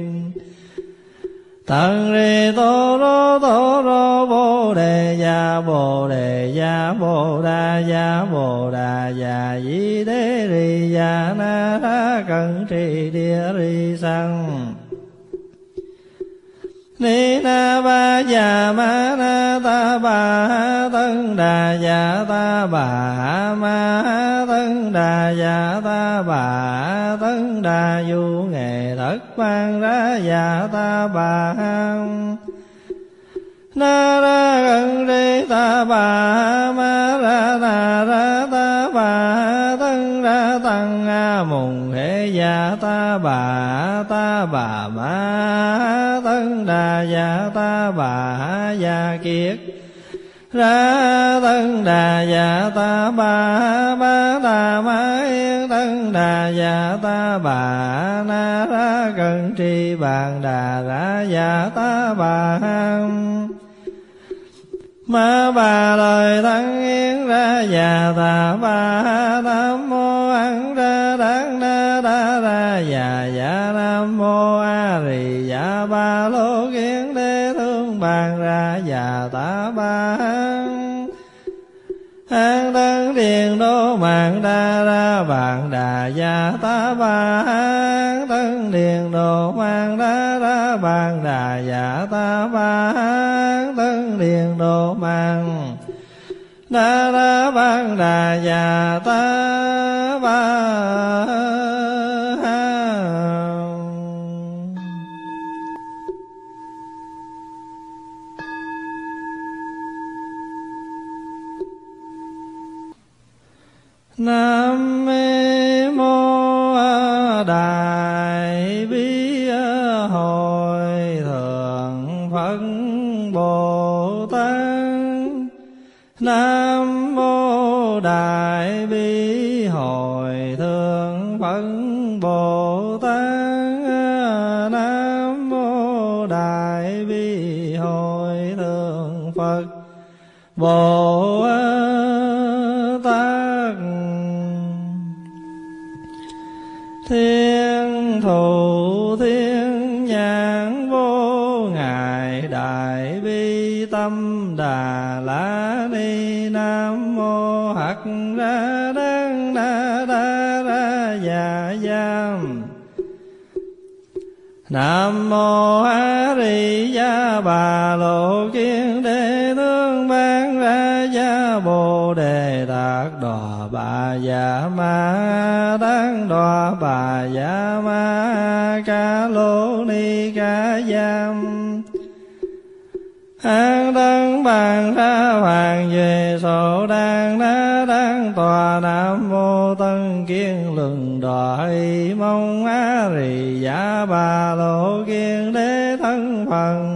thân rì tô rô tô rô bồ đề gia bồ đề gia bồ đà gia bồ đà gia di đế rì gia na ra cẩn trì địa rì sang ni na ba già ma na ta bà tân đà già ta bà ma tân đà già ta bà tân đà du nghệ thất ban ra già ta bà na ra gần đi ta bà ma ra na ra ta bà tân ra tăng a mùng hệ già ta bà ta bà ma tân đà già ta bà già kiết ra tân đà già ta bà ba đà ma yên tân đà già ta bà na ra cần tri bàn đà ra già ta bà ma bà lời thắng yên ra già ta bà nam mô ăn ra đắng na đa ra già già nam mô a rì già ba lô kiến đế thương bàn ra già ta bà an tân điền đô mạng đa ra bàn đà già ta bà an tân điền đô mạng đa ra bàn đà già ta bà an tân điền đô mạng đa ra bàn đà già ta bà Nam mô Đại Bi Hội Thượng Phật Bồ Tát. Nam mô Đại Bi Hội Thượng Phật Bồ Tát. Nam mô Đại Bi Hội Thượng Phật Bồ Tát. Thiên thụ thiên nhãn vô ngại đại bi tâm đà la ni. Nam mô hắc ra đăng na đa ra già giam. Nam mô a ri gia bà lộ kiên đế thương ban ra gia bồ đề tát đòa bà già ma đăng đòa bà già ma ca lô ni ca giam. An đăng bàn ra hoàng về sổ đăng na đăng tòa. Nam mô tân kiên lừng đòi mong a rì giả bà lộ kiên đế thân phần.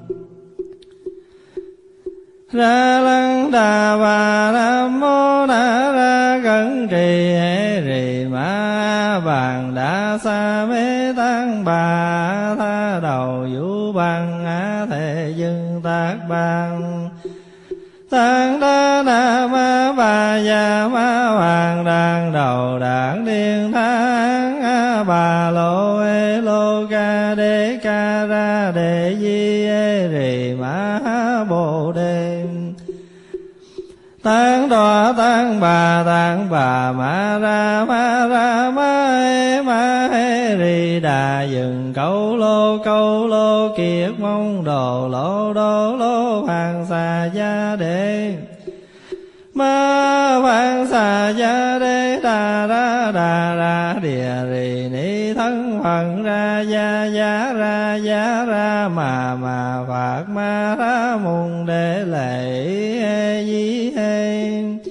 Ra lăng đà bà nam mô đà ra cẩn trì hệ rì ma bàn đa sa mê tăng bà tha đầu vũ bằng á thể dưng tác bằng. Tăng đa na ma bà già ma hoàng đàn đầu đảng điên tháng a bà lô ê lô ca đế ca ra đề di ê rì ma bồ đề. Tăng đòa tăng bà tăng bà ma ra ma ra ma ê ma ê rì đà dừng câu lô câu lô kiết mong đồ lô đô lô hoàng xà gia đế ma hoàng xà gia đế đà ra đà ra địa rì ni phận ra gia giá ra giá ra mà mà phạt ma ra mùng để lễ di hê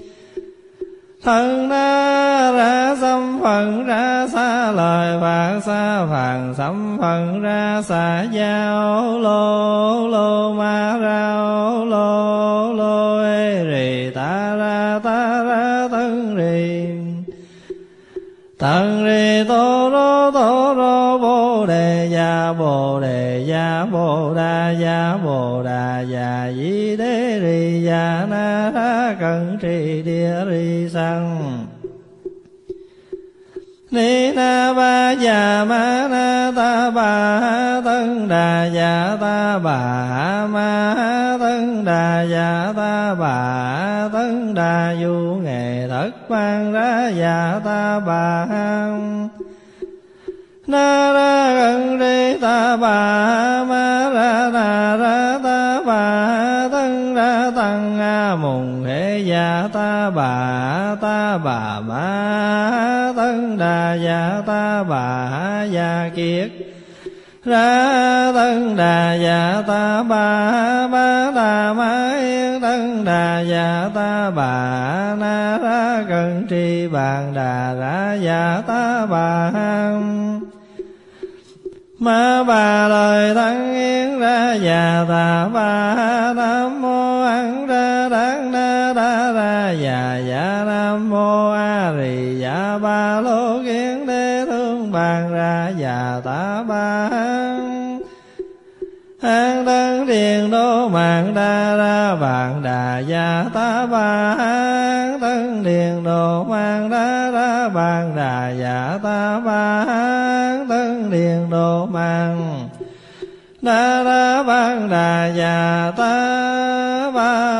thân na ra xâm phận ra xa lời phạt xa phàn xâm phận ra xa gia ô lô lô ma ra ô lô lô ê rì ta ra ta ra thân rì thân rì tô rô tô rô bồ đề gia bồ đề gia bồ đà gia bồ đà gia di đế rì gia na ra cẩn trì địa rì sanh ni na ba già ma na ta bà tân đà già ta bà ma tân đà già ta bà tân đà du nghệ thất mang ra già ta bà na ra gần ri ta bà ma ra na ra ta bà tân ra tăng a mùng hệ già ta bà ta bà ma tân đà già ta bà già kiết ra tân đà già ta bà ba đà ma yên tân đà già ta bà na ra cẩn tri bàn đà ra già ta bà ma bà lời tăng yên ra già ta bà nam mô ăn ra đắng na đa ra già già nam mô a rì già ba lô kiến đế thương bàn ra già ta bà an tân điền đô mạng đa ra bàn đà già ta bà an tân điền đô mạng đa ra bàn đà già ta bà an tân điền đô mạng đa ra bàn đà già ta bà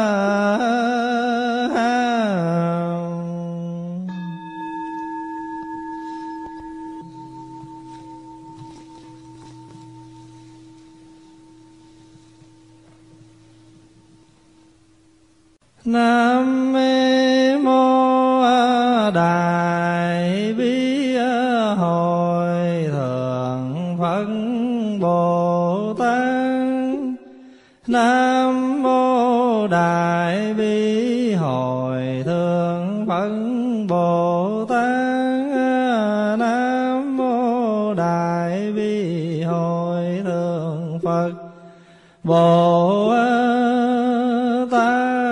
Nam mô Đại Bi Hội Thượng Phật Bồ Tát. Nam mô Đại Bi Hội Thượng Phật Bồ Tát. Nam mô Đại Bi Hội Thượng Phật Bồ Tát.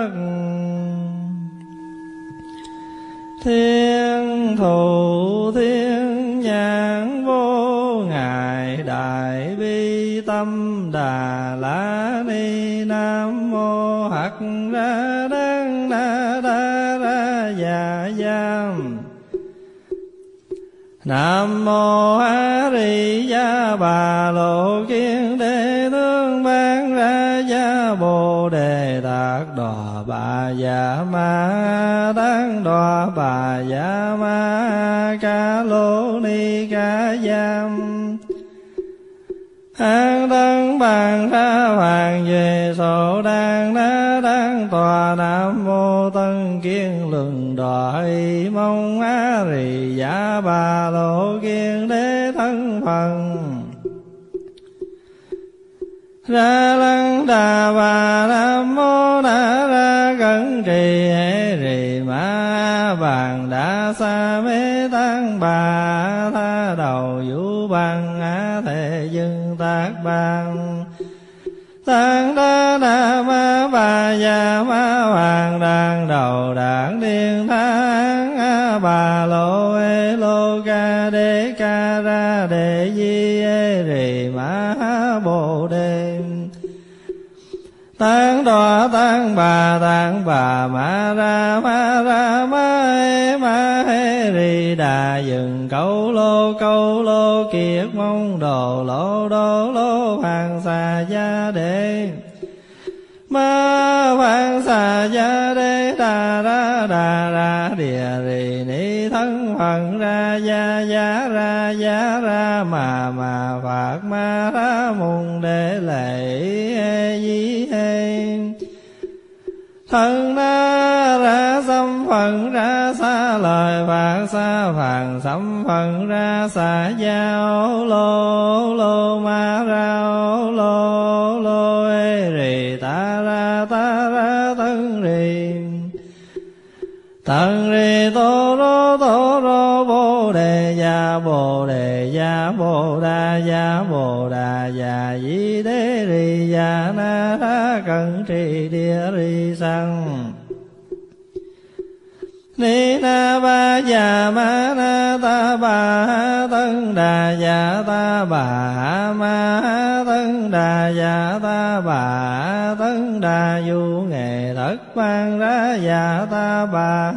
Thiên thụ thiên nhãn vô ngại đại bi tâm đà la ni. Nam mô hắc ra đăng na đa ra già giam. Nam mô a di đà bà lộ kiên đế thương ban ra gia bồ đề tát đòa bà già ma tát đòa bà già ma ca lô ni ca giam. An tân bàn ra hoàng về sổ đàn na đăng tòa. Nam mô tân kiên lừng đòi mong a rì giả bà lộ kiên đế thân phần. Ra lăng đà bà nam mô na ra cẩn trì hệ rì ma bàn đa sa mê tăng bà tha đầu vũ bằng á thể dưng tác bằng. Tăng đa na ma bà già ma hoàng đàn đầu đảng điên tháng a bà lô ê lô ca đế ca ra đề di ê rì ma bồ đề. Tăng đòa tăng bà tăng bà ma ra ma ra ma ê ma hê rì đà dừng câu lô câu lô kiệt mong đồ lô đô lô hoàng xà gia đề. Ma hoàng xà gia đế đà ra đà ra địa rì ni thân phận ra gia giá ra giá ra mà mà phạt ma ra mùng để lễ di hê thân na ra xăm phận ra xa lời phạt xa phàn xăm phận ra xả giao lô lô ma rao lô lô ê rì ta ra ta ra tân rì tân rì tô rô tô rô bồ đề gia bồ đề gia bồ đà gia bồ đà gia di đế rì gia na ra cẩn trì địa rì sang ni na ba già ma na ta bà tân đà già ta bà ma tân đà già ta bà tân đà du nghệ thất ban ra già ta bà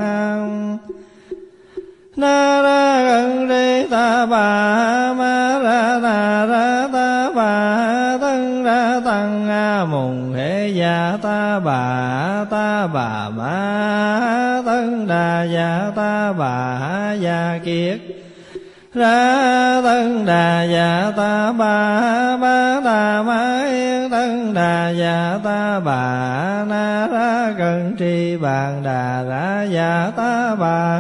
na ra gần đi ta bà ma ra na ra ta bà tân ra tăng a mùng hệ già ta bà ta bà ma tân đà già ta bà già kiết ra tân đà già ta bà ba đà ma yên tân đà già ta bà na ra cần tri bàn đà ra già ta bà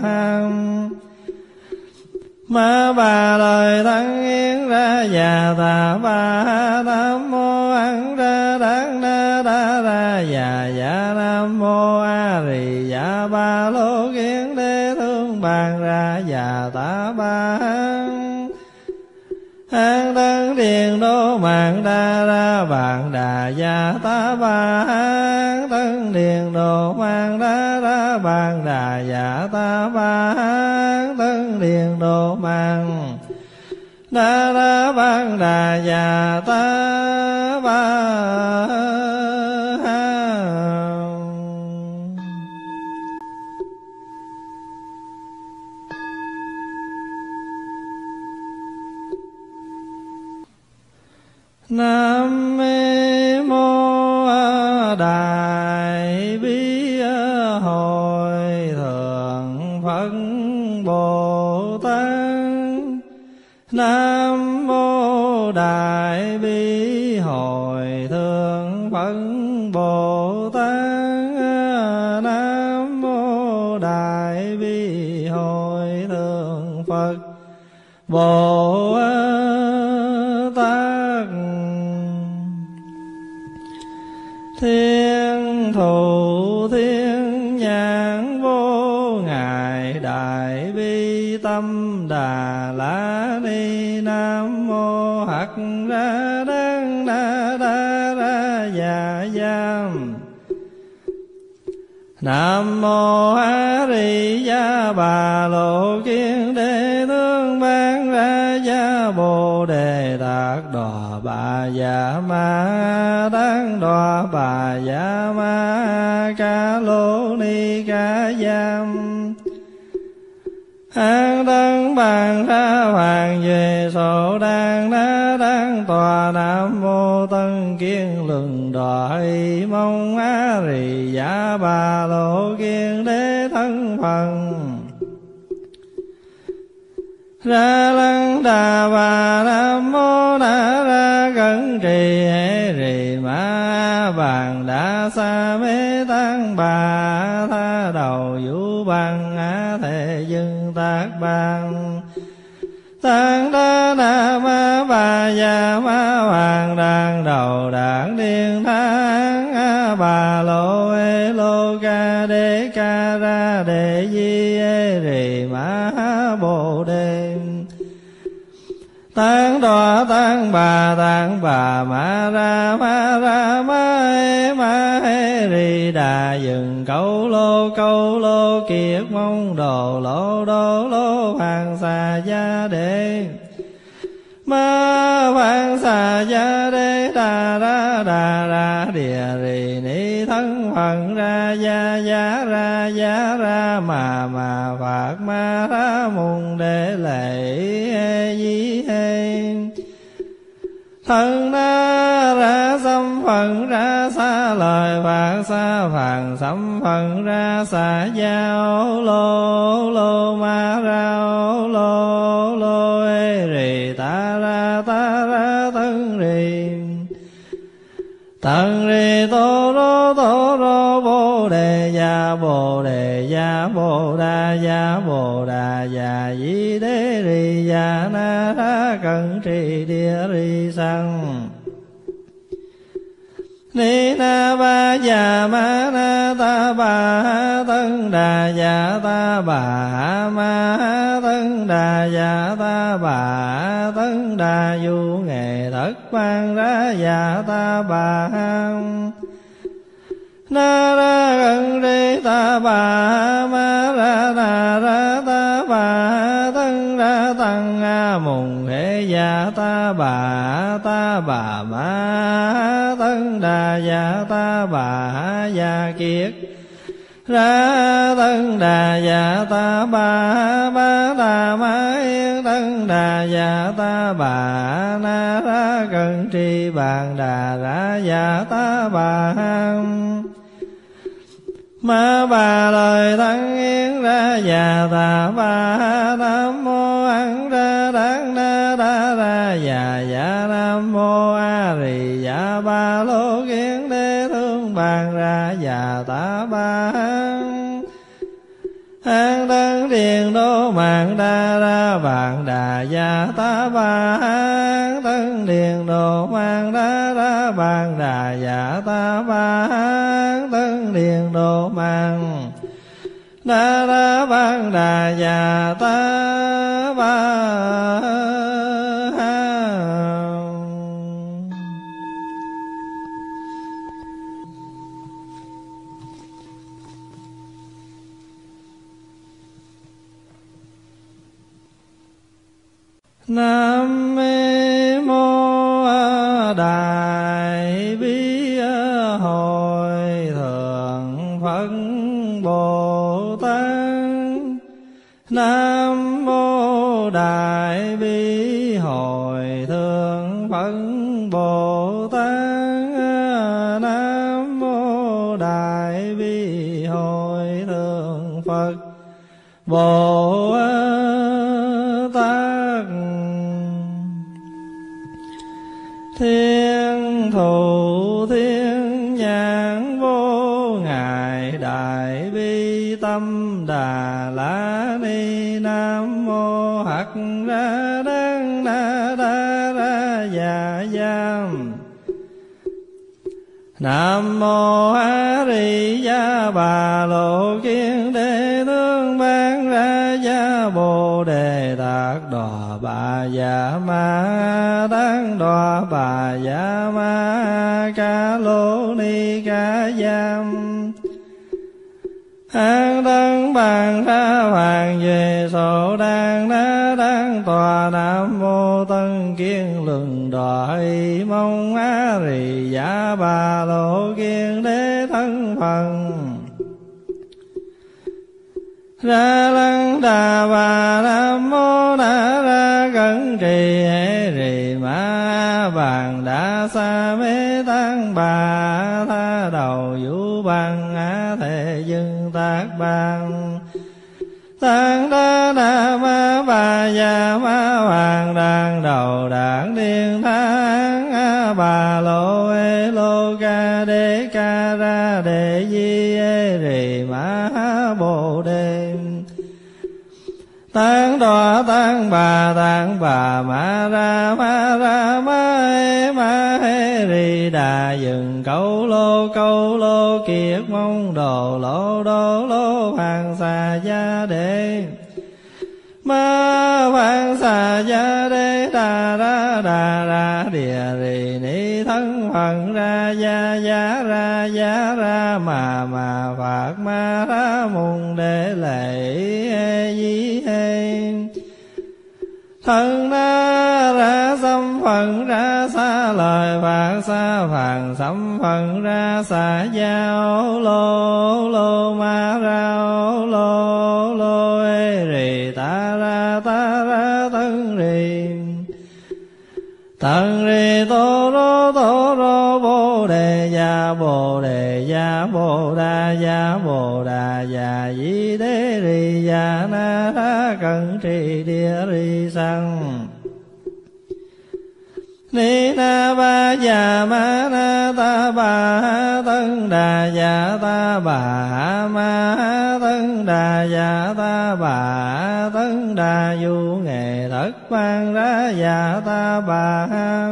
ma bà lời thắng yên ra già ta bà nam mô ăn ra đắng na đa ra già già nam mô a rì già ba lô kiến đế thương bàn ra già ta bà an tân điền đô mạng đa ra bàn đà già ta bà an tân điền đô mạng đa ra bàn đà già ta bà an tân điền đô mạng đa ra bàn đà già ta bà Nam mô Đại Bi Hội Thượng Phật Bồ Tát. Nam mô Đại Bi Hội Thượng Phật Bồ Tát. Nam mô Đại Bi Hội Thượng Phật Bồ Tát. Thiên thụ thiên nhãn vô ngại đại bi tâm đà la ni. Nam mô hắc ra đăng na đa ra già giam. Nam mô a di đà bà lộ kiên đế thương ban ra gia bồ đề tát đòa bà già ma đăng đòa bà già ma ca lô ni ca giam. An đăng bàn ra hoàng về sổ đăng na đăng tòa. Nam mô tân kiên lừng đòi mong a rì giả bà lộ kiên đế thân phần. Ra lăng đà bà nam mô na ra cẩn trì hệ rì ma bàn đa sa mê tăng bà tha đầu vũ bằng á thể dưng tác bằng. Tăng đa na ma bà già ma hoàng đàn đầu đảng điên tháng a bà lô ê lô ca đế ca ra đề di ê rì ma bồ đề. Tăng đòa tăng bà tăng bà ma ra ma ra ma ê ma ê rì đà dừng câu lô câu lô kiệt mong đồ lô đô lô hoàng xà gia đề. Ma hoàng xà gia đế đà ra đà ra địa rì ni thân phận ra gia giá ra giá ra mà mà phạt ma ra mùng để lệ hê di hê. Thân na ra xăm phận ra xa lời phạt xa phàn xăm phận ra xả giao lô lô ma rao lô lô ê rì ta ra ta ra tân rì tân rì tô rô tô rô bồ đề già ya bồ đề ya bồ đà ya bồ đà ya di đế ri ya na ra cẩn trì địa ri sanh ni na ba ya ma na ta bà tân đà ya ta bà ma tân đà ya ta bà tân đà du nghệ thất quan ra ya ta bà na ra cẩn trì ta bà ma ra na ra ta bà tân ra tăng a mùng hệ ya ta bà ta bà ma tân đà ya ta bà ya kiết ra tân đà ya ta bà ba đà ma yên tân đà ya ta bà na ra cẩn trì bàn đà ra ya ta bà ma bà lời tăng yên ra ya ta bà nam mô ăn ra đắng na đa ra ya ya nam mô a rì ya ba lô kiên đế thương bàn ra ya ta bà an tân điền đô mạng đa ra vạn đà ya ta bà an tân điền đô mạng đa ra vạn đà ya ta bà an tân điền đô mạng đa ra vạn đà ya ta bà Nam mô Đại Bi Hội Thượng Phật Bồ Tát. Nam mô Đại Bi Hội Thượng Phật Bồ Tát. Nam mô Đại Bi Hội Thượng Phật Bồ Tát. Thiên thụ thiên nhãn vô ngại đại bi tâm đà la ni. Nam mô hắc ra đăng na đa ra dạ giam. Nam mô a ri ya bà lộ kiên đế thương ban ra ya bồ đề tát đòa bà ya ma tát đòa bà ya ma ca lô ni ca giam. An tân bàn ra hoàng về sổ đàn na đăng tòa. Nam mô tân kiên lừng đòi mong a rì ya bà lộ kiên đế thân phần. Ra lăng đà bà nam mô đà ra cẩn trì hệ rì ma bàn đa sa mê tăng bà tha đầu vũ bằng á thể dưng tác bằng. Tăng đa đà ma bà già ma hoàng đàn đầu đảng điên tháng a bà lô ê lô ca đế ca ra đề di ê rì ma bồ đề. Tăng đòa tăng bà tăng bà ma ra ma ra ma ê ma ê rì đà dừng câu lô câu lô kiệt mong đồ lô đô lô hoàng xà gia đề. Ma hoàng xà gia đế đà ra đà ra địa rì ni thân phận ra gia giá ra giá ra mà mà phạt ma ra mùng để lệ hê di hê. Thân na ra xâm phận ra xa lời phạt xa phàn xâm phận ra xà giao lô lô ma ra lô lô ê rì ta ra ta ra thân rì. Tần rì tô rô tô rô bồ đề ya bồ đề ya bồ đà ya bồ đà ya di đế rì ya na ra cẩn trì địa rì sanh. Ni na ba già ma na ta bà tân đà dạ ta bà ma tân đà dạ ta bà tân đà du nghệ thất mang ra dạ ta bà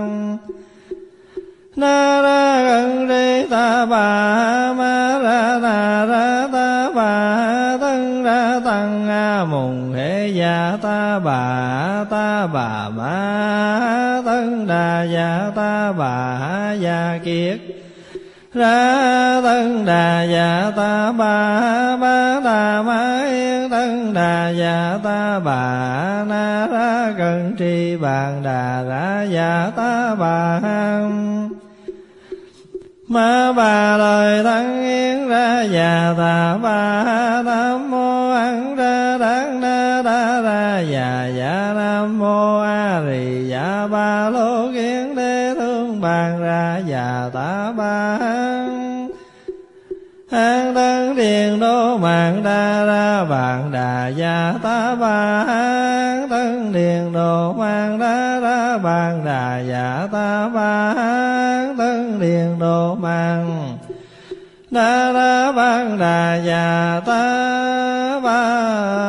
na ra gần ri ta bà ma ra na ra ta bà tân ra tăng a mùng hệ dạ ta bà ta bà ma tân đà dạ ta bà gia kiết ra tân đà dạ ta bà ba đà ma yên tân đà dạ ta bà na ra cần tri bàn đà ra dạ ta bà ma bà lời tăng yên ra dạ ta bà nam mô ăn ra đắng na đa ra dạ dạ nam mô a rì dạ ba lô kiến đế thương bàn ra dạ ta bà an tân điền đô mạng đa ra bàn đà dạ ta bà an tân điền đô mạng đa ra bàn đà dạ ta bà an tân điền đô mạng đa ra bàn đà dạ ta bà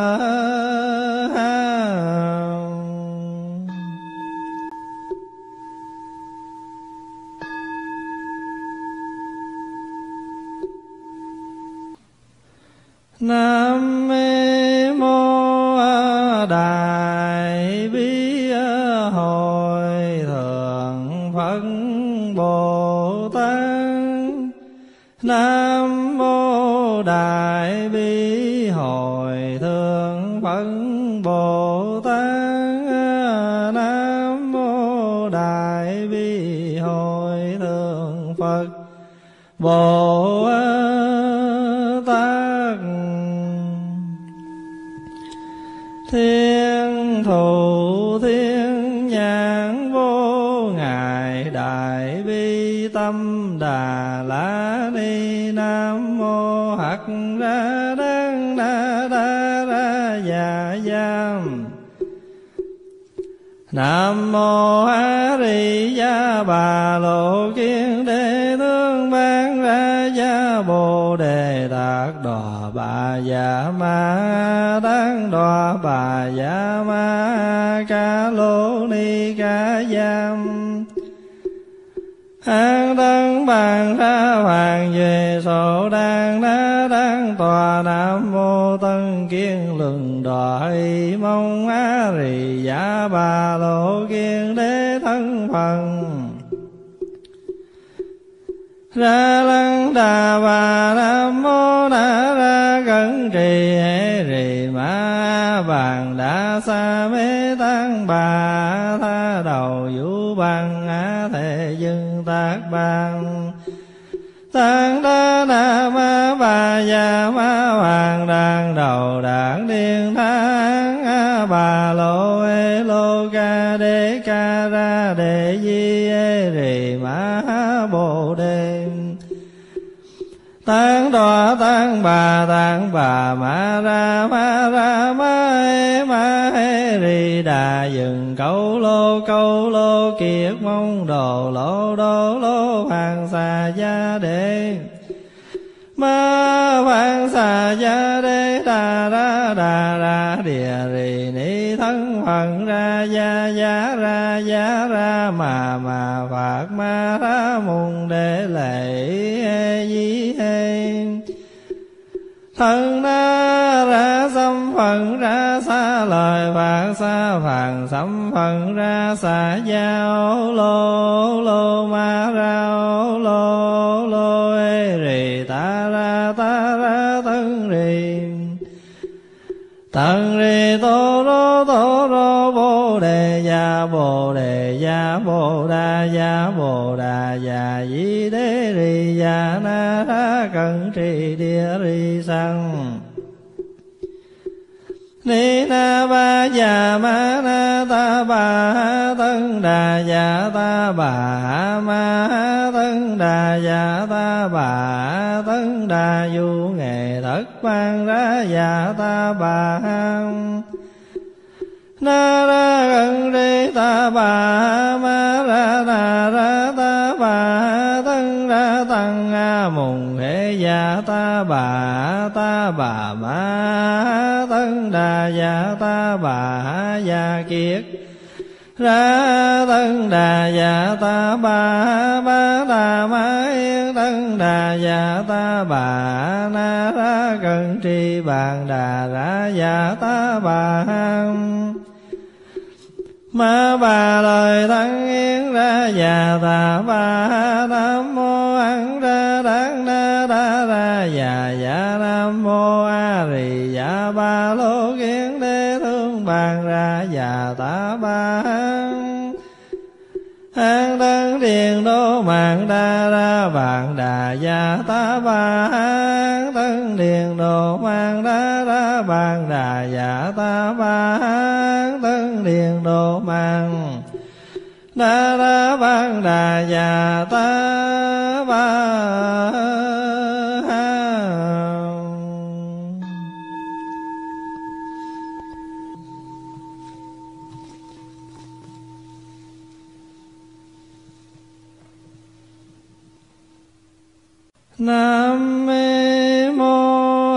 Nam mô Đại Bi Hội Thượng Phật Bồ Tát. Nam mô Đại Bi Hội Thượng Phật Bồ Tát. Nam mô Đại Bi Hội Thượng Phật Bồ Tát. Thiên thụ thiên nhãn vô ngại đại bi tâm đà la ni. Nam mô hắc ra đăng na đa ra dạ giam. Nam mô a di đà bà lộ kiên đế thương ban ra gia bồ đề tát đòa bà dạ ma đăng đòa bà dạ ma ca lô ni ca giam. An đăng bàn ra hoàng về sổ đăng na đăng tòa. Nam mô tân kiên luận đòi mong a rì dạ bà lộ kiên đế thân phần. Ra lăng đà bà nam mô na ra cẩn trì hệ rì ma bàn đa sa mê tăng bà tha đầu vũ bằng á thể dưng tác bằng. Tăng đa na ma bà già ma hoàng đàn đầu đảng điên thang a bà lô ê lô ca đế ca ra đề di ê rì ma bồ đề. Tăng đòa tăng bà tăng bà ma ra ma ra ma ê ma ê rì đà dừng câu lô câu lô kiệt mong đồ lô đô lô hoàng xà gia đề. Ma hoàng xà gia đế đà ra đà ra địa rì ni thân phận ra gia gia ra gia ra mà mà phạt ma ra mùng để lệ hê di hê. Thân na ra xâm phận ra xa lời phạt xa phàn xâm phận ra xà gia ô lô lô ma ra ô lô lô ê rì ta ra ta ra thân rì. Tần rì tô rô tô rô bồ đề gia bồ đề gia bồ đà gia bồ đà gia di đế rì gia na ra cẩn trì địa rì sang. Ni na ba già ma na ta bà tân đà dạ ta bà ma tân đà dạ ta bà tân đà du nghệ thất mang ra dạ ta bà. na ra gần ri ta bà ma ra na ra ta bà thân ra tăng a mùng hệ gia ta bà ta bà ma thân đà gia ta bà gia kiết ra thân đà gia ta bà ba đà ma yên thân đà gia ta bà na ra cần tri bàn đà ra gia ta bà ma bà lời thân yên ra già ta bà nam mô ăn ra đắng na đa ra già già nam mô a rì già ba lô kiến đế thương bàn ra già ta bà an đăng điền đô mạng đa ra vạn đà già ta bà an đăng điền đô mạng đa ra vạn đà già ta bà an đăng điền đô mạng đa ra vạn đà già ta bà Nam mô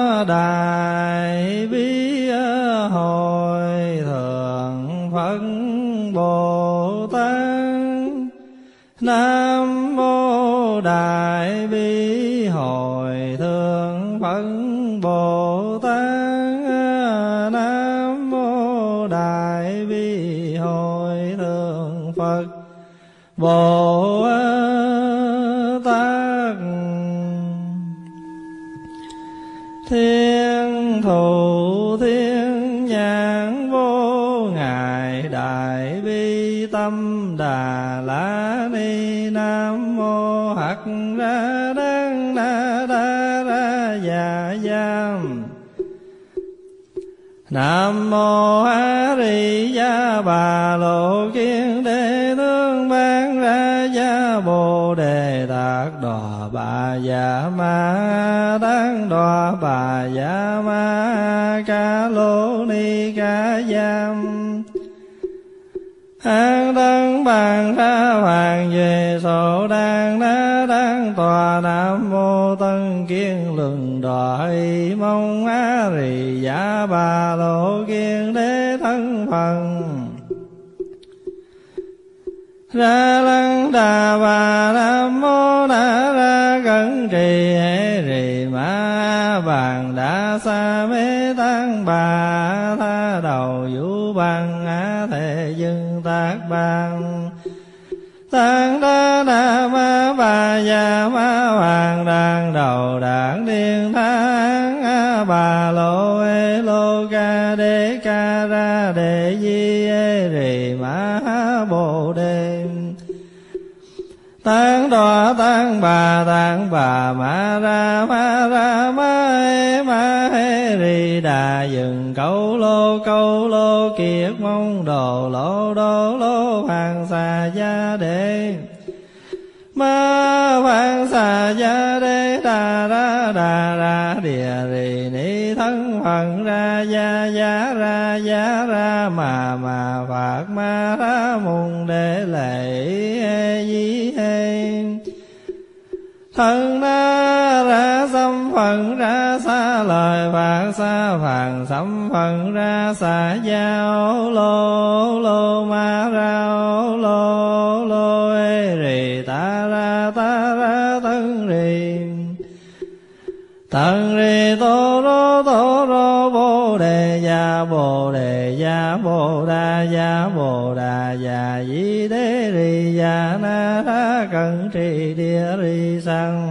Đại Bi Hội Thượng Phật Bồ Tát. Nam mô Đại Bi Hội Thượng Phật Bồ Tát. Nam mô Đại Bi Hội Thượng Phật Bồ Tát. Thiên thụ thiên nhãn vô ngại đại bi tâm đà la ni. Nam mô hắc ra đăng na đa ra già giam. Nam mô a di đà bà lộ kiên đế thương ban ra gia bồ đề tát đòa bà già ma đăng đòa bà già ma ca lô ni ca giam. An đăng bàn ra hoàng về sổ đăng na đăng tòa. Nam mô tân kiên luận đòi mong a rì giả bà lộ kiên đế thân phần. Ra lăng đà bà nam mô na ra cẩn trì hệ rì ma bàn đa sa mê tăng bà tha đầu vũ bằng á thể dưng tác bằng. Tăng đa na ma bà già ma hoàng đàn đầu đảng điên tháng a bà lô ê lô ca đế ca ra đề di ê rì ma bồ đề. Tăng đòa tăng bà tăng bà ma ra ma ra ma ê ma ê rì đà dừng câu lô câu lô kiệt mong đồ lô đô lô hoàng xà gia đề. Ma hoàng xà gia đế đà ra đà ra địa rì ni thân phận ra gia giá ra giá ra mà mà phạt ma ra mùng để lệ hê di hê. Thân na ra xâm phận ra xa lời phạt xa phàn xâm phận ra xà gia ô lô lô ma ra ô lô lô ê rì ta ra ta ra thân rì. Thân rì tô rô tô rô bồ đề gia bồ đề gia bồ đà gia bồ đà gia di đế rì gia na ra cẩn trì địa rì sang.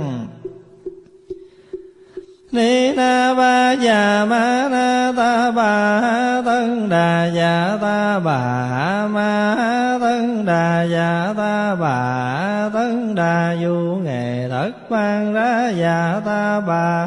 Ni na ba già ma na ta bà thân đà già ta bà ma thân đà già ta bà thân đà du nghệ thất mang ra già ta bà.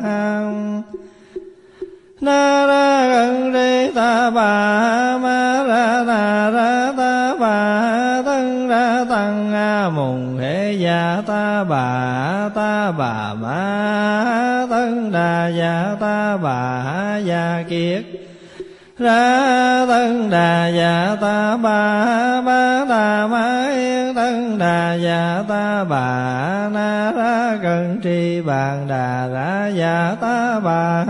Na ra gần ri ta bà ma ra na ra ta bà thân ra tăng a mùng hệ gia ta bà ta bà ma thân đà gia ta bà gia kiết ra tân đà dạ ta bà ba đà ma yên tân đà dạ ta bà na ra cận trì bàn đà ra dạ ta bà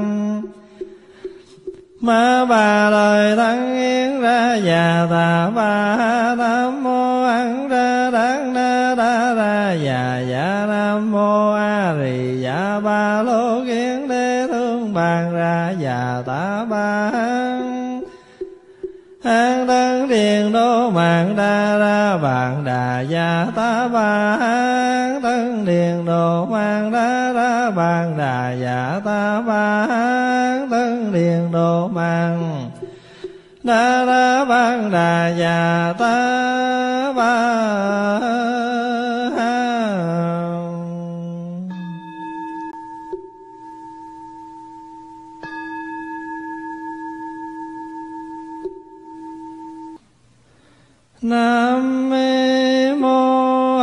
ma bà lời tăng yên ra dạ ta bà nam mô ăn ra đắng na đa ra dạ dạ nam mô a rì dạ ba lô kiến đế thương bàn ra dạ ta bà an tân điền đô mạng đa ra bàn đà dạ ta bà an tân điền đô mạng đa ra bàn đà dạ ta bà an tân điền đô mạng đa ra bàn đà dạ ta bà Nam mô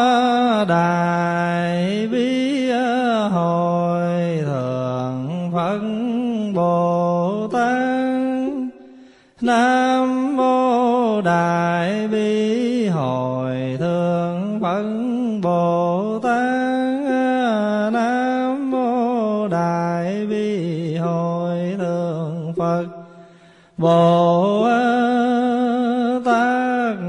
Đại Bi Hội Thượng Phật Bồ Tát. Nam mô Đại Bi Hội Thượng Phật Bồ Tát. Nam mô Đại Bi Hội Thượng Phật Bồ Tát.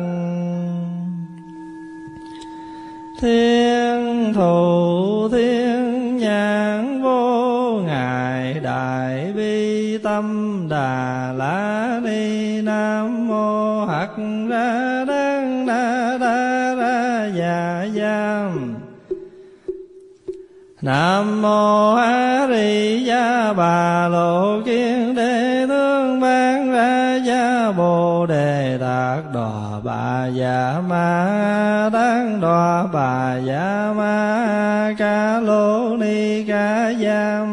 Thiên thụ thiên nhãn vô ngại đại bi tâm đà la ni. Nam mô hắc ra đăng na đa ra dạ giam. Nam mô a di đà bà lộ kiên đế thương ban ra gia bồ đề tát đòa bà dạ ma đăng đòa bà dạ ma ca lô ni ca giam.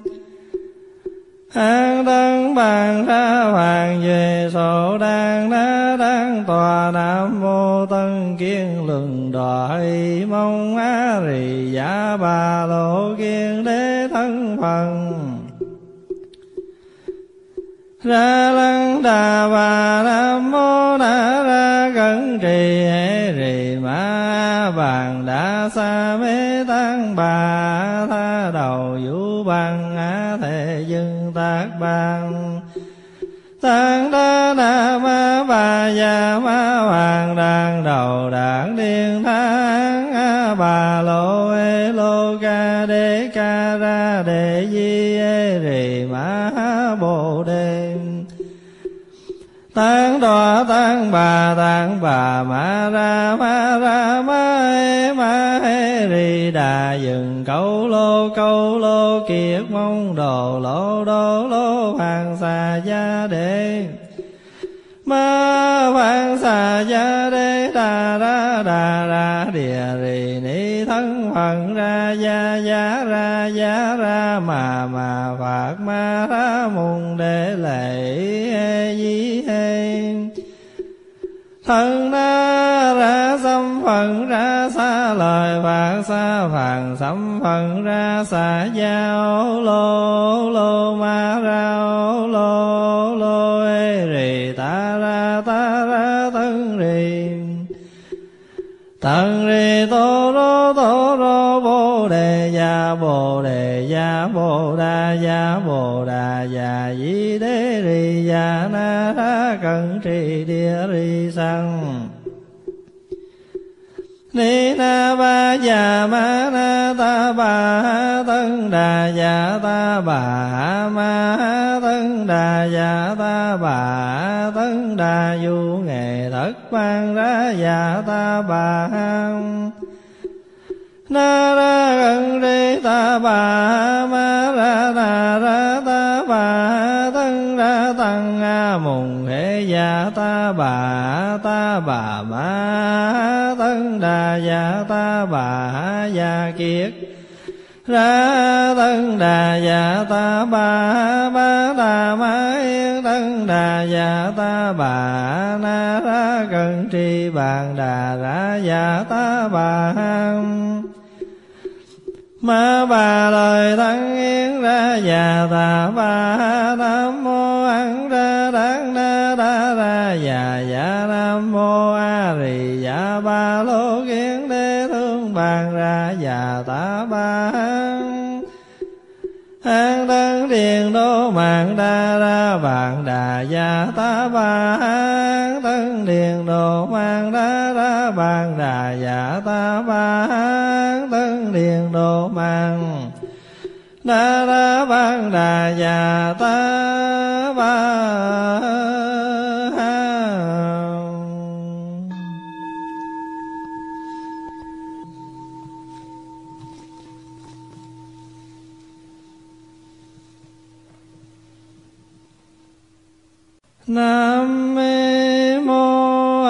An đăng bàn ra hoàng về sổ đăng na đăng tòa. Nam mô tân kiên luận đòi mong a rì dạ bà lộ kiên đế thân phần. Ra lăng đà bà nam mô na ra cẩn trì hệ rì ma bàn đa sa mê tăng bà tha đầu vũ bằng á thể dưng tác bằng. Tăng đa na ma bà già ma hoàng đàn đầu đảng điên thang a bà lô ê lô ca đế ca ra đề di ê rì ma bồ đề. Tăng đòa tăng bà tăng bà ma ra ma ra ma ê ma ê rì đà dừng câu lô câu lô kiệt mong đồ lô đô lô hoàng xà gia đề. Ma hoàng xà gia đế đà ra đà ra địa rì ni thân phận ra gia gia ra gia ra mà mà phạt ma ra mùng để lệ hê di hê. Thân na ra xâm phận ra xa lời phạt xa phàn xâm phận ra xà gia ô lô lô ma ra ô lô lô ê rì ta ra ta ra thân rì. Tần rì tô rô tô rô bồ đề gia bồ đề gia bồ đà gia bồ đà gia di đế rì gia na ra cẩn trì địa rì sang. Ni na ba già ma na ta bà tân đà dạ ta bà ma tân đà dạ ta bà tân đà du nghệ thất ban ra dạ ta bà. Na ra cẩn trì ta bà ma ra na ra ta bà tân ra tăng a mùng hệ dạ ta bà ta bà ma tân đà dạ ta bà gia kiết. Ra tân đà dạ ta bà ba đà ma yên tân đà dạ ta bà na ra cẩn trì bàn đà ra dạ ta bà. Ma bà lời tăng yên ra dạ ta bà nam mô ăn ra an tân điền đô mạng đa ra vạn đà gia ta bà an tân điền đô mạng đa ra vạn đà gia ta bà an tân điền đô mạng đa ra vạn đà gia ta bà. Nam mô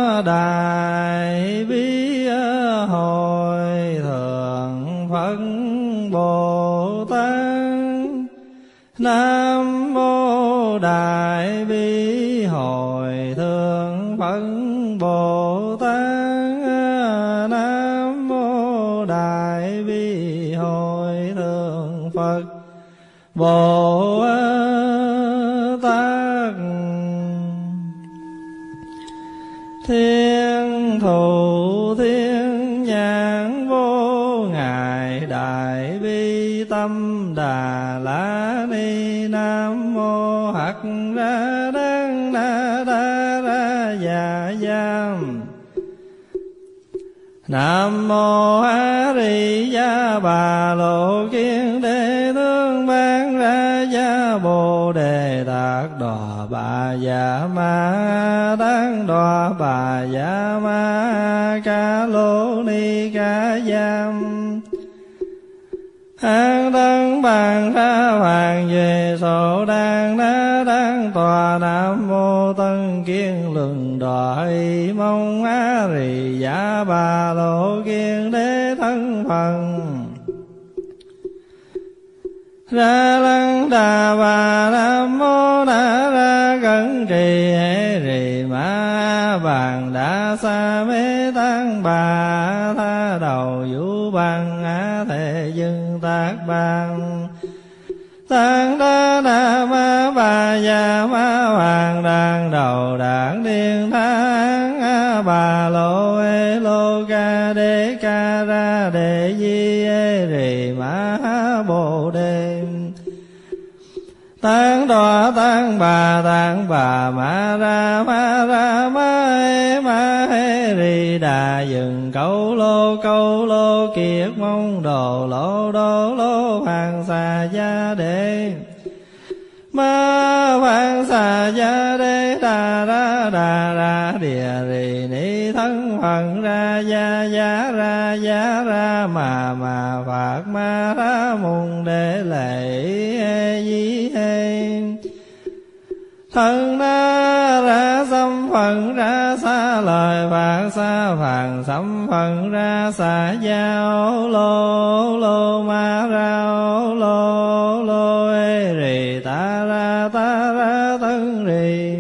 Đại Bi Hội Thượng Phật Bồ Tát. Nam mô Đại Bi Hội Thượng Phật Bồ Tát. Nam mô Đại Bi Hội Thượng Phật Bồ Tát. Thiên thụ thiên nhãn vô ngại đại bi tâm đà la ni. Nam mô hắc ra đăng na đa ra dạ giam. Nam mô a di đà bà lộ kiên đế thương ban ra gia bồ đề tát đòa bà dạ ma đăng đòa bà dạ ma ca lô ni ca giam. An đăng bàn ra hoàng về sổ đăng na đăng tòa. Nam mô tân kiên luận đòi mong a rì giả bà lộ kiên đế thân phần. Ra lăng đà bà nam mô na ra cẩn trì hệ rì ma bàn đa sa mê tăng bà tha đầu vũ bằng á thể dưng tác bằng. Tăng đa na ma bà già ma hoàng đàn đầu đảng điên thang a bà lô ê lô ca đế ca ra đề di ê rì ma bồ đề. Tăng đòa tăng bà tăng bà ma ra ma ra ma ê ma hê rì đà dừng câu lô câu lô kiệt mong đồ lô đô lô hoàng xà gia đề. Ma hoàng xà gia đế đà ra đà ra địa rì ni thân phận ra gia gia ra gia ra mà mà phạt ma ra mùng để lệ hê di hê. Thân na ra xâm phận ra xa lời phạt xa phàn xâm phận ra xà giao lô lô ma ra lô lô ê rì ta ra ta ra thân rì.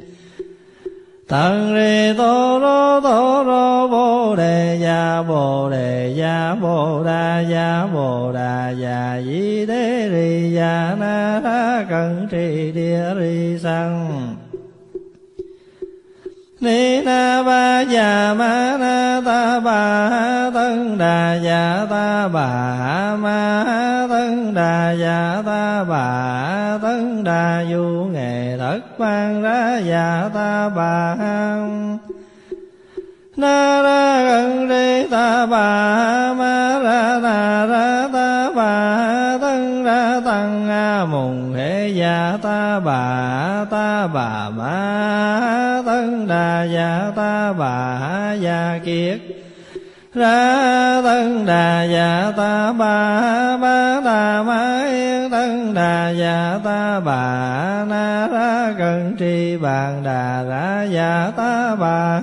Tần rì tô rô tô rô bồ đề gia bồ đề gia bồ đà gia bồ đà gia di đế rì gia na ra cẩn trì địa rì sang. Ni na ba già ma na ta bà tân đà già ta bà ma tân đà già ta bà tân đà du nghệ thất ban ra già ta bà. Na ra gần đi ta bà ma ra na ra ta bà tân ra tăng a mùng hệ già ta bà ta bà ma tân đà già ta bà già kiết ra tân đà già ta bà ba ta ma yên tân đà già ta bà na ra cẩn tri bàn đà ra già ta bà.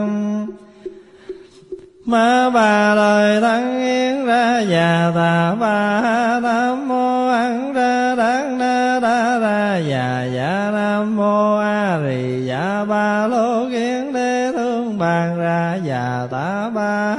Ma bà lời thắng yên ra già ta bà. Nam mô ăn ra đắng na đa ra già già. Nam mô a rì già ba lô kiên đế thương bàn ra già ta bà.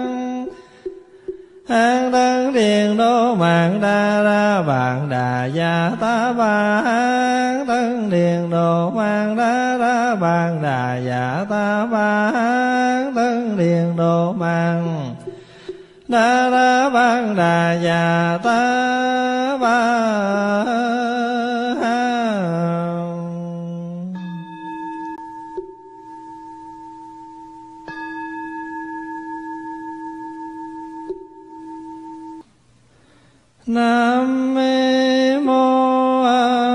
An tân điền đô mạng đa ra vạn đà già ta bà. An tân điền đô mạng đa ra vạn đà già ta bà. An tân điền đô mạng đa ra vạn đà già ta bà.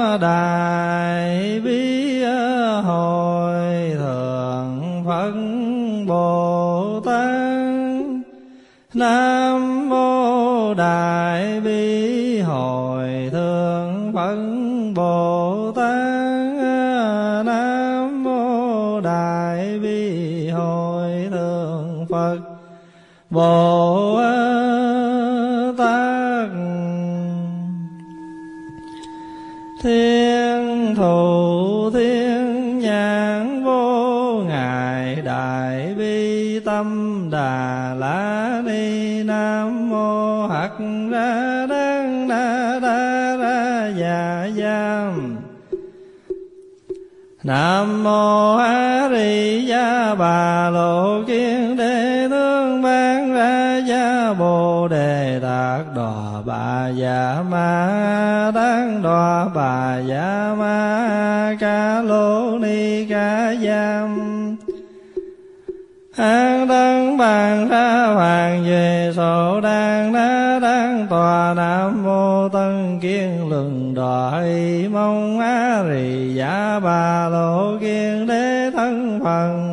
Đại Bi Hội Thượng Phật Bồ Tát. Nam mô Đại Bi Hội Thượng Phật Bồ Tát. Nam mô Đại Bi Hội Thượng Phật Bồ Tát. Thiên thụ thiên nhãn vô ngại Đại Bi Tâm Đà La Ni. Nam mô Hắc Ra Đăng Na Đa Ra Dạ Giam. Nam mô A Di Đà Bà Lộ Kiên Đế Tướng Ban Ra Gia Bồ Đề Tát Đòa Bà Dạ Ma Đăng Đòa Bà Dạ Ma Ca Lô Ni Ca Giam. An đăng bàn ra hoàng về sổ đăng na đăng tòa. Nam mô Tân Kiên Luân Đoại mong A Rì Giả Bà Lộ Kiên Đế thân phần.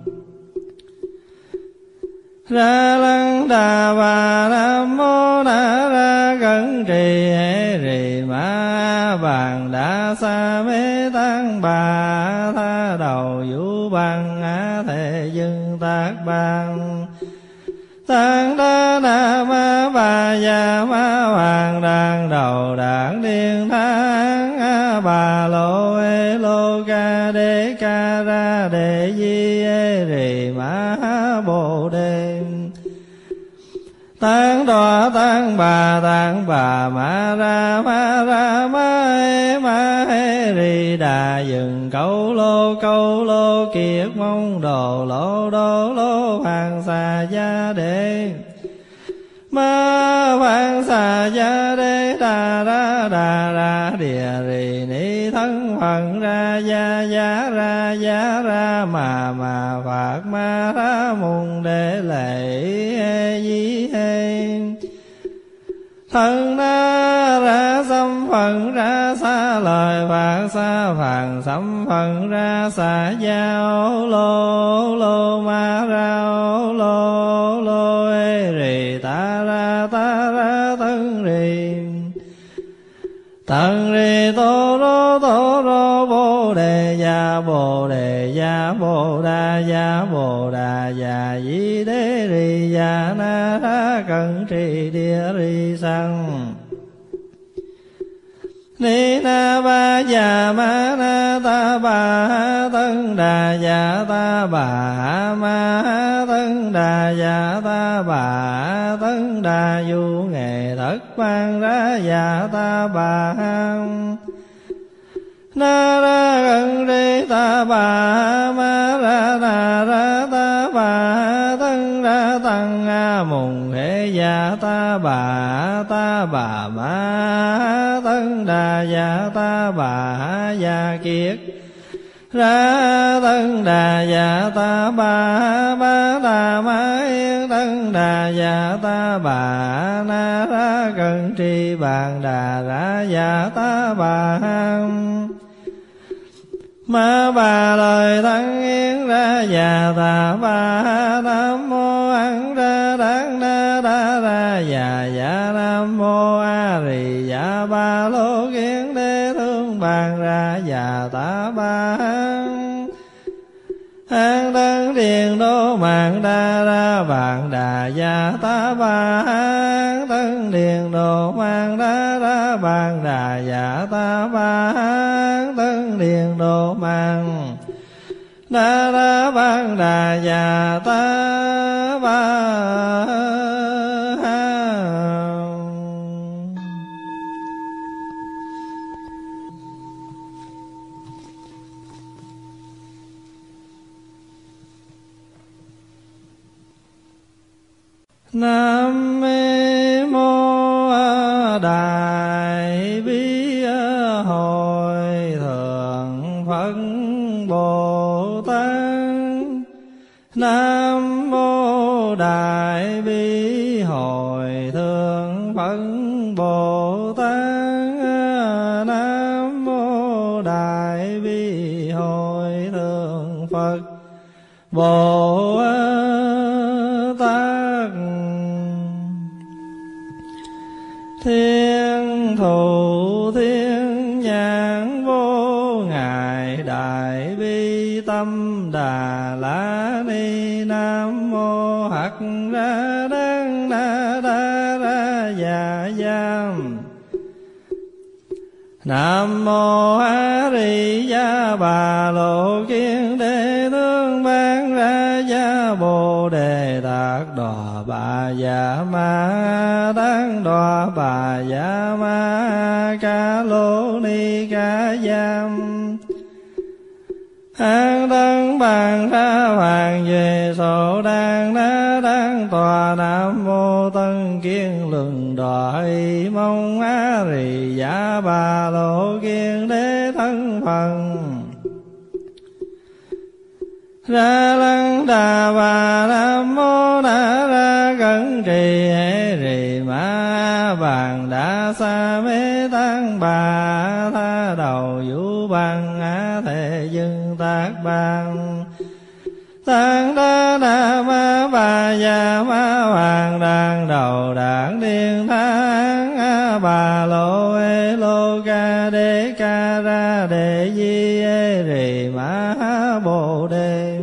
Ra lăng đà bà nam mô na ra cẩn trì hệ rì ma bàn đa sa mê tăng bà tha đầu vũ bằng á thể dân tác bằng. Tăng đa na ma bà già ma hoàng đàn đầu đảng điên tháng a bà lô ê lô ca đế ca ra đề di ê rì ma bồ đề. Tăng đọa tăng bà tăng bà ma ra ma ra ma ê ma ê rì đà dừng câu lô câu lô kiệt mong đồ lô đô lô hoàng xà gia đề. Ma hoàng xà gia đế đà ra đà ra địa rì ni thân phận ra gia gia ra gia ra mà mà phạt ma ra mùng để lệ hê di hê. Thân na ra xâm phận ra xa lời phạt xa phàn xâm phận ra xà gia ô lô lô ma ra ô lô lô ê rì ta ra ta ra thân rì. Thân rì tô rô tô rô bồ đề gia bồ đề gia bồ đà gia bồ đà gia di đế rì gia na ra cẩn trì địa rì sang. Ni na ba già ma na ta bà tân đà già ta bà ma tân đà già ta bà tân đà du nghệ thất ban ra già ta bà. Na ra gần đi ta bà ma ra na ra ta bà tân ra tăng a mùng hệ già ta bà ta bà ma tân đà già ta bà già kiệt ra tân đà già ta bà ba đà ma yên tân đà già ta bà na ra cần tri bàn đà ra già ta bà. Ma bà lời thắng yên ra già ta bà. Nam mô ăn ra đắng na đa ra già già. Nam mô a rì già ba lô kiên đế thương bàn ra già ta bà. An đăng điền đô mạng đa ra bàn đà già ta bà. An đăng điền đô mạng đa ra bàn đà già ta bà. An đăng điền đô mạng đa ra bàn đà già ta bà. Nam mô Đại Bi Hội Thượng Phật Bồ Tát. Nam mô Đại Bi Hội Thượng Phật Bồ Tát. Nam mô Bồ Tát. Thiên thụ thiên nhãn vô ngại đại bi tâm đà la ni. Nam mô Hắc ra đăng na đa ra dạ giam. Nam mô A Di Đà Bà Lộ Kiên Đế Tướng Ban Ra Gia Bồ Đề Tát Đòa Bà Dạ Ma Tát Đòa Bà Dạ Ma Ca Lô Ni Ca Giam. An Tân Bàn Ra Hoàng Về Sổ Đàn Na Đăng Tòa. Nam mô Tân Kiên Luân Đoại Mong A Rì Giả Bà Lộ Kiên Đế Thân Phần. Ra Lăng Đà Bà Nam mô Na Ra Cẩn Trì Hệ Rì Ma Bàn Đa Sa Mê Tăng Bà Tha Đầu Vũ Bằng Á Thế Dương Tác Bằng. Tăng Đa Na Ma Bà Già Ma Hoàng Đàn Đầu Đảng Điên Thang A Bà Lô Ê Lô Ca Đế Ca Ra Đề Di Ê Rì Ma Bồ Đề.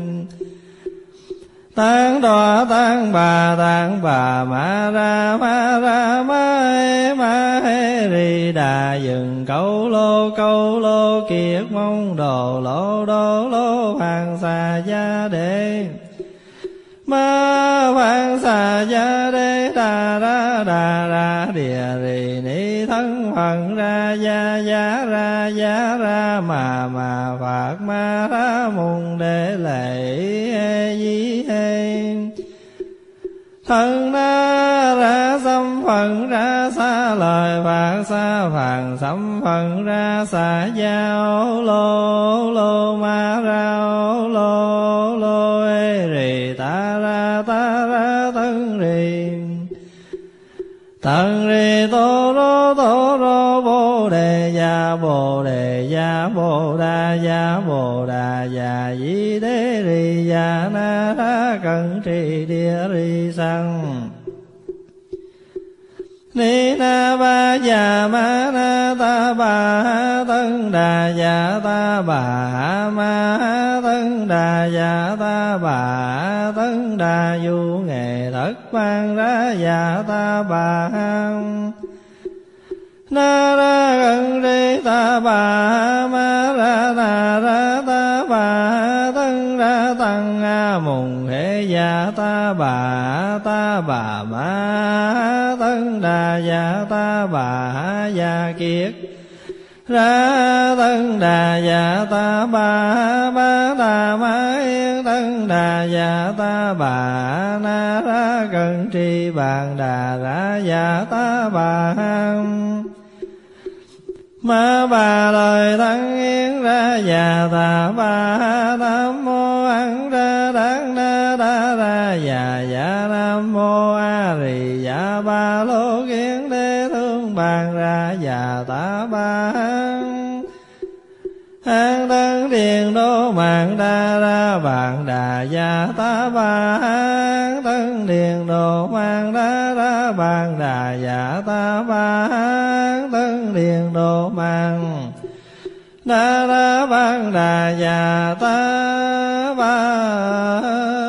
Tăng Đòa Tăng Bà Tăng Bà Ma Ra Ma Ra Ma Ê Ma Ê Rì Đà Dừng Câu Lô Câu Lô Kiệt Mong Đồ Lô Đô Lô Hoàng Xà Gia Đế Ma Hoàng Xà Gia Đế Đà Ra Đà Ra Địa Rì Ni Thân Phận Ra Gia Gia Ra Gia Ra Mà Mà Phạt Ma Ra Mùng Đế Lệ Ê Di Ê. Thân Na Ra Xâm Phận Ra Xa Lời Phạt Xa Phạn Xâm Phận Ra Xà Gia Ô Lô Lô Ma Ra Ô Lô Lô Ê Rì Ta Ra Ta Ra Thân Rì. Thân Rì Tô Rô Tô Rô Bồ Đề Gia Bồ Đề Gia Bồ Đà Gia Bồ Đà Gia Di Đế Rì Gia Na Ra Cẩn Trì Địa Rì Sang. Ni Na Ba Già Ma Na Ta Bà Tân Đà Già Ta Bà Ma Tân Đà Già Ta Bà Tân Đà Du Nghệ Thất Ban Ra Già Ta Bà Na Ra Cẩn Trì Ta Bà Ma Ra Na Ra Ta Bà Tân Ra Tăng A Mùng Hệ Già Ta Bà Ta Bà Ma Tân Đà Già Ta Bà Gia Kiệt Ra Tân Đà Già Ta Bà Ba Đà Ma Yên Tân Đà Già Ta Bà Na Ra Cẩn Trì Bàn Đà Ra Già Ta Bà Ma Bà Lời Thắng Yên Ra Già Ta Bà. Nam mô Ăn Ra Đắng Na Đa Ra Già Già. Nam mô A Rì Già Ba Lô Kiên Đế Thương Bàn Ra Già Ta Bà. An Tân Điền Đô Mạng Đa Ra Bàn Đà Già Ta Bà. An Tân Điền Đô Mạng Đa Ra Bàn Đà Già Ta Bà. An Tân Điền Đô Mạng Đa Ra Bàn Đà Già Ta Bà.